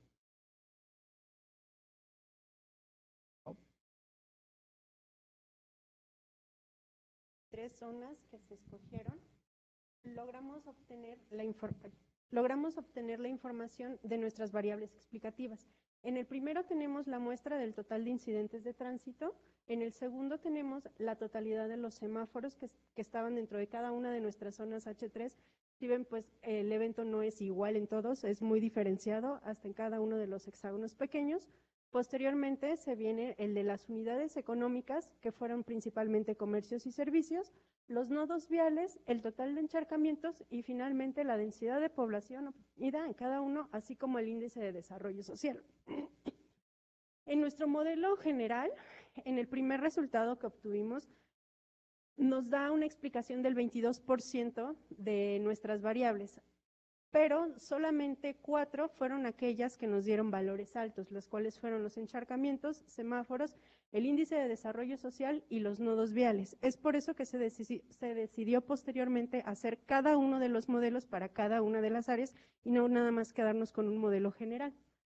Tres zonas que se escogieron, logramos obtener la información. Logramos obtener la información de nuestras variables explicativas. En el primero tenemos la muestra del total de incidentes de tránsito. En el segundo tenemos la totalidad de los semáforos que, que estaban dentro de cada una de nuestras zonas H tres. Si ven, pues el evento no es igual en todos, es muy diferenciado hasta en cada uno de los hexágonos pequeños. Posteriormente se viene el de las unidades económicas, que fueron principalmente comercios y servicios, los nodos viales, el total de encharcamientos y finalmente la densidad de población obtenida en cada uno, así como el índice de desarrollo social. En nuestro modelo general, en el primer resultado que obtuvimos, nos da una explicación del veintidós por ciento de nuestras variables, pero solamente cuatro fueron aquellas que nos dieron valores altos, las cuales fueron los encharcamientos, semáforos, el índice de desarrollo social y los nodos viales. Es por eso que se decidió, se decidió posteriormente hacer cada uno de los modelos para cada una de las áreas y no nada más quedarnos con un modelo general.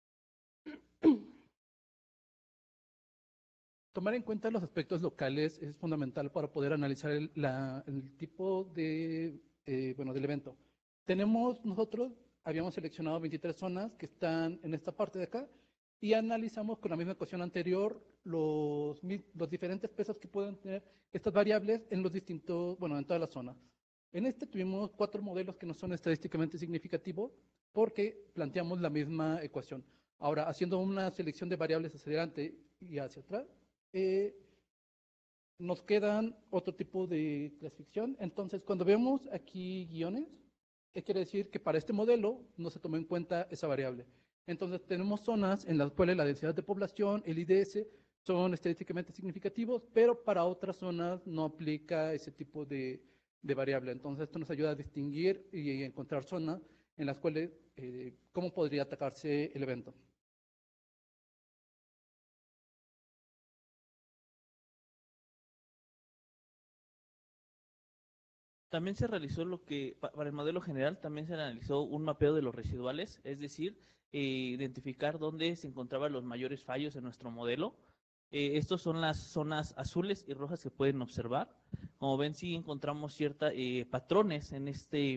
Tomar en cuenta los aspectos locales es fundamental para poder analizar el, la, el tipo de, eh, bueno, del evento. Tenemos nosotros, habíamos seleccionado veintitrés zonas que están en esta parte de acá y analizamos con la misma ecuación anterior los, los diferentes pesos que pueden tener estas variables en los distintos, bueno, en todas las zonas. En este tuvimos cuatro modelos que no son estadísticamente significativos porque planteamos la misma ecuación. Ahora, haciendo una selección de variables hacia adelante y hacia atrás, eh, nos quedan otro tipo de clasificación. Entonces, cuando vemos aquí guiones, ¿qué quiere decir? Que para este modelo no se tomó en cuenta esa variable. Entonces, tenemos zonas en las cuales la densidad de población, el I D S, son estadísticamente significativos, pero para otras zonas no aplica ese tipo de, de variable. Entonces, esto nos ayuda a distinguir y encontrar zonas en las cuales, eh, cómo podría atacarse el evento. También se realizó lo que, pa- para el modelo general, también se analizó un mapeo de los residuales, es decir, eh, identificar dónde se encontraban los mayores fallos en nuestro modelo. Eh, estos son las zonas azules y rojas que pueden observar. Como ven, sí encontramos ciertos eh, patrones en este,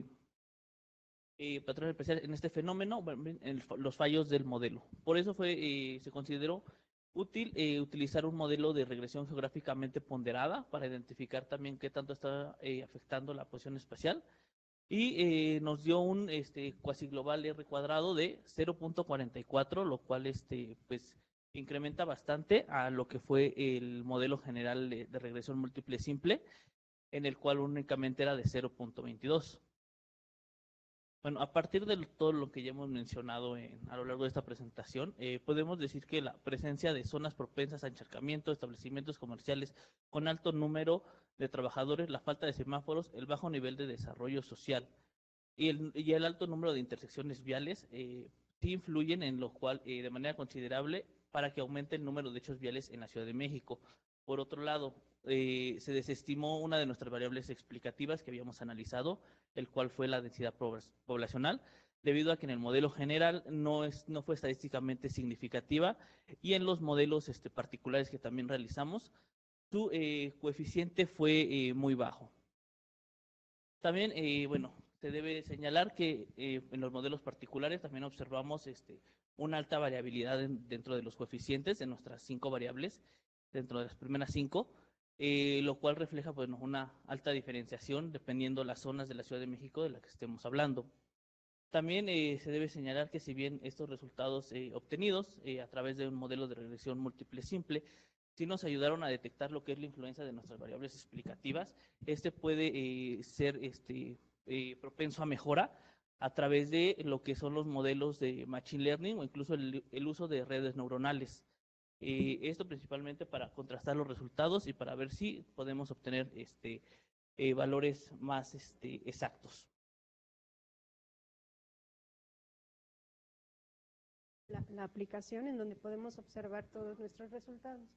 eh, patrón especial en este fenómeno, bueno, en el fa- los fallos del modelo. Por eso fue, eh, se consideró útil eh, utilizar un modelo de regresión geográficamente ponderada para identificar también qué tanto está eh, afectando la posición espacial. Y eh, nos dio un este, cuasi global R cuadrado de cero punto cuarenta y cuatro, lo cual este, pues, incrementa bastante a lo que fue el modelo general de, de regresión múltiple simple, en el cual únicamente era de cero punto veintidós. Bueno, a partir de todo lo que ya hemos mencionado en, a lo largo de esta presentación, eh, podemos decir que la presencia de zonas propensas a encharcamiento, establecimientos comerciales con alto número de trabajadores, la falta de semáforos, el bajo nivel de desarrollo social y el, y el alto número de intersecciones viales eh, sí influyen en lo cual eh, de manera considerable para que aumente el número de hechos viales en la Ciudad de México. Por otro lado, eh, se desestimó una de nuestras variables explicativas que habíamos analizado, el cual fue la densidad poblacional, debido a que en el modelo general no, es, no fue estadísticamente significativa y en los modelos este, particulares que también realizamos, su eh, coeficiente fue eh, muy bajo. También, eh, bueno, se debe señalar que eh, en los modelos particulares también observamos este, una alta variabilidad en, dentro de los coeficientes de nuestras cinco variables, dentro de las primeras cinco, eh, lo cual refleja bueno, una alta diferenciación dependiendo las zonas de la Ciudad de México de la que estemos hablando. También eh, se debe señalar que si bien estos resultados eh, obtenidos eh, a través de un modelo de regresión múltiple simple sí nos ayudaron a detectar lo que es la influencia de nuestras variables explicativas, este puede eh, ser este, eh, propenso a mejora a través de lo que son los modelos de Machine Learning o incluso el, el uso de redes neuronales. Eh, esto principalmente para contrastar los resultados y para ver si podemos obtener este, eh, valores más este, exactos. La, la aplicación en donde podemos observar todos nuestros resultados.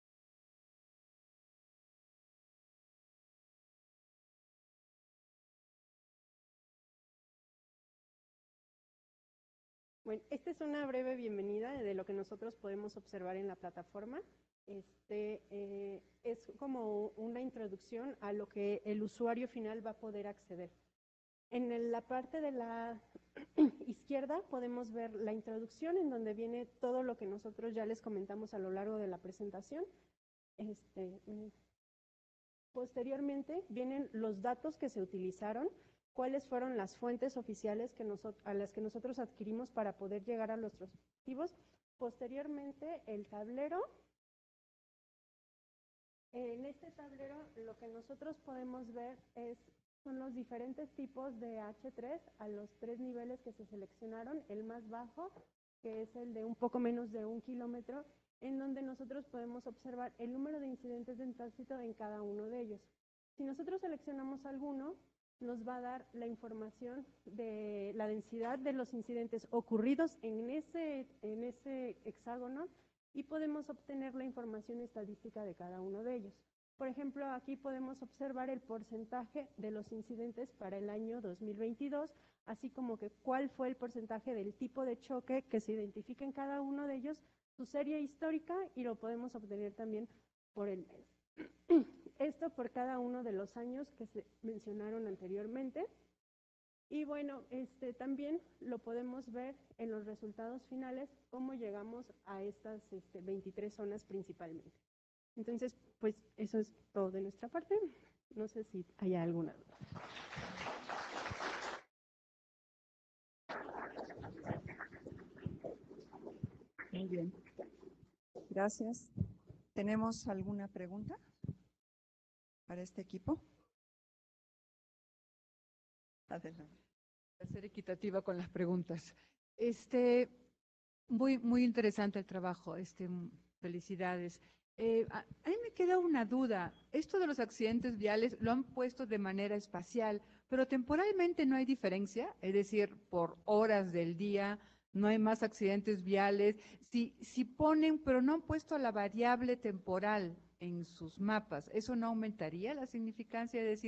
Bueno, esta es una breve bienvenida de lo que nosotros podemos observar en la plataforma. Este, eh, es como una introducción a lo que el usuario final va a poder acceder. En el, la parte de la izquierda podemos ver la introducción en donde viene todo lo que nosotros ya les comentamos a lo largo de la presentación. Este, posteriormente vienen los datos que se utilizaron, cuáles fueron las fuentes oficiales que a las que nosotros adquirimos para poder llegar a nuestros objetivos. Posteriormente, el tablero. En este tablero lo que nosotros podemos ver es, son los diferentes tipos de H tres a los tres niveles que se seleccionaron. El más bajo, que es el de un poco menos de un kilómetro, en donde nosotros podemos observar el número de incidentes de tránsito en cada uno de ellos. Si nosotros seleccionamos alguno, nos va a dar la información de la densidad de los incidentes ocurridos en ese, en ese hexágono y podemos obtener la información estadística de cada uno de ellos. Por ejemplo, aquí podemos observar el porcentaje de los incidentes para el año dos mil veintidós, así como que cuál fue el porcentaje del tipo de choque que se identifica en cada uno de ellos, su serie histórica, y lo podemos obtener también por el mes. Esto por cada uno de los años que se mencionaron anteriormente. Y bueno, este, también lo podemos ver en los resultados finales, cómo llegamos a estas este, veintitrés zonas principalmente. Entonces, pues eso es todo de nuestra parte. No sé si hay alguna duda. Muy bien. Gracias. ¿Tenemos alguna pregunta para este equipo? Adelante. Para ser equitativa con las preguntas. Este, muy, muy interesante el trabajo. Este, felicidades. Eh, a, a mí me queda una duda. Esto de los accidentes viales lo han puesto de manera espacial, pero temporalmente no hay diferencia, es decir, por horas del día no hay más accidentes viales. Si, si ponen, pero no han puesto la variable temporal en sus mapas, ¿eso no aumentaría la significancia? Es decir,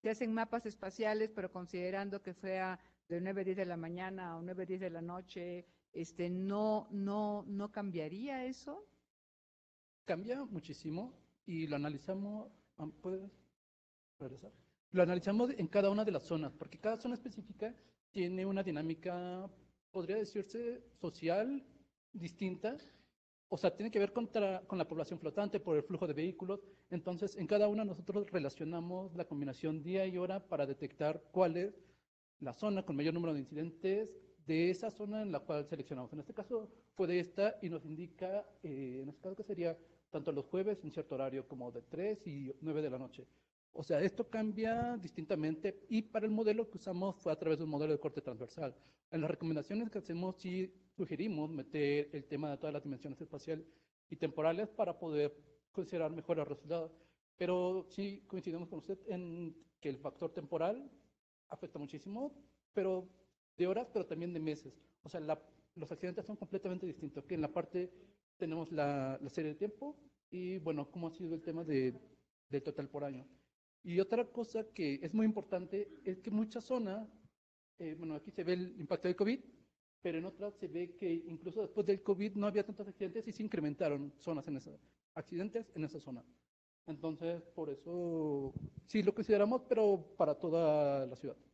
se hacen mapas espaciales, pero considerando que sea de nueve a diez de la mañana o nueve a diez de la noche, este, ¿no, no, no cambiaría eso? Cambia muchísimo y lo analizamos, ah, ¿puedes regresar? Lo analizamos en cada una de las zonas, porque cada zona específica tiene una dinámica, podría decirse, social distinta. O sea, tiene que ver contra, con la población flotante por el flujo de vehículos. Entonces, en cada una nosotros relacionamos la combinación día y hora para detectar cuál es la zona con mayor número de incidentes de esa zona en la cual seleccionamos. En este caso fue de esta y nos indica, eh, en este caso que sería tanto los jueves en cierto horario como de tres y nueve de la noche. O sea, esto cambia distintamente y para el modelo que usamos fue a través de un modelo de corte transversal. En las recomendaciones que hacemos sí sugerimos meter el tema de todas las dimensiones espaciales y temporales para poder considerar mejores resultados. Pero sí coincidimos con usted en que el factor temporal afecta muchísimo, pero de horas, pero también de meses. O sea, la, los accidentes son completamente distintos, que en la parte tenemos la, la serie de tiempo y, bueno, cómo ha sido el tema de, del total por año. Y otra cosa que es muy importante es que muchas zonas, eh, bueno, aquí se ve el impacto del COVID, pero en otras se ve que incluso después del COVID no había tantos accidentes y se incrementaron zonas en esa, accidentes en esa zona. Entonces, por eso sí lo consideramos, pero para toda la ciudad.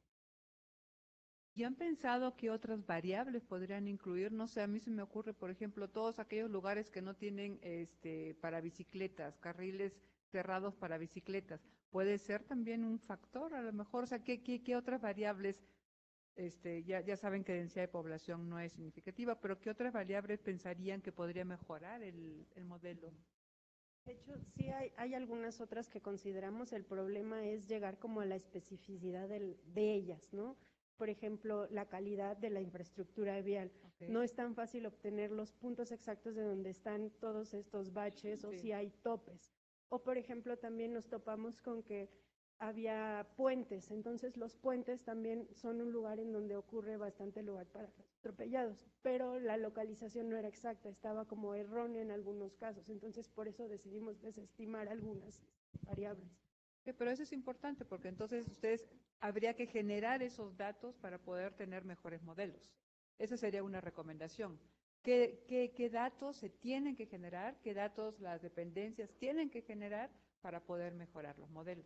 ¿Y han pensado qué otras variables podrían incluir? No sé, a mí se me ocurre, por ejemplo, todos aquellos lugares que no tienen este, para bicicletas, carriles cerrados para bicicletas. ¿Puede ser también un factor a lo mejor? O sea, ¿qué, qué, qué otras variables? Este, ya, ya saben que densidad de población no es significativa, pero ¿qué otras variables pensarían que podría mejorar el, el modelo? De hecho, sí hay, hay algunas otras que consideramos. El problema es llegar como a la especificidad del, de ellas, ¿no? Por ejemplo, la calidad de la infraestructura vial. Okay. No es tan fácil obtener los puntos exactos de donde están todos estos baches, sí, o si hay topes. O, por ejemplo, también nos topamos con que había puentes, entonces los puentes también son un lugar en donde ocurre bastante lugar para atropellados, pero la localización no era exacta, estaba como errónea en algunos casos, entonces por eso decidimos desestimar algunas variables. Sí, pero eso es importante porque entonces ustedes habría que generar esos datos para poder tener mejores modelos. Esa sería una recomendación. ¿Qué, qué, qué datos se tienen que generar? ¿Qué datos las dependencias tienen que generar para poder mejorar los modelos?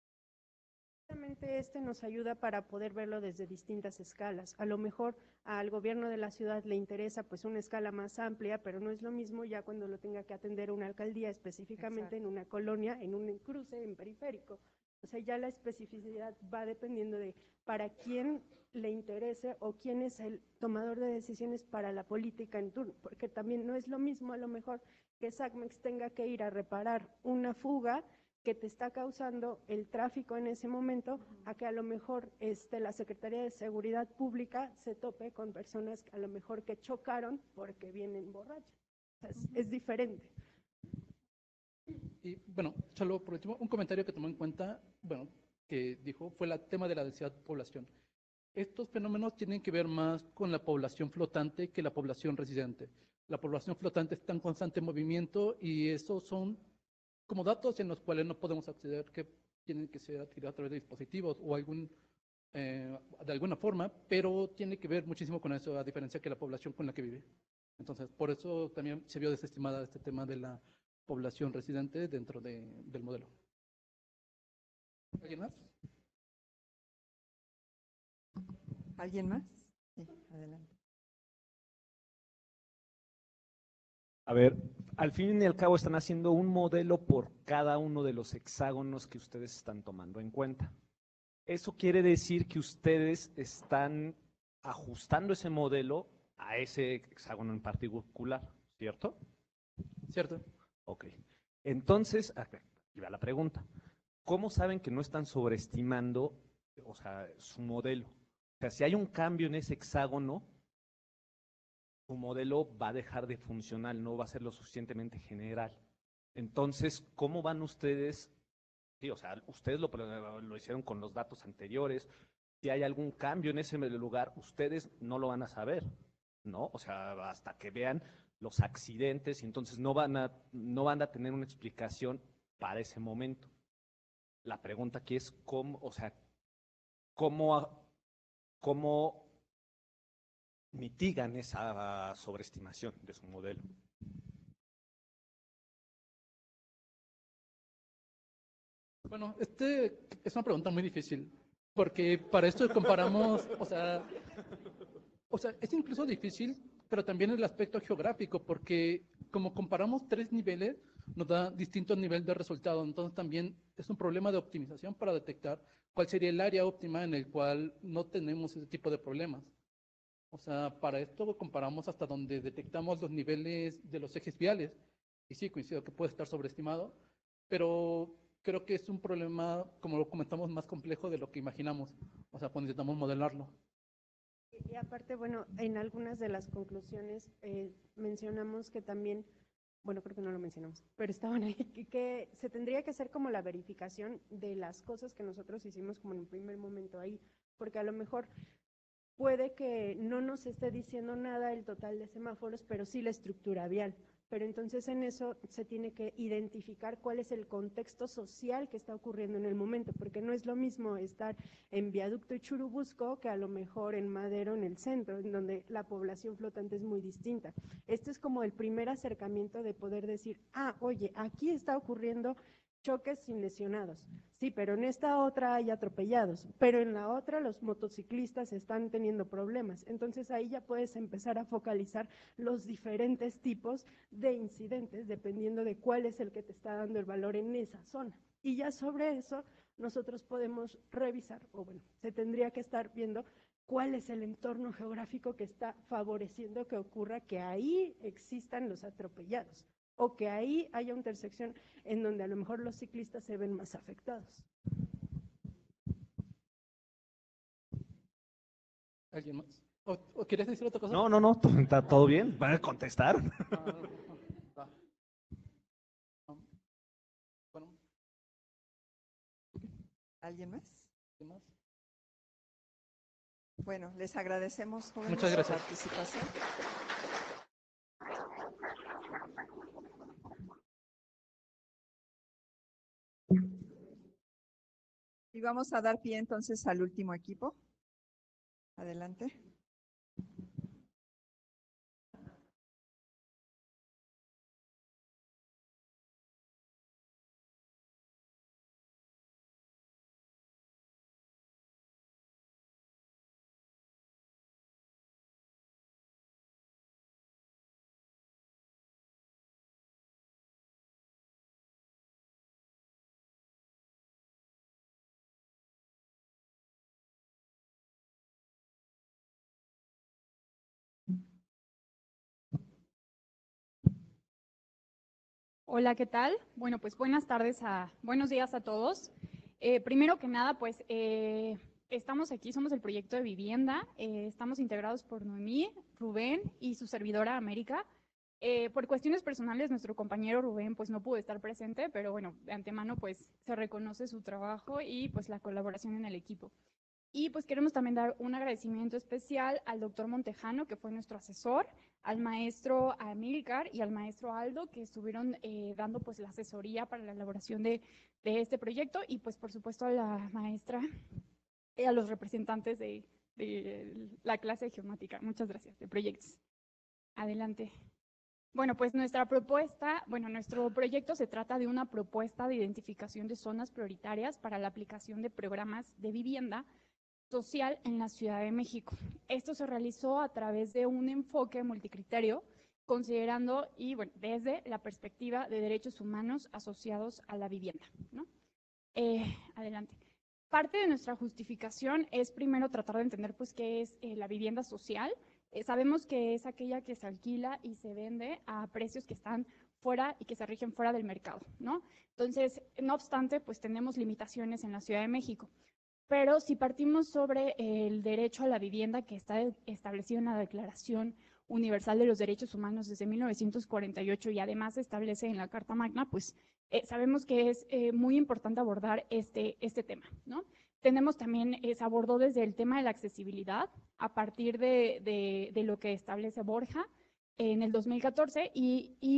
Este nos ayuda para poder verlo desde distintas escalas. A lo mejor al gobierno de la ciudad le interesa pues una escala más amplia, pero no es lo mismo ya cuando lo tenga que atender una alcaldía específicamente. Exacto. En una colonia, en un cruce, en periférico. O sea, ya la especificidad va dependiendo de para quién le interese o quién es el tomador de decisiones para la política en turno, porque también no es lo mismo a lo mejor que SACMEX tenga que ir a reparar una fuga que te está causando el tráfico en ese momento, a que a lo mejor este, la Secretaría de Seguridad Pública se tope con personas que a lo mejor que chocaron porque vienen borrachas. O sea, es, es diferente. Y bueno, solo por último, un comentario que tomó en cuenta, bueno, que dijo, fue el tema de la densidad de población. Estos fenómenos tienen que ver más con la población flotante que la población residente. La población flotante está en constante movimiento y esos son como datos en los cuales no podemos acceder, que tienen que ser adquiridos a través de dispositivos o algún, eh, de alguna forma, pero tiene que ver muchísimo con eso, a diferencia que la población con la que vive. Entonces, por eso también se vio desestimada este tema de la población residente dentro de, del modelo. ¿Alguien más? ¿Alguien más? Sí, adelante. A ver, al fin y al cabo están haciendo un modelo por cada uno de los hexágonos que ustedes están tomando en cuenta. Eso quiere decir que ustedes están ajustando ese modelo a ese hexágono en particular, ¿cierto? Cierto. Ok. Entonces, aquí va la pregunta. ¿Cómo saben que no están sobreestimando, o sea, su modelo? O sea, si hay un cambio en ese hexágono, su modelo va a dejar de funcionar, no va a ser lo suficientemente general. Entonces, ¿cómo van ustedes? Sí, o sea, ustedes lo, lo hicieron con los datos anteriores. Si hay algún cambio en ese lugar, ustedes no lo van a saber, ¿no? O sea, hasta que vean los accidentes, y entonces no van a, no van a tener una explicación para ese momento. La pregunta aquí es cómo, o sea, cómo, cómo mitigan esa sobreestimación de su modelo. Bueno, este es una pregunta muy difícil, porque para esto comparamos, o sea, o sea, es incluso difícil, pero también el aspecto geográfico, porque como comparamos tres niveles, nos da distintos niveles de resultado. Entonces también es un problema de optimización para detectar cuál sería el área óptima en el cual no tenemos ese tipo de problemas. O sea, para esto comparamos hasta donde detectamos los niveles de los ejes viales. Y sí, coincido que puede estar sobreestimado, pero creo que es un problema, como lo comentamos, más complejo de lo que imaginamos. O sea, cuando intentamos modelarlo. Y, y aparte, bueno, en algunas de las conclusiones eh, mencionamos que también, bueno, creo que no lo mencionamos, pero estaban ahí, que, que se tendría que hacer como la verificación de las cosas que nosotros hicimos como en un primer momento ahí, porque a lo mejor puede que no nos esté diciendo nada el total de semáforos, pero sí la estructura vial. Pero entonces en eso se tiene que identificar cuál es el contexto social que está ocurriendo en el momento, porque no es lo mismo estar en Viaducto y Churubusco que a lo mejor en Madero, en el centro, en donde la población flotante es muy distinta. Este es como el primer acercamiento de poder decir, ah, oye, aquí está ocurriendo choques sin lesionados. Sí, pero en esta otra hay atropellados, pero en la otra los motociclistas están teniendo problemas. Entonces ahí ya puedes empezar a focalizar los diferentes tipos de incidentes dependiendo de cuál es el que te está dando el valor en esa zona. Y ya sobre eso nosotros podemos revisar, o bueno, se tendría que estar viendo cuál es el entorno geográfico que está favoreciendo que ocurra que ahí existan los atropellados, o que ahí haya una intersección en donde a lo mejor los ciclistas se ven más afectados. ¿Alguien más? ¿O, o quieres decir otra cosa? No, no, no, está todo bien. ¿Van a contestar? Ah, va. Bueno. ¿Alguien más? ¿Alguien más? Bueno, les agradecemos, jóvenes, Muchas gracias. su participación. Y vamos a dar pie entonces al último equipo. Adelante. Hola, ¿qué tal? Bueno, pues buenas tardes, a, buenos días a todos. Eh, primero que nada, pues eh, estamos aquí, somos el proyecto de vivienda, eh, estamos integrados por Noemí, Rubén y su servidora América. Eh, por cuestiones personales, nuestro compañero Rubén pues no pudo estar presente, pero bueno, de antemano pues se reconoce su trabajo y pues la colaboración en el equipo. Y pues queremos también dar un agradecimiento especial al doctor Montejano, que fue nuestro asesor, al maestro Amílcar y al maestro Aldo, que estuvieron eh, dando pues la asesoría para la elaboración de, de este proyecto, y pues por supuesto a la maestra y a los representantes de, de la clase de geomática. Muchas gracias, de proyectos. Adelante. Bueno, pues nuestra propuesta, bueno, nuestro proyecto se trata de una propuesta de identificación de zonas prioritarias para la aplicación de programas de vivienda social en la Ciudad de México. Esto se realizó a través de un enfoque multicriterio, considerando y bueno, desde la perspectiva de derechos humanos asociados a la vivienda, ¿no? Eh, adelante. Parte de nuestra justificación es primero tratar de entender pues qué es eh, la vivienda social. Eh, sabemos que es aquella que se alquila y se vende a precios que están fuera y que se rigen fuera del mercado, ¿no? Entonces, no obstante, pues tenemos limitaciones en la Ciudad de México. Pero si partimos sobre el derecho a la vivienda que está establecido en la Declaración Universal de los Derechos Humanos desde mil novecientos cuarenta y ocho y además se establece en la Carta Magna, pues eh, sabemos que es eh, muy importante abordar este, este tema, ¿no? Tenemos también, eh, se abordó desde el tema de la accesibilidad a partir de, de, de lo que establece Borja en el dos mil catorce y, y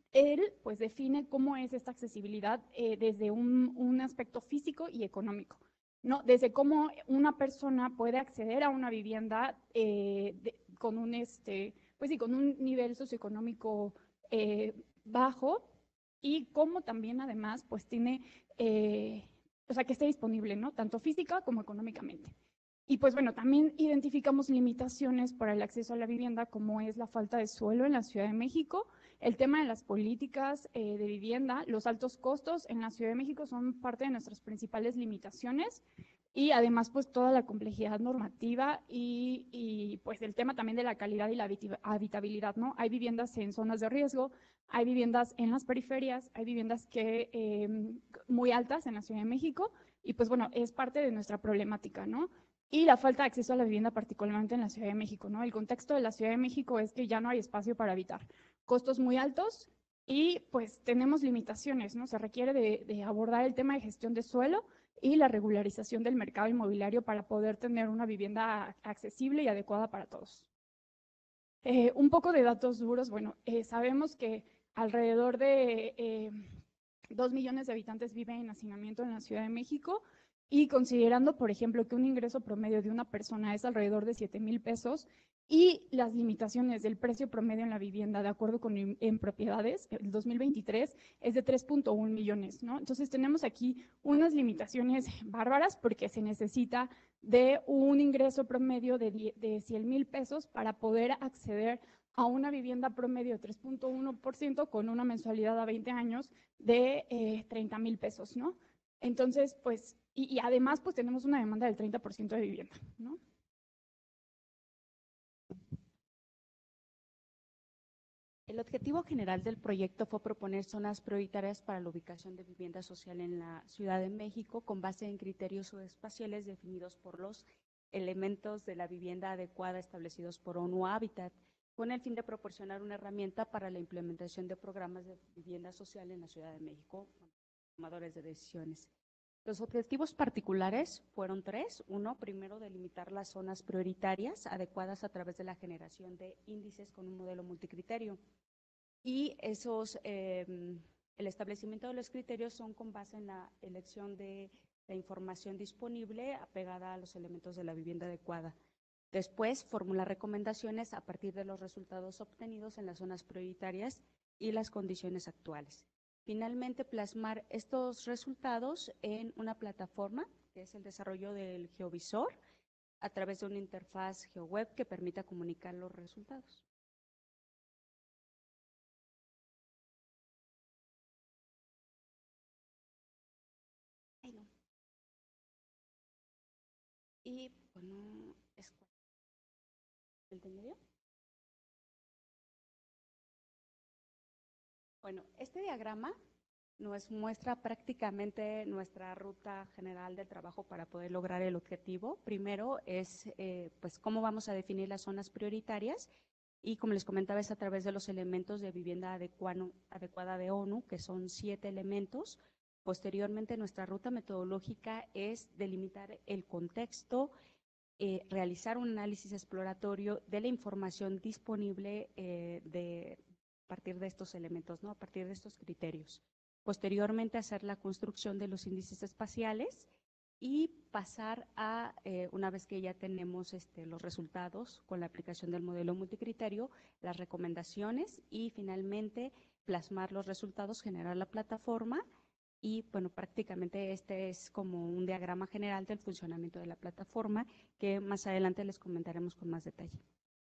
Él pues define cómo es esta accesibilidad eh, desde un, un aspecto físico y económico, ¿no? Desde cómo una persona puede acceder a una vivienda eh, de, con un este, pues sí, con un nivel socioeconómico eh, bajo, y cómo también además pues tiene, eh, o sea, que esté disponible, ¿no? Tanto física como económicamente. Y pues bueno, también identificamos limitaciones para el acceso a la vivienda, como es la falta de suelo en la Ciudad de México, el tema de las políticas eh, de vivienda, los altos costos en la Ciudad de México son parte de nuestras principales limitaciones, y además pues toda la complejidad normativa y, y pues el tema también de la calidad y la habitabilidad, ¿no? Hay viviendas en zonas de riesgo, hay viviendas en las periferias, hay viviendas que eh, muy altas en la Ciudad de México, y pues bueno, es parte de nuestra problemática, ¿no? Y la falta de acceso a la vivienda, particularmente en la Ciudad de México, ¿no? El contexto de la Ciudad de México es que ya no hay espacio para habitar, costos muy altos, y pues tenemos limitaciones, ¿no? Se requiere de, de abordar el tema de gestión de suelo y la regularización del mercado inmobiliario para poder tener una vivienda accesible y adecuada para todos. Eh, un poco de datos duros, bueno, eh, sabemos que alrededor de eh, dos millones de habitantes viven en hacinamiento en la Ciudad de México, y considerando, por ejemplo, que un ingreso promedio de una persona es alrededor de siete mil pesos, y las limitaciones del precio promedio en la vivienda, de acuerdo con en propiedades, el dos mil veintitrés es de tres punto uno millones, ¿no? Entonces tenemos aquí unas limitaciones bárbaras, porque se necesita de un ingreso promedio de, de cien mil pesos para poder acceder a una vivienda promedio de tres punto uno por ciento con una mensualidad a veinte años de eh, treinta mil pesos, ¿no? Entonces, pues, y, y además, pues tenemos una demanda del treinta por ciento de vivienda, ¿no? El objetivo general del proyecto fue proponer zonas prioritarias para la ubicación de vivienda social en la Ciudad de México con base en criterios espaciales definidos por los elementos de la vivienda adecuada establecidos por ONU Habitat, con el fin de proporcionar una herramienta para la implementación de programas de vivienda social en la Ciudad de México, tomadores de decisiones. Los objetivos particulares fueron tres. Uno, primero, delimitar las zonas prioritarias adecuadas a través de la generación de índices con un modelo multicriterio. Y esos, eh, el establecimiento de los criterios son con base en la elección de la información disponible apegada a los elementos de la vivienda adecuada. Después, formular recomendaciones a partir de los resultados obtenidos en las zonas prioritarias y las condiciones actuales. Finalmente, plasmar estos resultados en una plataforma, que es el desarrollo del geovisor, a través de una interfaz GeoWeb que permita comunicar los resultados. Ay, no. Y, bueno, es el de medio. Bueno, este diagrama nos muestra prácticamente nuestra ruta general de trabajo para poder lograr el objetivo. Primero es eh, pues cómo vamos a definir las zonas prioritarias, y como les comentaba es a través de los elementos de vivienda adecuado, adecuada de ONU, que son siete elementos. Posteriormente, nuestra ruta metodológica es delimitar el contexto, eh, realizar un análisis exploratorio de la información disponible eh, de a partir de estos elementos, ¿no? A partir de estos criterios. Posteriormente, hacer la construcción de los índices espaciales y pasar a, eh, una vez que ya tenemos este, los resultados con la aplicación del modelo multicriterio, las recomendaciones, y finalmente plasmar los resultados, generar la plataforma. Y bueno, prácticamente este es como un diagrama general del funcionamiento de la plataforma, que más adelante les comentaremos con más detalle.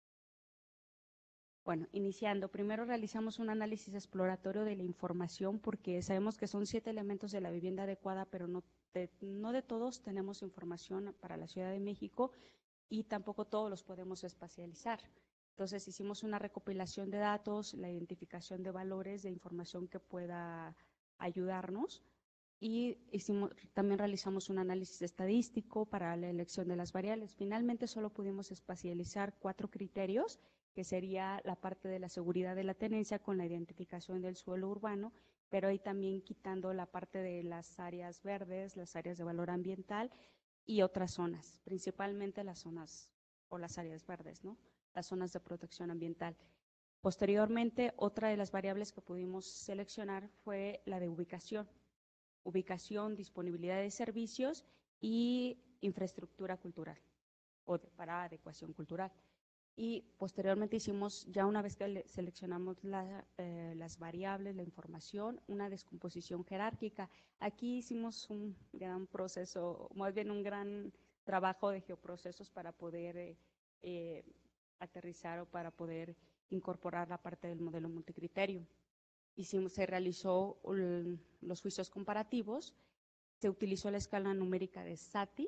Bueno, iniciando, primero realizamos un análisis exploratorio de la información, porque sabemos que son siete elementos de la vivienda adecuada, pero no de, no de todos tenemos información para la Ciudad de México, y tampoco todos los podemos espacializar. Entonces hicimos una recopilación de datos, la identificación de valores de información que pueda ayudarnos, y hicimos, también realizamos un análisis estadístico para la elección de las variables. Finalmente solo pudimos espacializar cuatro criterios, que sería la parte de la seguridad de la tenencia con la identificación del suelo urbano, pero ahí también quitando la parte de las áreas verdes, las áreas de valor ambiental y otras zonas, principalmente las zonas o las áreas verdes, ¿no? Las zonas de protección ambiental. Posteriormente, otra de las variables que pudimos seleccionar fue la de ubicación. Ubicación, disponibilidad de servicios y infraestructura cultural o de, para adecuación cultural. Y posteriormente hicimos, ya una vez que le, seleccionamos la, eh, las variables, la información, una descomposición jerárquica. Aquí hicimos un gran proceso, más bien un gran trabajo de geoprocesos para poder eh, eh, aterrizar o para poder incorporar la parte del modelo multicriterio. Hicimos, se realizó un, los juicios comparativos, se utilizó la escala numérica de SATI.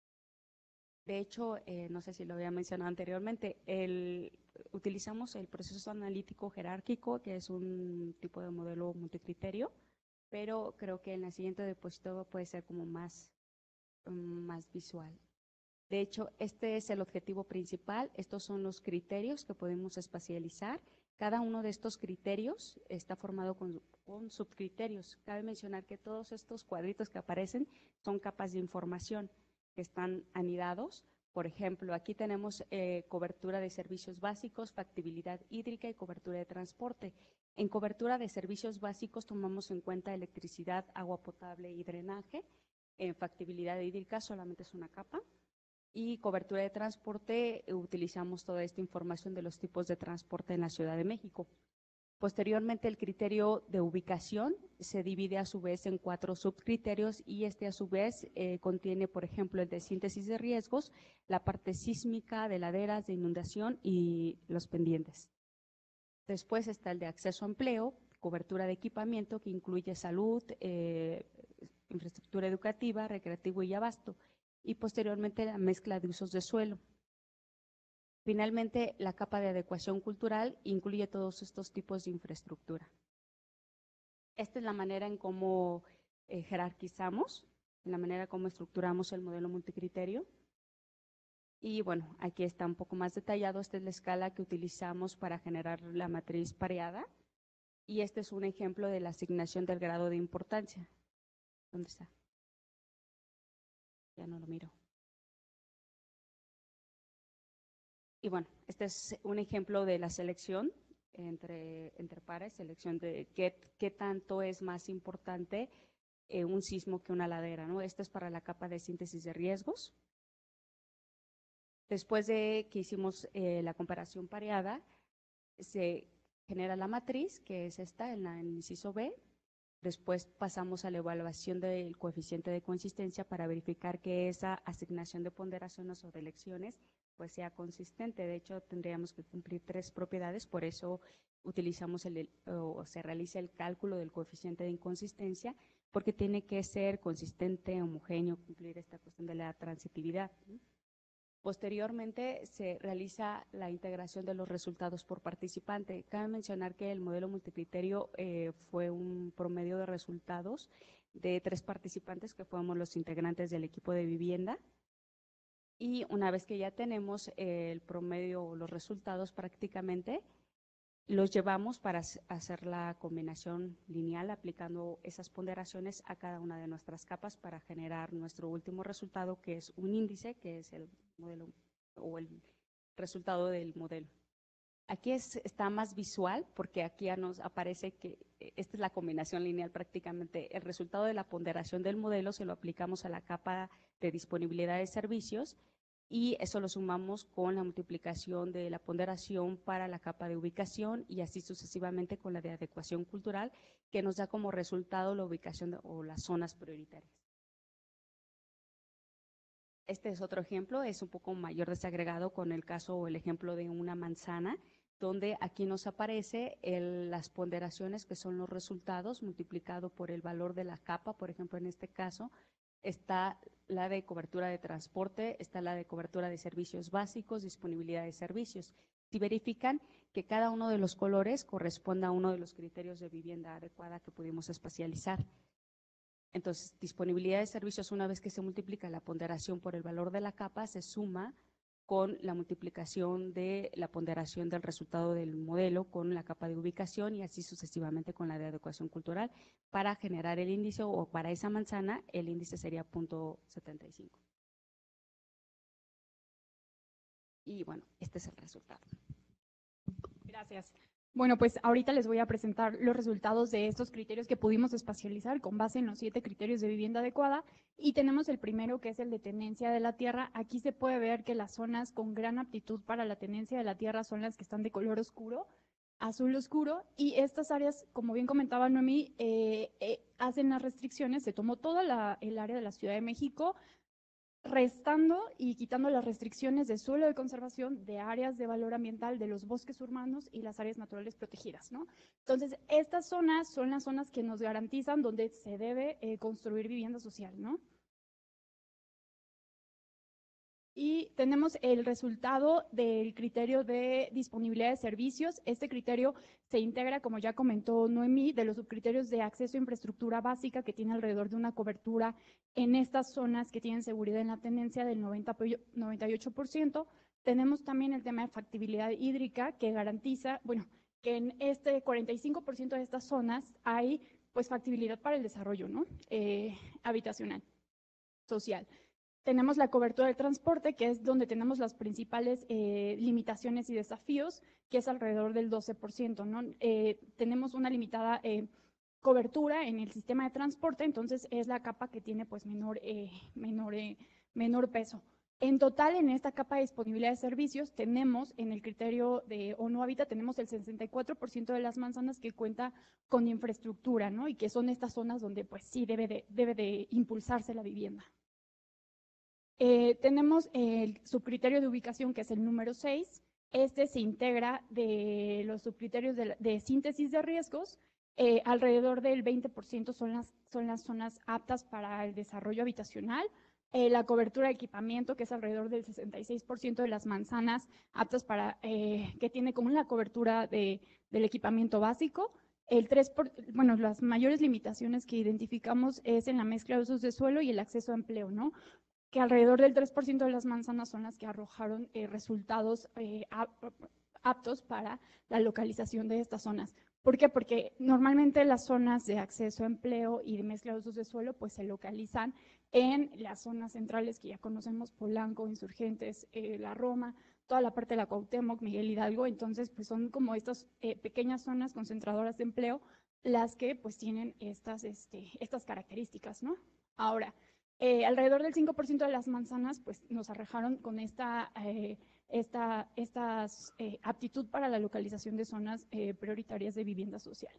De hecho, eh, no sé si lo había mencionado anteriormente, el, utilizamos el proceso analítico jerárquico, que es un tipo de modelo multicriterio, pero creo que en la siguiente diapositiva puede ser como más, um, más visual. De hecho, este es el objetivo principal, estos son los criterios que podemos espacializar. Cada uno de estos criterios está formado con, con subcriterios. Cabe mencionar que todos estos cuadritos que aparecen son capas de información que están anidados. Por ejemplo, aquí tenemos eh, cobertura de servicios básicos, factibilidad hídrica y cobertura de transporte. En cobertura de servicios básicos tomamos en cuenta electricidad, agua potable y drenaje. En factibilidad hídrica solamente es una capa. Y cobertura de transporte, eh, utilizamos toda esta información de los tipos de transporte en la Ciudad de México. Posteriormente, el criterio de ubicación se divide a su vez en cuatro subcriterios y este a su vez eh, contiene, por ejemplo, el de síntesis de riesgos, la parte sísmica, de laderas, de inundación y los pendientes. Después está el de acceso a empleo, cobertura de equipamiento que incluye salud, eh, infraestructura educativa, recreativo y abasto. Y posteriormente la mezcla de usos de suelo. Finalmente, la capa de adecuación cultural incluye todos estos tipos de infraestructura. Esta es la manera en cómo eh, jerarquizamos, la manera como estructuramos el modelo multicriterio. Y bueno, aquí está un poco más detallado, esta es la escala que utilizamos para generar la matriz pareada. Y este es un ejemplo de la asignación del grado de importancia. ¿Dónde está? Ya no lo miro. Y bueno, este es un ejemplo de la selección entre, entre pares, selección de qué, qué tanto es más importante eh, un sismo que una ladera, ¿no? Esto es para la capa de síntesis de riesgos. Después de que hicimos eh, la comparación pareada, se genera la matriz, que es esta, en, la, en el inciso B. Después pasamos a la evaluación del coeficiente de consistencia para verificar que esa asignación de ponderaciones o de elecciones pues sea consistente. De hecho, tendríamos que cumplir tres propiedades, por eso utilizamos el, o se realiza el cálculo del coeficiente de inconsistencia, porque tiene que ser consistente, homogéneo, cumplir esta cuestión de la transitividad. Posteriormente se realiza la integración de los resultados por participante. Cabe mencionar que el modelo multicriterio eh, fue un promedio de resultados de tres participantes que fuimos los integrantes del equipo de vivienda. Y una vez que ya tenemos eh, el promedio o los resultados prácticamente, los llevamos para hacer la combinación lineal aplicando esas ponderaciones a cada una de nuestras capas para generar nuestro último resultado, que es un índice, que es el modelo o el resultado del modelo. Aquí es, está más visual porque aquí ya nos aparece que esta es la combinación lineal prácticamente. El resultado de la ponderación del modelo se lo aplicamos a la capa de disponibilidad de servicios y eso lo sumamos con la multiplicación de la ponderación para la capa de ubicación y así sucesivamente con la de adecuación cultural, que nos da como resultado la ubicación de, o las zonas prioritarias. Este es otro ejemplo, es un poco mayor desagregado con el caso o el ejemplo de una manzana, donde aquí nos aparece el, las ponderaciones que son los resultados multiplicado por el valor de la capa. Por ejemplo, en este caso está la de cobertura de transporte, está la de cobertura de servicios básicos, disponibilidad de servicios. Si verifican que cada uno de los colores corresponde a uno de los criterios de vivienda adecuada que pudimos espacializar. Entonces, disponibilidad de servicios, una vez que se multiplica la ponderación por el valor de la capa, se suma con la multiplicación de la ponderación del resultado del modelo con la capa de ubicación y así sucesivamente con la de adecuación cultural para generar el índice o para esa manzana el índice sería punto setenta y cinco. Y bueno, este es el resultado. Gracias. Bueno, pues ahorita les voy a presentar los resultados de estos criterios que pudimos espacializar con base en los siete criterios de vivienda adecuada. Y tenemos el primero, que es el de tenencia de la tierra. Aquí se puede ver que las zonas con gran aptitud para la tenencia de la tierra son las que están de color oscuro, azul oscuro, y estas áreas, como bien comentaba Noemí, eh, eh, hacen las restricciones. Se tomó toda la, el área de la Ciudad de México, restando y quitando las restricciones de suelo de conservación, de áreas de valor ambiental, de los bosques urbanos y las áreas naturales protegidas, ¿no? Entonces, estas zonas son las zonas que nos garantizan donde se debe eh, construir vivienda social, ¿no? Y tenemos el resultado del criterio de disponibilidad de servicios. Este criterio se integra, como ya comentó Noemí, de los subcriterios de acceso a infraestructura básica, que tiene alrededor de una cobertura en estas zonas que tienen seguridad en la tenencia del noventa, noventa y ocho por ciento. Tenemos también el tema de factibilidad hídrica, que garantiza, bueno, que en este cuarenta y cinco por ciento de estas zonas hay pues factibilidad para el desarrollo, ¿no? Eh, habitacional, social. Tenemos la cobertura del transporte, que es donde tenemos las principales eh, limitaciones y desafíos, que es alrededor del doce por ciento, ¿no? Eh, tenemos una limitada eh, cobertura en el sistema de transporte, entonces es la capa que tiene pues menor, eh, menor, eh, menor peso. En total, en esta capa de disponibilidad de servicios, tenemos en el criterio de ONU Hábitat, tenemos el sesenta y cuatro por ciento de las manzanas que cuenta con infraestructura, ¿no? Y que son estas zonas donde pues sí debe de, debe de impulsarse la vivienda. Eh, tenemos el subcriterio de ubicación, que es el número seis. Este se integra de los subcriterios de, de síntesis de riesgos. Eh, alrededor del veinte por ciento son las, son las zonas aptas para el desarrollo habitacional. Eh, la cobertura de equipamiento, que es alrededor del sesenta y seis por ciento de las manzanas aptas para, eh, que tiene como la cobertura de, del equipamiento básico. El tres por, bueno, las mayores limitaciones que identificamos es en la mezcla de usos de suelo y el acceso a empleo, ¿no? Que alrededor del tres por ciento de las manzanas son las que arrojaron eh, resultados eh, aptos para la localización de estas zonas. ¿Por qué? Porque normalmente las zonas de acceso a empleo y de mezcla de usos de suelo pues se localizan en las zonas centrales que ya conocemos, Polanco, Insurgentes, eh, La Roma, toda la parte de la Cuauhtémoc, Miguel Hidalgo. Entonces pues son como estas eh, pequeñas zonas concentradoras de empleo las que pues tienen estas, este, estas características, ¿no? Ahora, Eh, alrededor del cinco por ciento de las manzanas pues, nos arrojaron con esta, eh, esta estas, eh, aptitud para la localización de zonas eh, prioritarias de vivienda social.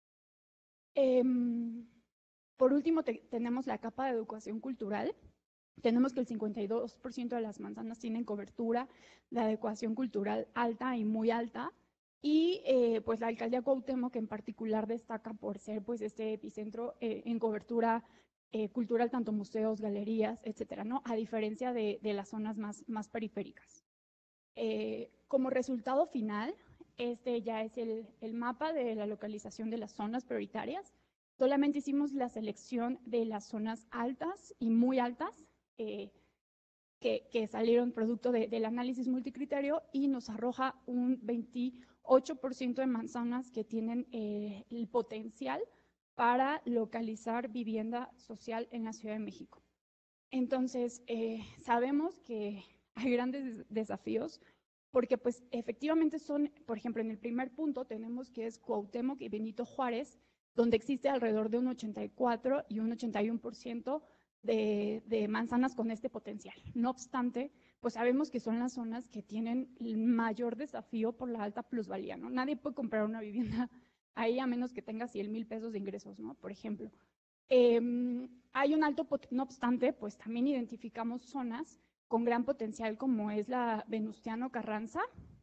Eh, por último, te, tenemos la capa de educación cultural. Tenemos que el cincuenta y dos por ciento de las manzanas tienen cobertura de adecuación cultural alta y muy alta. Y eh, pues la alcaldía Cuauhtémoc en particular destaca por ser pues, este epicentro eh, en cobertura Eh, cultural, tanto museos, galerías, etcétera, ¿no? A diferencia de, de las zonas más, más periféricas. Eh, como resultado final, este ya es el, el mapa de la localización de las zonas prioritarias. Solamente hicimos la selección de las zonas altas y muy altas, eh, que, que salieron producto de, del análisis multicriterio, y nos arroja un veintiocho por ciento de manzanas que tienen eh, el potencial para localizar vivienda social en la Ciudad de México. Entonces, eh, sabemos que hay grandes desafíos, porque pues efectivamente son, por ejemplo, en el primer punto tenemos que es Cuauhtémoc y Benito Juárez, donde existe alrededor de un ochenta y cuatro y un ochenta y uno por ciento de, de manzanas con este potencial. No obstante, pues sabemos que son las zonas que tienen el mayor desafío por la alta plusvalía, ¿no? Nadie puede comprar una vivienda ahí a menos que tenga cien mil pesos de ingresos, ¿no? Por ejemplo. Eh, hay un alto, no obstante, pues también identificamos zonas con gran potencial como es la Venustiano Carranza.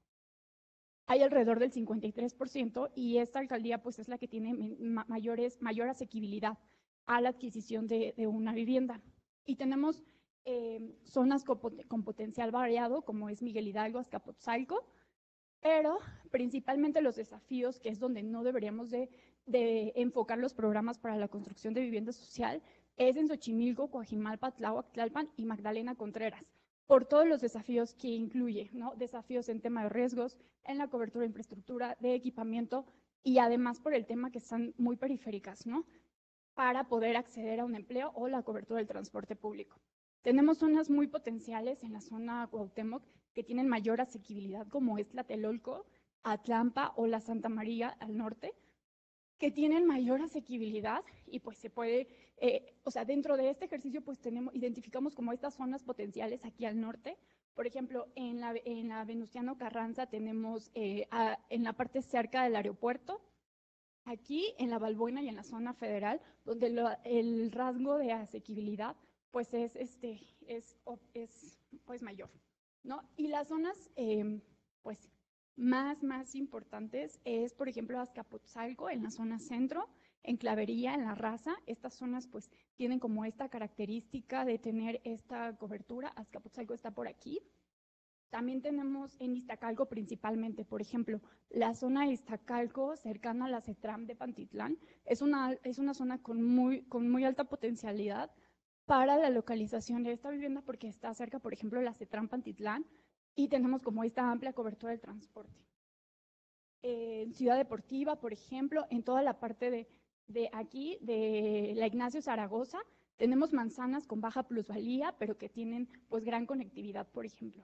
Hay alrededor del cincuenta y tres por ciento y esta alcaldía pues es la que tiene mayores, mayor asequibilidad a la adquisición de, de una vivienda. Y tenemos eh, zonas con, con potencial variado como es Miguel Hidalgo, Azcapotzalco, pero principalmente los desafíos, que es donde no deberíamos de, de enfocar los programas para la construcción de vivienda social, es en Xochimilco, Coajimalpa, Tláhuac, Tlalpan y Magdalena Contreras, por todos los desafíos que incluye, ¿no? Desafíos en tema de riesgos, en la cobertura de infraestructura, de equipamiento, y además por el tema que están muy periféricas, ¿no? Para poder acceder a un empleo o la cobertura del transporte público. Tenemos zonas muy potenciales en la zona Cuauhtémoc que tienen mayor asequibilidad, como es Tlatelolco, Atlampa o la Santa María al norte, que tienen mayor asequibilidad y pues se puede, eh, o sea, dentro de este ejercicio pues tenemos, identificamos como estas zonas potenciales aquí al norte. Por ejemplo, en la, en la Venustiano Carranza tenemos eh, a, en la parte cerca del aeropuerto, aquí en la Balbuena y en la zona federal, donde lo, el rasgo de asequibilidad pues es, este, es, es pues mayor, ¿no? Y las zonas eh, pues más, más importantes es, por ejemplo, Azcapotzalco en la zona centro, en Clavería, en La Raza. Estas zonas pues tienen como esta característica de tener esta cobertura. Azcapotzalco está por aquí. También tenemos en Iztacalco principalmente, por ejemplo, la zona de Iztacalco cercana a la CETRAM de Pantitlán. Es una, es una zona con muy, con muy alta potencialidad para la localización de esta vivienda porque está cerca, por ejemplo, de la CETRAM Pantitlán y tenemos como esta amplia cobertura del transporte. En Ciudad Deportiva, por ejemplo, en toda la parte de, de aquí, de la Ignacio Zaragoza, tenemos manzanas con baja plusvalía, pero que tienen pues gran conectividad, por ejemplo.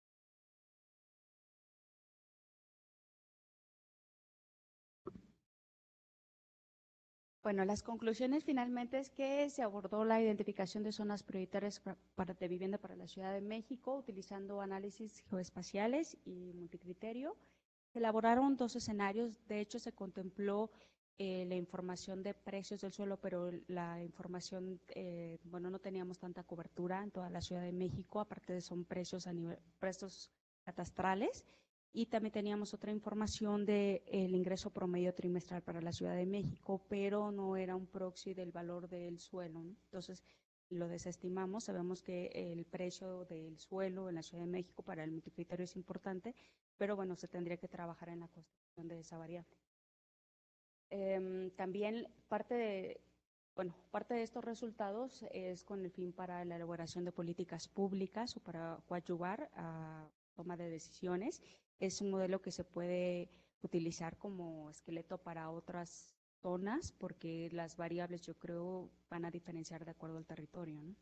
Bueno, las conclusiones finalmente es que se abordó la identificación de zonas prioritarias para, de vivienda para la Ciudad de México utilizando análisis geoespaciales y multicriterio. Se elaboraron dos escenarios, de hecho se contempló eh, la información de precios del suelo, pero la información, eh, bueno, no teníamos tanta cobertura en toda la Ciudad de México, aparte de son precios a nivel, precios catastrales. Y también teníamos otra información del ingreso promedio trimestral para la Ciudad de México, pero no era un proxy del valor del suelo, ¿no? Entonces lo desestimamos, sabemos que el precio del suelo en la Ciudad de México para el multicriterio es importante, pero bueno, se tendría que trabajar en la construcción de esa variable. Eh, también parte de, bueno, parte de estos resultados es con el fin para la elaboración de políticas públicas o para coadyuvar a toma de decisiones. Es un modelo que se puede utilizar como esqueleto para otras zonas porque las variables yo creo van a diferenciar de acuerdo al territorio, ¿no?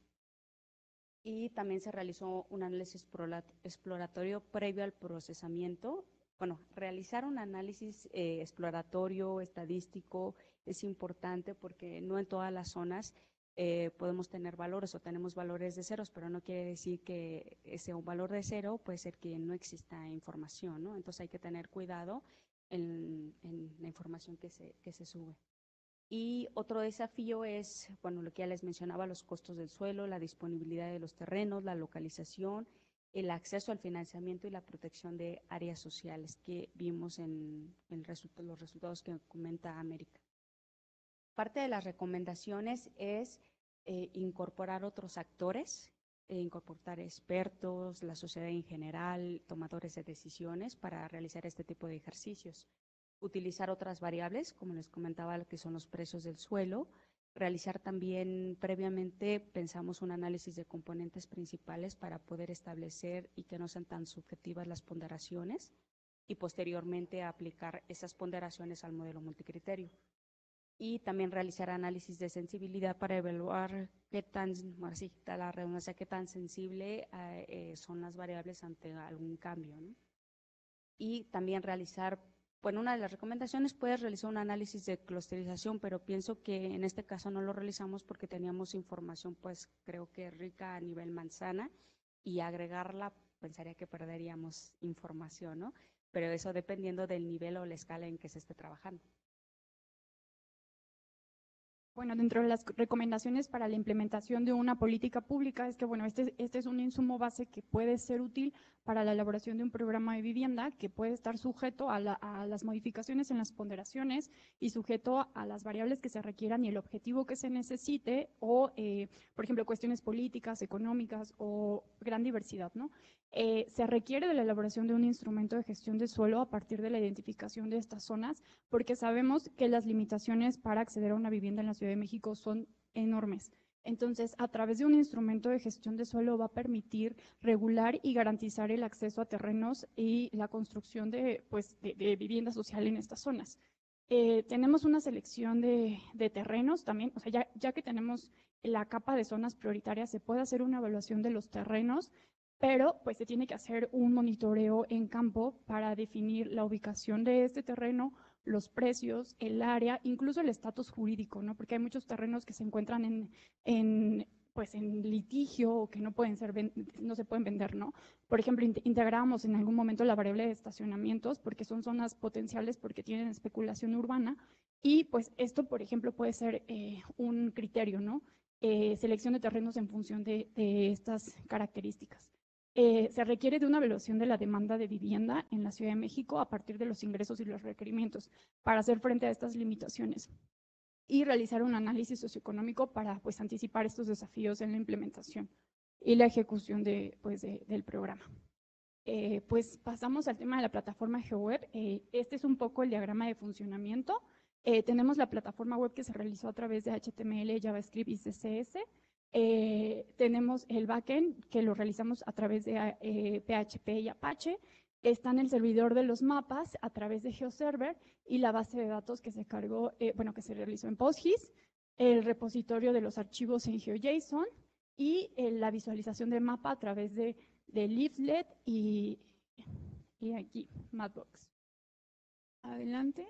Y también se realizó un análisis exploratorio previo al procesamiento. Bueno, realizar un análisis eh, exploratorio, estadístico, es importante porque no en todas las zonas Eh, podemos tener valores o tenemos valores de ceros, pero no quiere decir que sea un valor de cero, puede ser que no exista información, ¿no? Entonces hay que tener cuidado en, en la información que se, que se sube. Y otro desafío es, bueno, lo que ya les mencionaba, los costos del suelo, la disponibilidad de los terrenos, la localización, el acceso al financiamiento y la protección de áreas sociales que vimos en, en result- los resultados que comenta América. Parte de las recomendaciones es eh, incorporar otros actores, eh, incorporar expertos, la sociedad en general, tomadores de decisiones para realizar este tipo de ejercicios. Utilizar otras variables, como les comentaba, lo que son los precios del suelo. Realizar también, previamente, pensamos un análisis de componentes principales para poder establecer y que no sean tan subjetivas las ponderaciones y posteriormente aplicar esas ponderaciones al modelo multicriterio. Y también realizar análisis de sensibilidad para evaluar qué tan, bueno, sí, la redundancia, qué tan sensible eh, eh, son las variables ante algún cambio, ¿no? Y también realizar, bueno, una de las recomendaciones puede realizar un análisis de clusterización, pero pienso que en este caso no lo realizamos porque teníamos información, pues creo que rica a nivel manzana y agregarla pensaría que perderíamos información, ¿no? Pero eso dependiendo del nivel o la escala en que se esté trabajando. Bueno, dentro de las recomendaciones para la implementación de una política pública es que, bueno, este, este es un insumo base que puede ser útil para la elaboración de un programa de vivienda que puede estar sujeto a, la, a las modificaciones en las ponderaciones y sujeto a, a las variables que se requieran y el objetivo que se necesite o, eh, por ejemplo, cuestiones políticas, económicas o gran diversidad, ¿no? Eh, se requiere de la elaboración de un instrumento de gestión de suelo a partir de la identificación de estas zonas, porque sabemos que las limitaciones para acceder a una vivienda en la Ciudad de México son enormes. Entonces, a través de un instrumento de gestión de suelo va a permitir regular y garantizar el acceso a terrenos y la construcción de, pues, de, de vivienda social en estas zonas. Eh, tenemos una selección de, de terrenos también, o sea, ya, ya que tenemos la capa de zonas prioritarias, se puede hacer una evaluación de los terrenos pero pues se tiene que hacer un monitoreo en campo para definir la ubicación de este terreno, los precios, el área, incluso el estatus jurídico, ¿no? Porque hay muchos terrenos que se encuentran en, en pues en litigio o que no pueden ser no se pueden vender, ¿no? Por ejemplo, integramos en algún momento la variable de estacionamientos porque son zonas potenciales porque tienen especulación urbana y pues esto, por ejemplo, puede ser eh, un criterio, ¿no? Eh, selección de terrenos en función de, de estas características. Eh, se requiere de una evaluación de la demanda de vivienda en la Ciudad de México a partir de los ingresos y los requerimientos para hacer frente a estas limitaciones y realizar un análisis socioeconómico para pues, anticipar estos desafíos en la implementación y la ejecución de, pues, de, del programa. Eh, pues pasamos al tema de la plataforma GeoWeb. Eh, este es un poco el diagrama de funcionamiento. Eh, tenemos la plataforma web que se realizó a través de H T M L, JavaScript y C S S. Eh, tenemos el backend que lo realizamos a través de eh, P H P y Apache. Está en el servidor de los mapas a través de GeoServer y la base de datos que se cargó, eh, bueno, que se realizó en PostGIS, el repositorio de los archivos en GeoJSON y eh, la visualización del mapa a través de, de Leaflet y, y aquí, Mapbox. Adelante.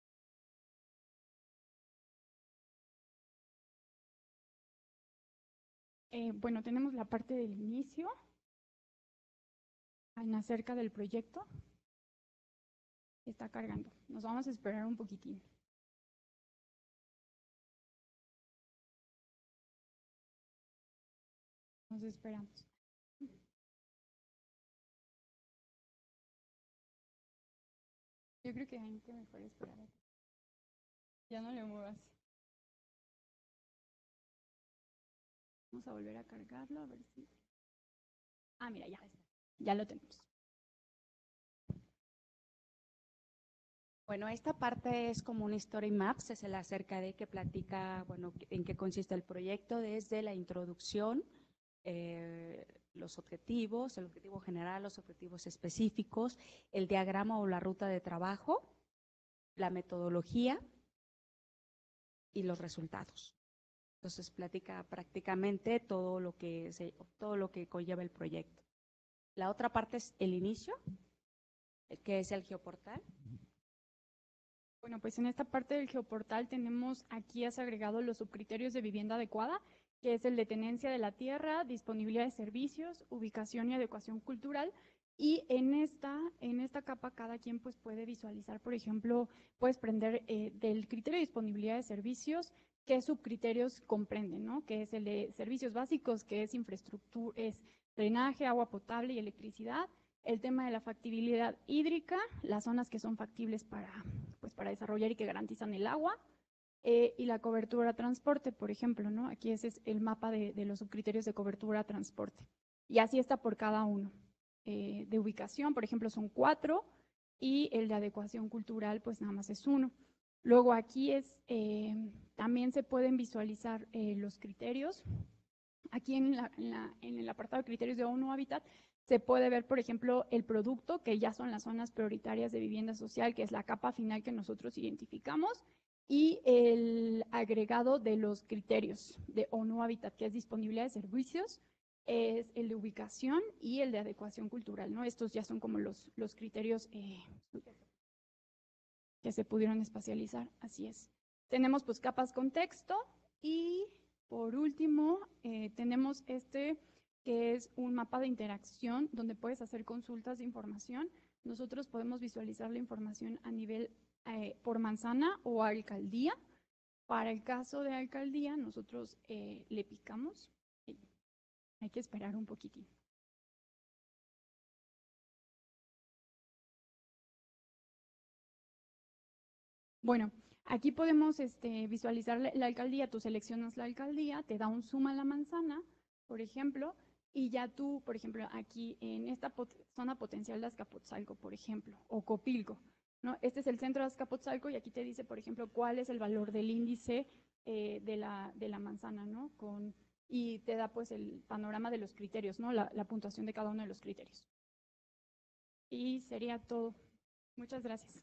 Eh, bueno, tenemos la parte del inicio, acerca del proyecto. Está cargando. Nos vamos a esperar un poquitín. Nos esperamos. Yo creo que hay que mejor esperar. Ya no le muevas. Vamos a volver a cargarlo a ver si... Ah, mira, ya está. Ya lo tenemos. Bueno, esta parte es como un story maps, es el acerca de que platica, bueno, en qué consiste el proyecto desde la introducción, eh, los objetivos, el objetivo general, los objetivos específicos, el diagrama o la ruta de trabajo, la metodología y los resultados. Entonces platica prácticamente todo lo que se, todo lo que conlleva el proyecto. La otra parte es el inicio, que es el geoportal. Bueno, pues en esta parte del geoportal tenemos aquí has agregado los subcriterios de vivienda adecuada, que es el de tenencia de la tierra, disponibilidad de servicios, ubicación y adecuación cultural. Y en esta, en esta capa cada quien pues puede visualizar, por ejemplo, puedes prender eh, del criterio de disponibilidad de servicios, qué subcriterios comprenden, ¿no? Que es el de servicios básicos, que es infraestructura, es drenaje, agua potable y electricidad. El tema de la factibilidad hídrica, las zonas que son factibles para, pues, para desarrollar y que garantizan el agua, eh, y la cobertura transporte, por ejemplo, ¿no? Aquí ese es el mapa de, de los subcriterios de cobertura transporte. Y así está por cada uno. Eh, de ubicación, por ejemplo, son cuatro, y el de adecuación cultural, pues nada más es uno. Luego aquí es, eh, también se pueden visualizar eh, los criterios. Aquí en, la, en, la, en el apartado de criterios de ONU Habitat se puede ver, por ejemplo, el producto, que ya son las zonas prioritarias de vivienda social, que es la capa final que nosotros identificamos, y el agregado de los criterios de ONU Habitat, que es disponibilidad de servicios, es el de ubicación y el de adecuación cultural, ¿no? Estos ya son como los, los criterios eh, que se pudieron espacializar, así es. Tenemos pues capas con texto y por último eh, tenemos este que es un mapa de interacción donde puedes hacer consultas de información. Nosotros podemos visualizar la información a nivel eh, por manzana o alcaldía. Para el caso de alcaldía nosotros eh, le picamos. Hay que esperar un poquitín. Bueno, aquí podemos este, visualizar la, la alcaldía. Tú seleccionas la alcaldía, te da un zoom a la manzana, por ejemplo, y ya tú, por ejemplo, aquí en esta pot zona potencial de Azcapotzalco, por ejemplo, o Copilco, ¿no? Este es el centro de Azcapotzalco y aquí te dice, por ejemplo, cuál es el valor del índice eh, de, la, de la manzana, ¿no? Con... y te da pues el panorama de los criterios, ¿no? La, la puntuación de cada uno de los criterios. Y sería todo. Muchas gracias.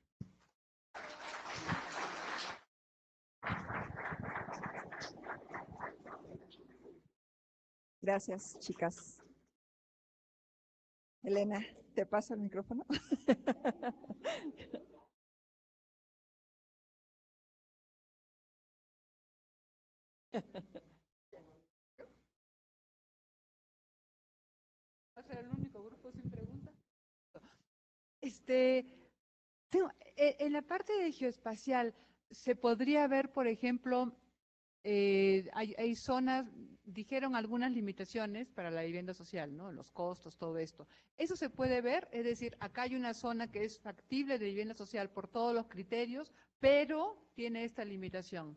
Gracias, chicas. Elena, ¿te paso el micrófono? ¿Va a ser el único grupo sin pregunta? Este, tengo- e- en la parte de geoespacial, se podría ver, por ejemplo, eh, hay, hay zonas, dijeron algunas limitaciones para la vivienda social, ¿no? Los costos, todo esto. Eso se puede ver, es decir, acá hay una zona que es factible de vivienda social por todos los criterios, pero tiene esta limitación.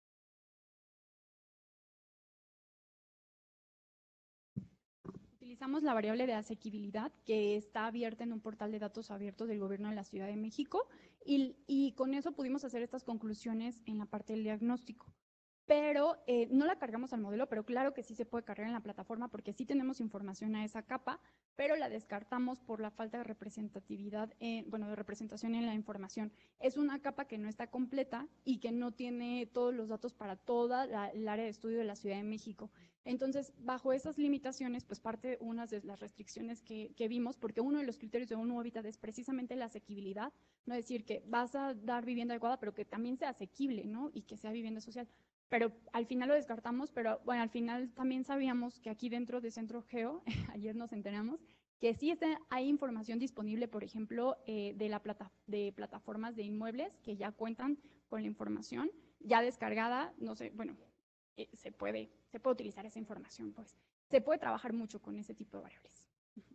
Utilizamos la variable de asequibilidad que está abierta en un portal de datos abiertos del gobierno de la Ciudad de México y, y con eso pudimos hacer estas conclusiones en la parte del diagnóstico. Pero eh, no la cargamos al modelo, pero claro que sí se puede cargar en la plataforma porque sí tenemos información a esa capa, pero la descartamos por la falta de representatividad, en, bueno, de representación en la información. Es una capa que no está completa y que no tiene todos los datos para toda la, el área de estudio de la Ciudad de México. Entonces, bajo esas limitaciones, pues parte una de las restricciones que, que vimos, porque uno de los criterios de un nuevo hábitat es precisamente la asequibilidad, no es decir que vas a dar vivienda adecuada, pero que también sea asequible, ¿no? Y que sea vivienda social. Pero al final lo descartamos, pero bueno, al final también sabíamos que aquí dentro de Centro Geo, ayer nos enteramos, que sí está, hay información disponible, por ejemplo, eh, de, la plata, de plataformas de inmuebles que ya cuentan con la información, ya descargada, no sé, bueno, eh, se, puede, se puede utilizar esa información, pues. Se puede trabajar mucho con ese tipo de variables.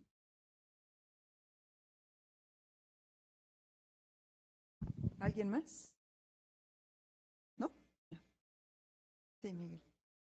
¿Alguien más? ¿No? Sí, Miguel.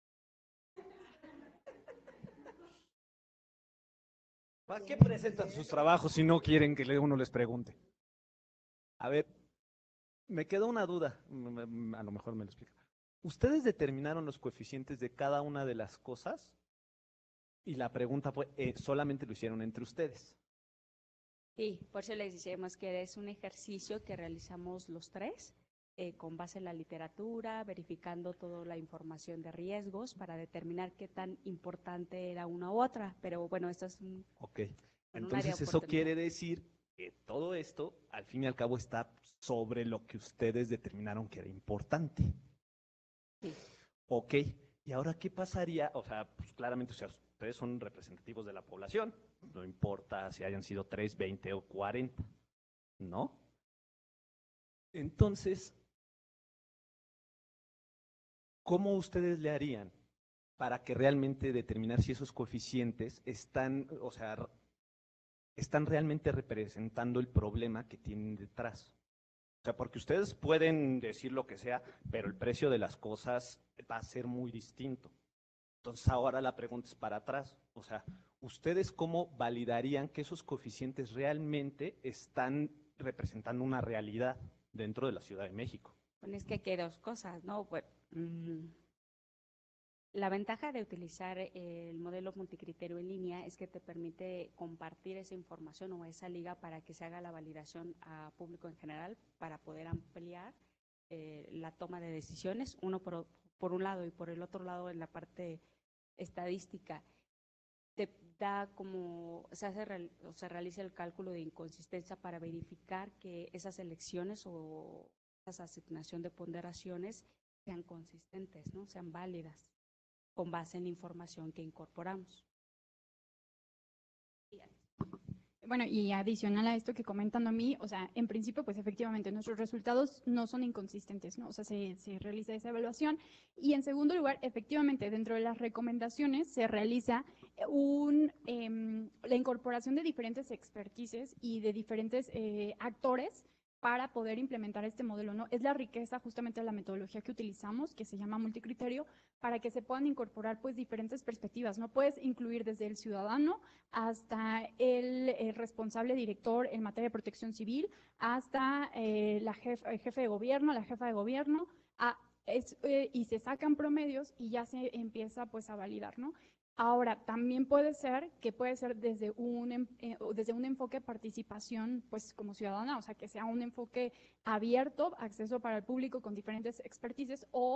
¿Para qué presentan sus trabajos si no quieren que uno les pregunte? A ver, me queda una duda, a lo mejor me lo explica. ¿Ustedes determinaron los coeficientes de cada una de las cosas? Y la pregunta fue, eh, ¿solamente lo hicieron entre ustedes? Sí, por eso les decimos que es un ejercicio que realizamos los tres, eh, con base en la literatura, verificando toda la información de riesgos para determinar qué tan importante era una u otra. Pero bueno, esto es un, Ok, un área entonces de eso oportunidad. quiere decir que todo esto, al fin y al cabo, está sobre lo que ustedes determinaron que era importante. Sí. Ok, ¿y ahora qué pasaría? O sea, pues claramente, o sea, ustedes son representativos de la población, no importa si hayan sido tres, veinte o cuarenta, ¿no? Entonces, ¿cómo ustedes le harían para que realmente determinar si esos coeficientes están, o sea, están realmente representando el problema que tienen detrás? O sea, porque ustedes pueden decir lo que sea, pero el precio de las cosas va a ser muy distinto. Entonces ahora la pregunta es para atrás. O sea, ¿ustedes cómo validarían que esos coeficientes realmente están representando una realidad dentro de la Ciudad de México? Bueno, es que aquí hay dos cosas, ¿no? Bueno, mm, la ventaja de utilizar el modelo multicriterio en línea es que te permite compartir esa información o esa liga para que se haga la validación a público en general para poder ampliar eh, la toma de decisiones, uno por, por un lado y por el otro lado en la parte estadística. Te da como, se hace real, o se realiza el cálculo de inconsistencia para verificar que esas elecciones o esa asignación de ponderaciones sean consistentes, ¿no? Sean válidas, con base en la información que incorporamos. Bueno, y adicional a esto que comentan a mí, o sea, en principio, pues efectivamente nuestros resultados no son inconsistentes, ¿no? O sea, se, se realiza esa evaluación. Y en segundo lugar, efectivamente, dentro de las recomendaciones se realiza un, eh, la incorporación de diferentes expertices y de diferentes eh, actores para poder implementar este modelo, ¿no? Es la riqueza justamente de la metodología que utilizamos, que se llama multicriterio, para que se puedan incorporar pues diferentes perspectivas, ¿no? Puedes incluir desde el ciudadano hasta el, el responsable director en materia de protección civil, hasta eh, la jef, el jefe de gobierno, la jefa de gobierno, a, es, eh, y se sacan promedios y ya se empieza pues a validar, ¿no? Ahora, también puede ser que puede ser desde un, eh, desde un enfoque de participación, pues como ciudadana, o sea, que sea un enfoque abierto, acceso para el público con diferentes expertices, o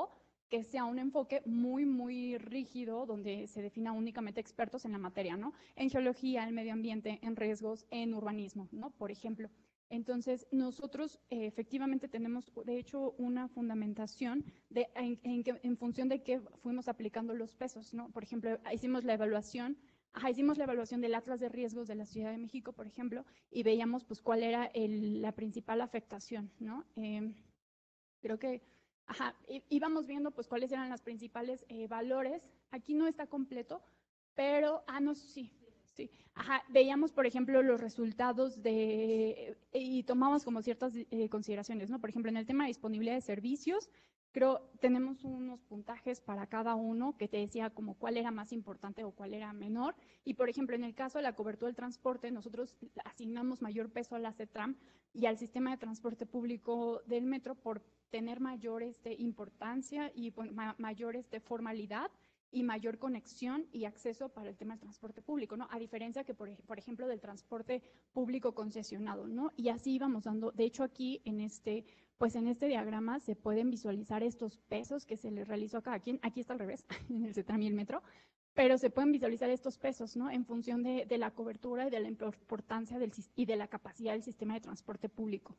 que sea un enfoque muy, muy rígido, donde se defina únicamente expertos en la materia, ¿no? En geología, en medio ambiente, en riesgos, en urbanismo, ¿no? Por ejemplo. Entonces, nosotros eh, efectivamente tenemos, de hecho, una fundamentación de, en, en, en función de qué fuimos aplicando los pesos, ¿no? Por ejemplo, hicimos la evaluación, ajá, hicimos la evaluación del Atlas de Riesgos de la Ciudad de México, por ejemplo, y veíamos pues cuál era el, la principal afectación, ¿no? Eh, creo que, ajá, íbamos viendo pues cuáles eran los principales eh, valores. Aquí no está completo, pero, ah, no, sí. Sí, ajá, veíamos, por ejemplo, los resultados de, y tomamos como ciertas eh, consideraciones, ¿no? Por ejemplo, en el tema de disponibilidad de servicios, creo tenemos unos puntajes para cada uno que te decía como cuál era más importante o cuál era menor. Y, por ejemplo, en el caso de la cobertura del transporte, nosotros asignamos mayor peso a la CETRAM y al sistema de transporte público del metro por tener mayor este, importancia y bueno, ma mayor este, formalidad y mayor conexión y acceso para el tema del transporte público, ¿no? A diferencia que, por, por ejemplo, del transporte público concesionado, ¿no? Y así íbamos dando, de hecho aquí en este, pues en este diagrama se pueden visualizar estos pesos que se les realizó a cada quien, aquí está al revés, en el CETRAM y el metro, pero se pueden visualizar estos pesos, ¿no? En función de, de la cobertura y de la importancia del, y de la capacidad del sistema de transporte público.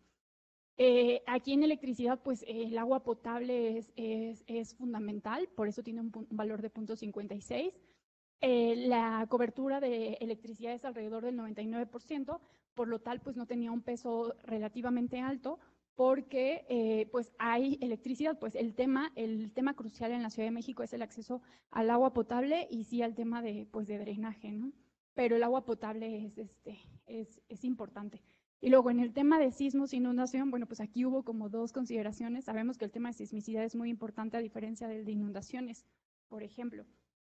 Eh, aquí en electricidad, pues eh, el agua potable es, es, es fundamental, por eso tiene un, un valor de punto cincuenta y seis. Eh, la cobertura de electricidad es alrededor del noventa y nueve por ciento, por lo tal, pues no tenía un peso relativamente alto, porque eh, pues hay electricidad, pues el tema, el tema crucial en la Ciudad de México es el acceso al agua potable y sí al tema de, pues, de drenaje, ¿no? Pero el agua potable es, este, es, es importante. Y luego en el tema de sismos e inundación, bueno, pues aquí hubo como dos consideraciones. Sabemos que el tema de sismicidad es muy importante a diferencia del de inundaciones, por ejemplo.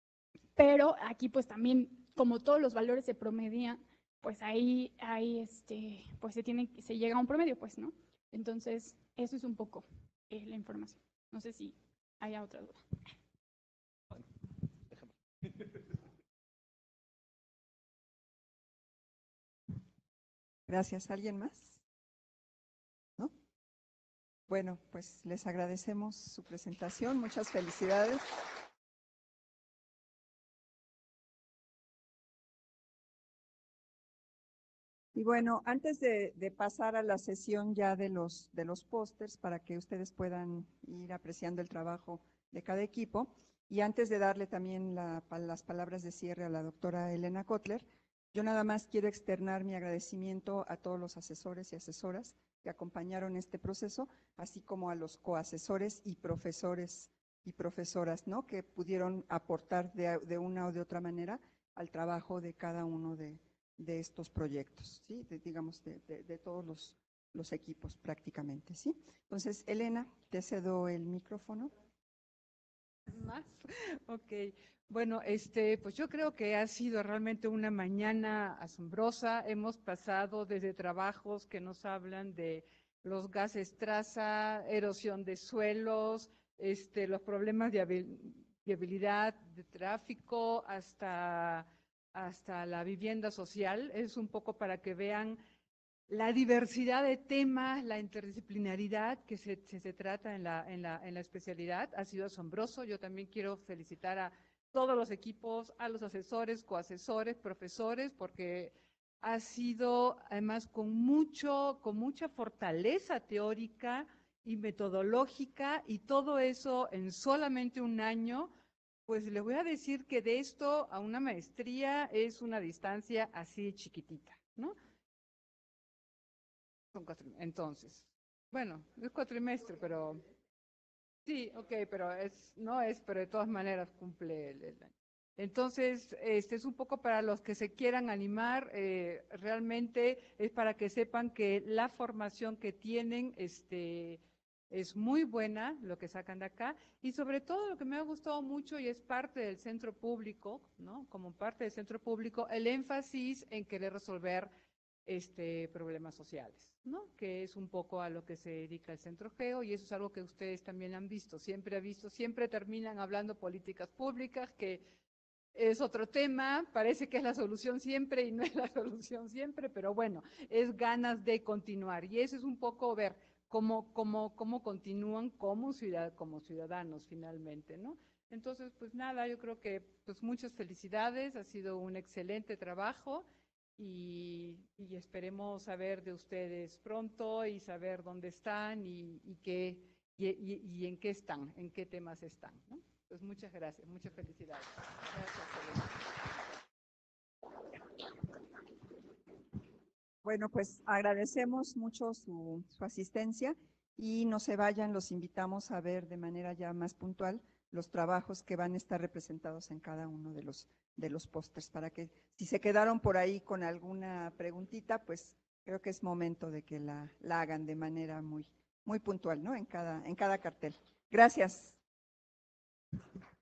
Pero aquí pues también, como todos los valores se promedian, pues ahí, ahí este, pues se, tiene, se llega a un promedio, pues, ¿no? Entonces, eso es un poco eh, la información. No sé si haya otra duda. Bueno, déjame. Gracias. ¿Alguien más? ¿No? Bueno, pues les agradecemos su presentación. Muchas felicidades. Y bueno, antes de, de pasar a la sesión ya de los, de los pósters para que ustedes puedan ir apreciando el trabajo de cada equipo, y antes de darle también la, las palabras de cierre a la doctora Elena Kotler, yo nada más quiero externar mi agradecimiento a todos los asesores y asesoras que acompañaron este proceso, así como a los coasesores y profesores y profesoras, ¿no? Que pudieron aportar de, de una o de otra manera al trabajo de cada uno de de estos proyectos, ¿sí? De, digamos, de, de, de todos los, los equipos prácticamente, ¿sí? Entonces, Elena, te cedo el micrófono. Más, ok. Bueno, este, pues yo creo que ha sido realmente una mañana asombrosa. Hemos pasado desde trabajos que nos hablan de los gases traza, erosión de suelos, este, los problemas de viabilidad de tráfico, hasta hasta la vivienda social. Es un poco para que vean la diversidad de temas, la interdisciplinaridad que se, se, se trata en la, en, la, en la especialidad. Ha sido asombroso. Yo también quiero felicitar a todos los equipos, a los asesores, coasesores, profesores, porque ha sido además con, mucho, con mucha fortaleza teórica y metodológica, y todo eso en solamente un año. Pues les voy a decir que de esto a una maestría es una distancia así chiquitita, ¿no? Son cuatro, entonces, bueno, es cuatrimestre, pero sí, ok, pero es, no es, pero de todas maneras cumple el, el año. Entonces, este es un poco para los que se quieran animar, eh, realmente es para que sepan que la formación que tienen, este, es muy buena lo que sacan de acá, y sobre todo lo que me ha gustado mucho y es parte del centro público, ¿no? Como parte del centro público, el énfasis en querer resolver este, problemas sociales, ¿no? Que es un poco a lo que se dedica el Centro Geo, y eso es algo que ustedes también han visto, siempre ha visto, siempre terminan hablando políticas públicas, que es otro tema, parece que es la solución siempre y no es la solución siempre, pero bueno, es ganas de continuar, y eso es un poco ver cómo, cómo, cómo continúan como, ciudad, como ciudadanos finalmente, ¿no? Entonces, pues nada, yo creo que pues muchas felicidades, ha sido un excelente trabajo y, y esperemos saber de ustedes pronto y saber dónde están y, y, qué, y, y, y en qué están, en qué temas están, ¿no? Pues muchas gracias, muchas felicidades. Gracias, Bueno, pues agradecemos mucho su, su asistencia y no se vayan, los invitamos a ver de manera ya más puntual los trabajos que van a estar representados en cada uno de los, de los pósters, para que si se quedaron por ahí con alguna preguntita, pues creo que es momento de que la, la hagan de manera muy, muy puntual, ¿no? En cada, en cada cartel. Gracias.